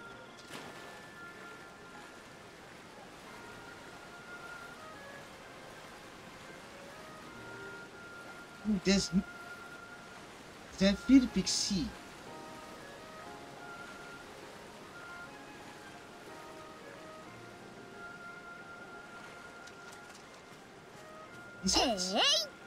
There's Zephyr Pixie. Is it?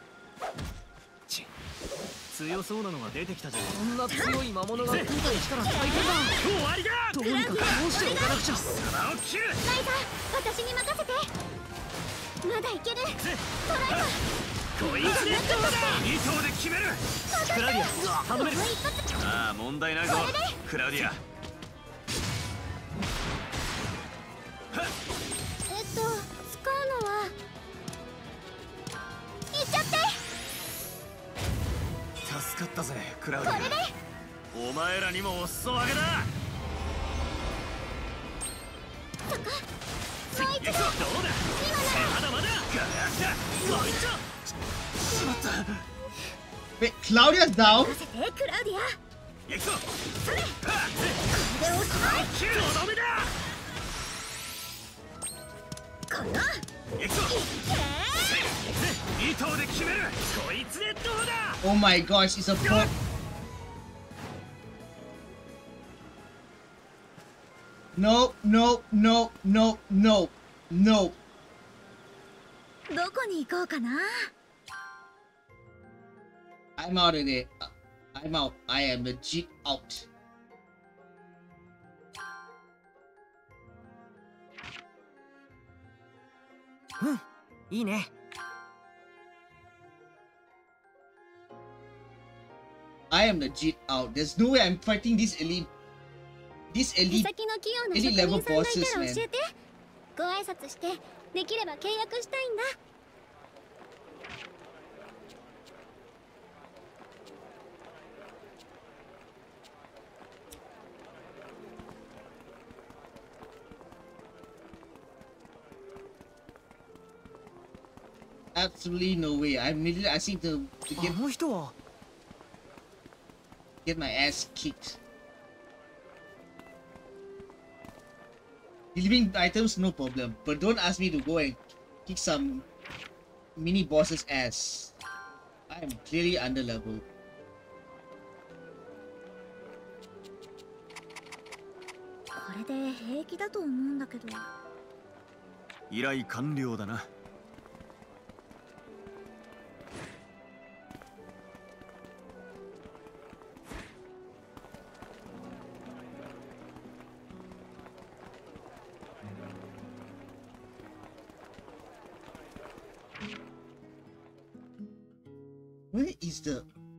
強そうなのが出てきたじゃん。 こんな強い魔物が今回来たら大変だ。 終わりだ。 どうにか倒しておかなくちゃ。 皿を切る。 ライザー、私に任せて。まだいける。トライだ。 こいつでどうだ。に頭で決める。クラウディア、頼める。ああ、問題ないぞクラウディア。 えっと、使うのは。いっちゃって。 助かったぜクラウディア。お前らにもお裾分けだ。 そっか。もう一度。どうだ。 まだまだ。もう一度。しまった。 Wait, Claudia's down? 任せてクラウディア。 行くぞ。 それ。これでおしまい。 切るとどめだ。 この。 行くぞ。に頭で決める。こいつでどうだ。 Oh my gosh, it's a bot. No, no, no, no, no, no. どこに行こうかな。 I'm out of there. I'm out. I am legit out. Hmm, いいね。 I am legit out. There's no way I'm fighting this elite, this 手 elite, 先の器用な elite 職 level 人さんがい bosses, たら man. 教えて。ご挨拶してできれば契約したいんだ。 Absolutely no way. I'm literally asking to, to get, あの人は get my ass kicked. Delivering items, no problem. But don't ask me to go and kick some mini boss's ass. I am clearly under level. これで平気だと思うんだけど。 依頼完了だな。 Where is the...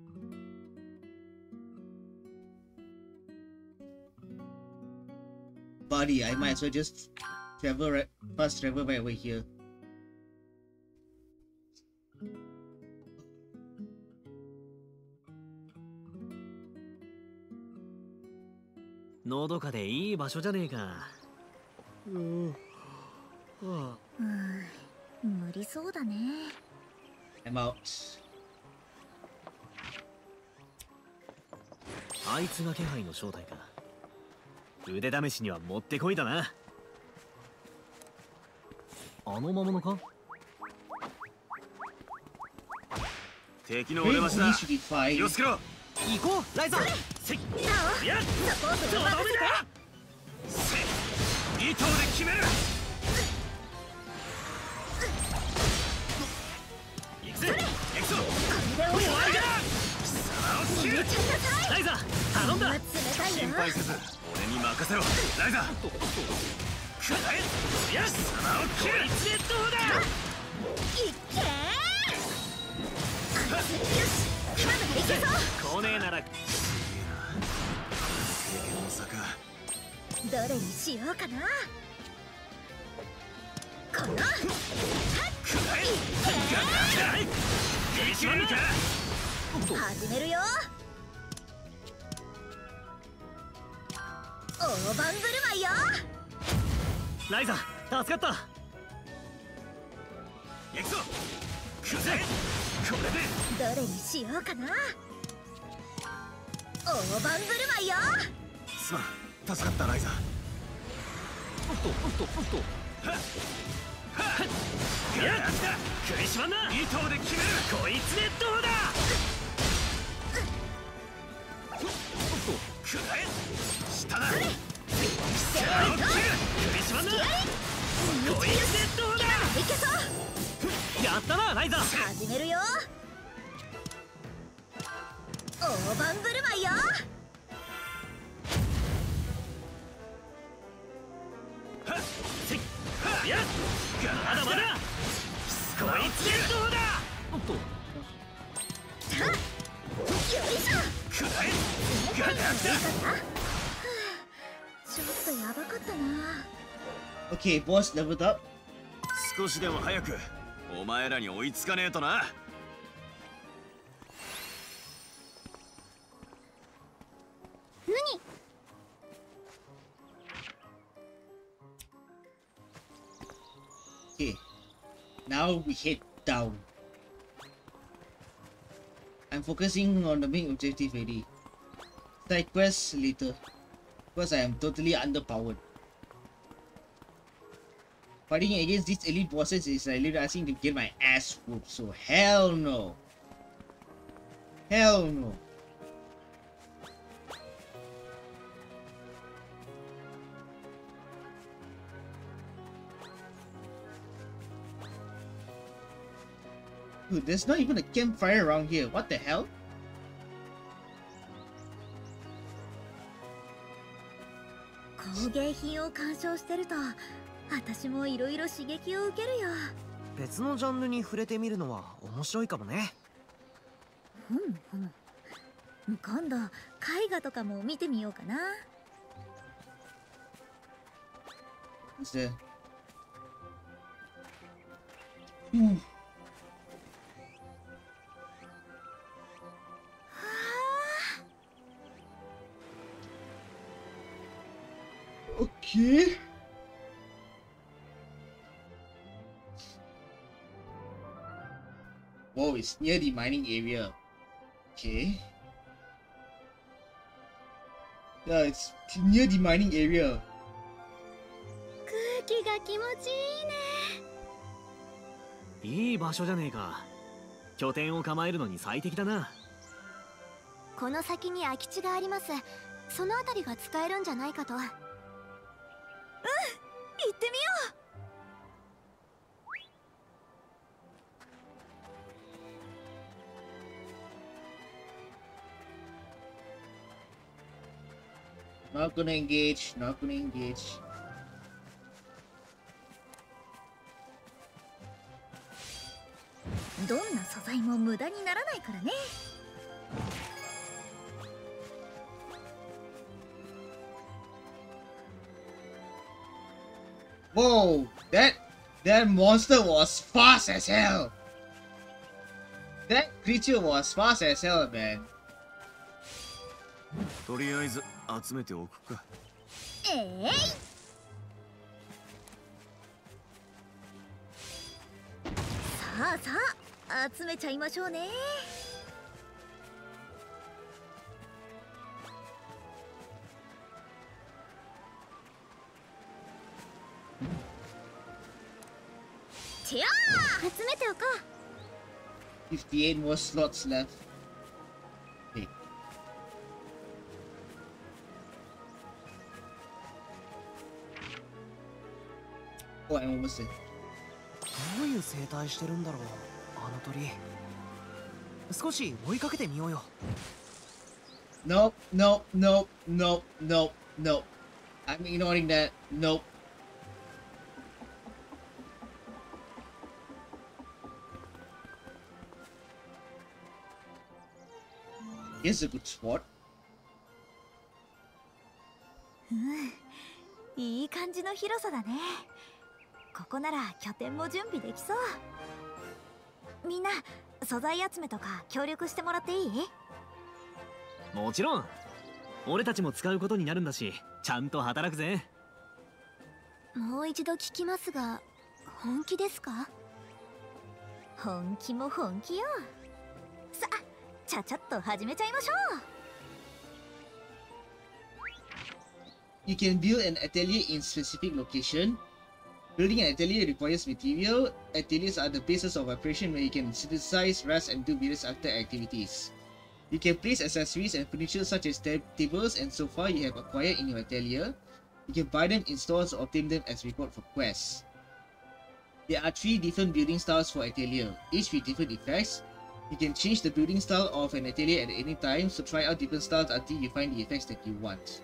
Buddy, I might as well just travel right, fast travel right over here. のどかでいい場所じゃねえか。 うーん、無理そうだね。 I'm out. あいつが気配の正体か。腕試しにはもってこいだな。あの魔物か。 敵の俺ましだ。 Should be fine. 気をつけろ。 行こう、ライザー。 せい。 いや、サポートを任せて。 せい。二頭で決める。行くぜ。行くぞ。 これで終わりだ。 切る。 ライザー、頼んだ。 心配せず俺に任せろ。ライザー。くらえ。よし。様を切る。こいつでどうだ。 いっけー。よし、今のでいけそう。 来ねえなら。 経験の差か。 どれにしようかな。この。 くらえ。ガンガン。しまるか。 始めるよ。大盤振る舞いよ。 ライザー、助かった。 行くぞ。くぜ。これでどれにしようかな。大盤振る舞いよ。 すまん、助かったライザー。 おっとおっとおっと。 はっはっ。やった。 食いしまんな。 二頭で決める。 こいつでどうだ。 おっとくらえ。下だ。 食いしまんな。こいつでどうだ。 いけそう。 やったな、ライザー。 始めるよ。大盤振る舞いよ。 はっせい。 やっまだまだ。こいつでどうだ。おっと。 さあ、よいしょ。 くらえ。ガンガンだ。 ちょっとやばかったな。 Okay, boss leveled up. 少しでも早くお前らに追いつかねえとな。 何？ Okay, now we head down. I'm focusing on the main objective already. Side quests later, because I am totally underpowered. Fighting against these elite bosses is like literally asking to get my ass whooped, so hell no. Hell no. Dude, there's not even a campfire around here. What the hell? 工芸品を鑑賞してると私もいろいろ刺激を受けるよ。 別のジャンルに触れてみるのは面白いかもね。 ふんふん。今度絵画とかも見てみようかな。 What's there? Hmm. Okay. Whoa, it's near the mining area. Okay. Yeah, it's near the mining area. 空気が気持ちいいね。 いい場所じゃねえか。拠点を構えるのに最適だな。 この先に空き地があります。その辺りが使えるんじゃないかと。うん、行ってみよう。 Not gonna engage, not gonna engage. どんな素材も無駄にならないからね。 Whoa, that that monster was fast as hell. That creature was fast as hell, man. とりあえず集めておくか。 ええい。さあさあ集めちゃいましょうね。てやー、集めておこう。fifty-eight more slots left. Okay. Oh, I'm almost there. どういう生態してるんだろう、あの鳥。少し追いかけてみようよ。 Nope, nope, nope, nope, nope, nope. I'm ignoring that. Nope. Here's a good spot. うん、いい感じの広さだね。ここなら拠点も準備できそう。みんな素材集めとか協力してもらっていい？ もちろん。俺たちも使うことになるんだし、ちゃんと働くぜ。 もう一度聞きますが、本気ですか？ 本気も本気よ。さあ、ちゃちゃっと始めちゃいましょう。 You can build an atelier in specific location. Building an atelier requires material. Ateliers are the basis of operation where you can synthesize, rest, and do various other activities. You can place accessories and furniture such as tab tables and sofa you have acquired in your atelier. You can buy them in stores or obtain them as reward for quests. There are three different building styles for atelier, each with different effects. You can change the building style of an atelier at any time, so try out different styles until you find the effects that you want.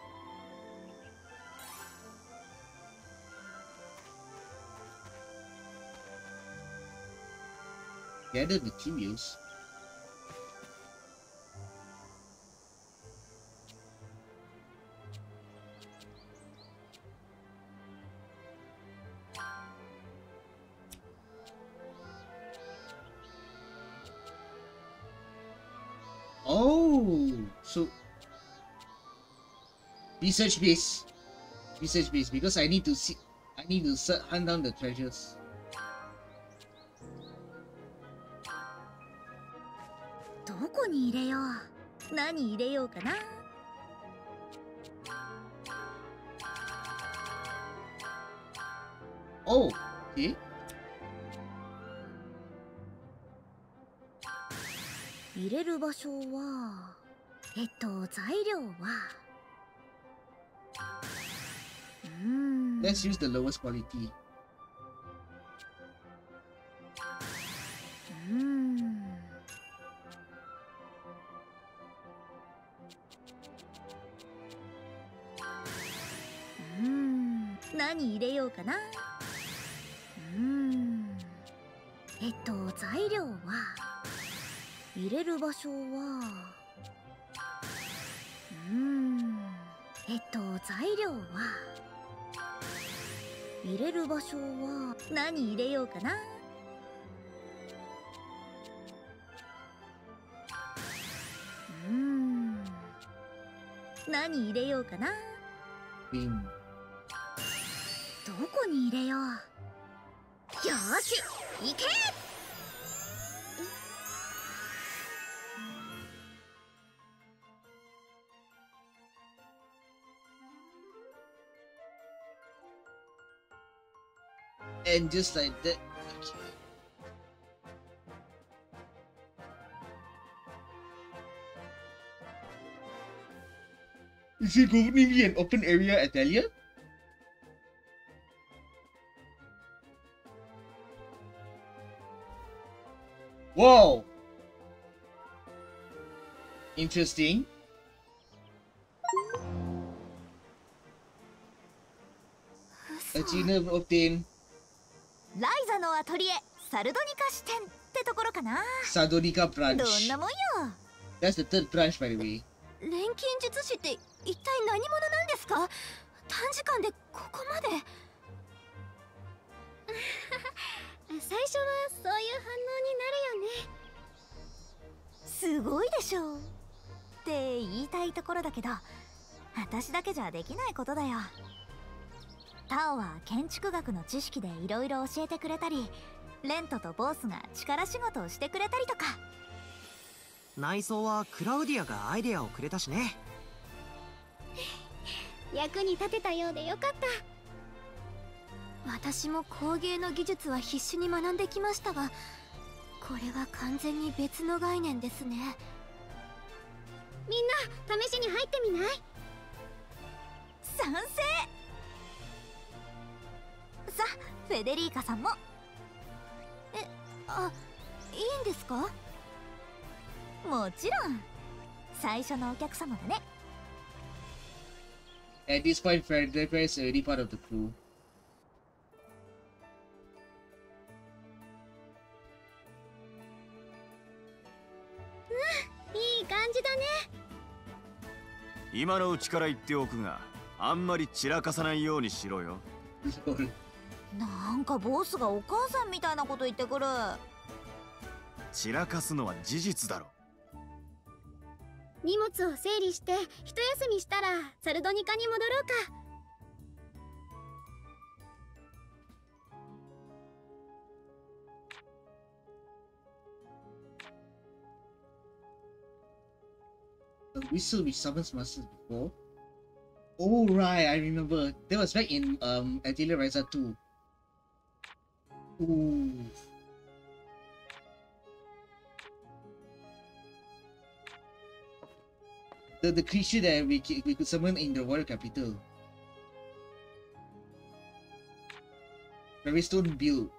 Gather materials. Oh, so research base, research base because I need to see, I need to hunt down the treasures. どこに入れよう。何入れようかな。 Oh, okay. 入れる場所は、えっと材料は、うーん。 Let's use the lowest quality. うーん。 何入れようかな。うーんえっと材料は入れる場所はうーんえっと材料は入れる場所は何入れようかな。うーん何入れようかな。 ビン。 どこに入れよう。よーし行け。 And just like that. Is it going to be an open area Atelier? Whoa! Interesting. Achievement obtained. ライザのアトリエサルドニカ支店ってところかな。 Sardonica branch. どんなもんよ。 That's the third branch, by the way. 錬金術師って一体何者なんですか。短時間でここまで。 最初はそういう反応になるよね。 すごいでしょって言いたいところだけど、私だけじゃできないことだよ。タオは建築学の知識でいろいろ教えてくれたり、レントとボースが力仕事をしてくれたりとか。 内装はクラウディアがアイデアをくれたしね。 役に立てたようでよかった。 私も工芸の技術は必死に学んできましたが、これは完全に別の概念ですね。 みんな試しに入ってみない？ 賛成。さあフェデリーカさんも。え、あ、いいんですか？もちろん最初のお客様だね。 At this point, Frederica is already part of the crew. いい感じだね。 今のうちから言っておくが、あんまり散らかさないようにしろよ。 なんかボスがお母さんみたいなこと言ってくる。 散らかすのは事実だろ。 荷物を整理して一休みしたらサルドニカに戻ろうか。 The whistle which summons monsters before. Oh right, I remember. That was back in um Atelier Ryza two. Ooh. The the creature that we we could summon in the Warrior Capital. Very stone build.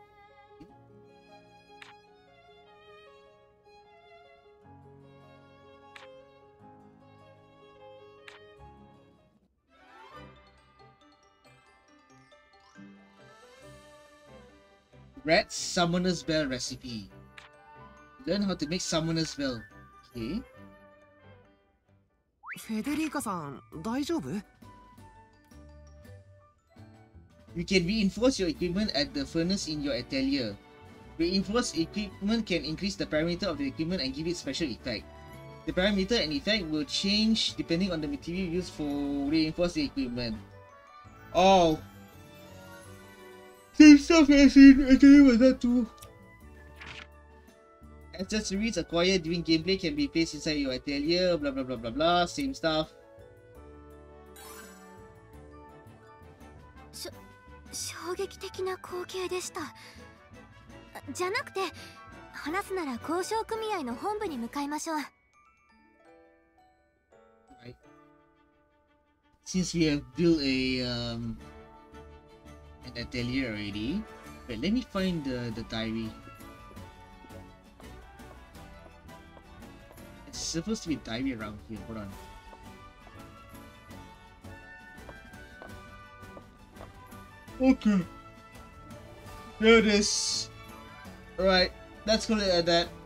Red Summoner's Bell recipe. Learn how to make Summoner's Bell. Okay. フェデリーカさん、大丈夫？ You can reinforce your equipment at the furnace in your atelier. Reinforced equipment can increase the parameter of the equipment and give it special effect. The parameter and effect will change depending on the material used for reinforced equipment. Oh! Same stuff as in Atelier Ryza two. Accessories acquired during gameplay can be placed inside your atelier, blah blah blah blah blah, same stuff. しょ衝撃的な光景でした。じゃなくて、話すなら交渉組合の本部に向かいましょう。 Right. Since we have built a um an atelier already, wait, let me find the the diary. It's supposed to be a diary around here. Hold on. Okay. There it is. Alright, that's gonna end that.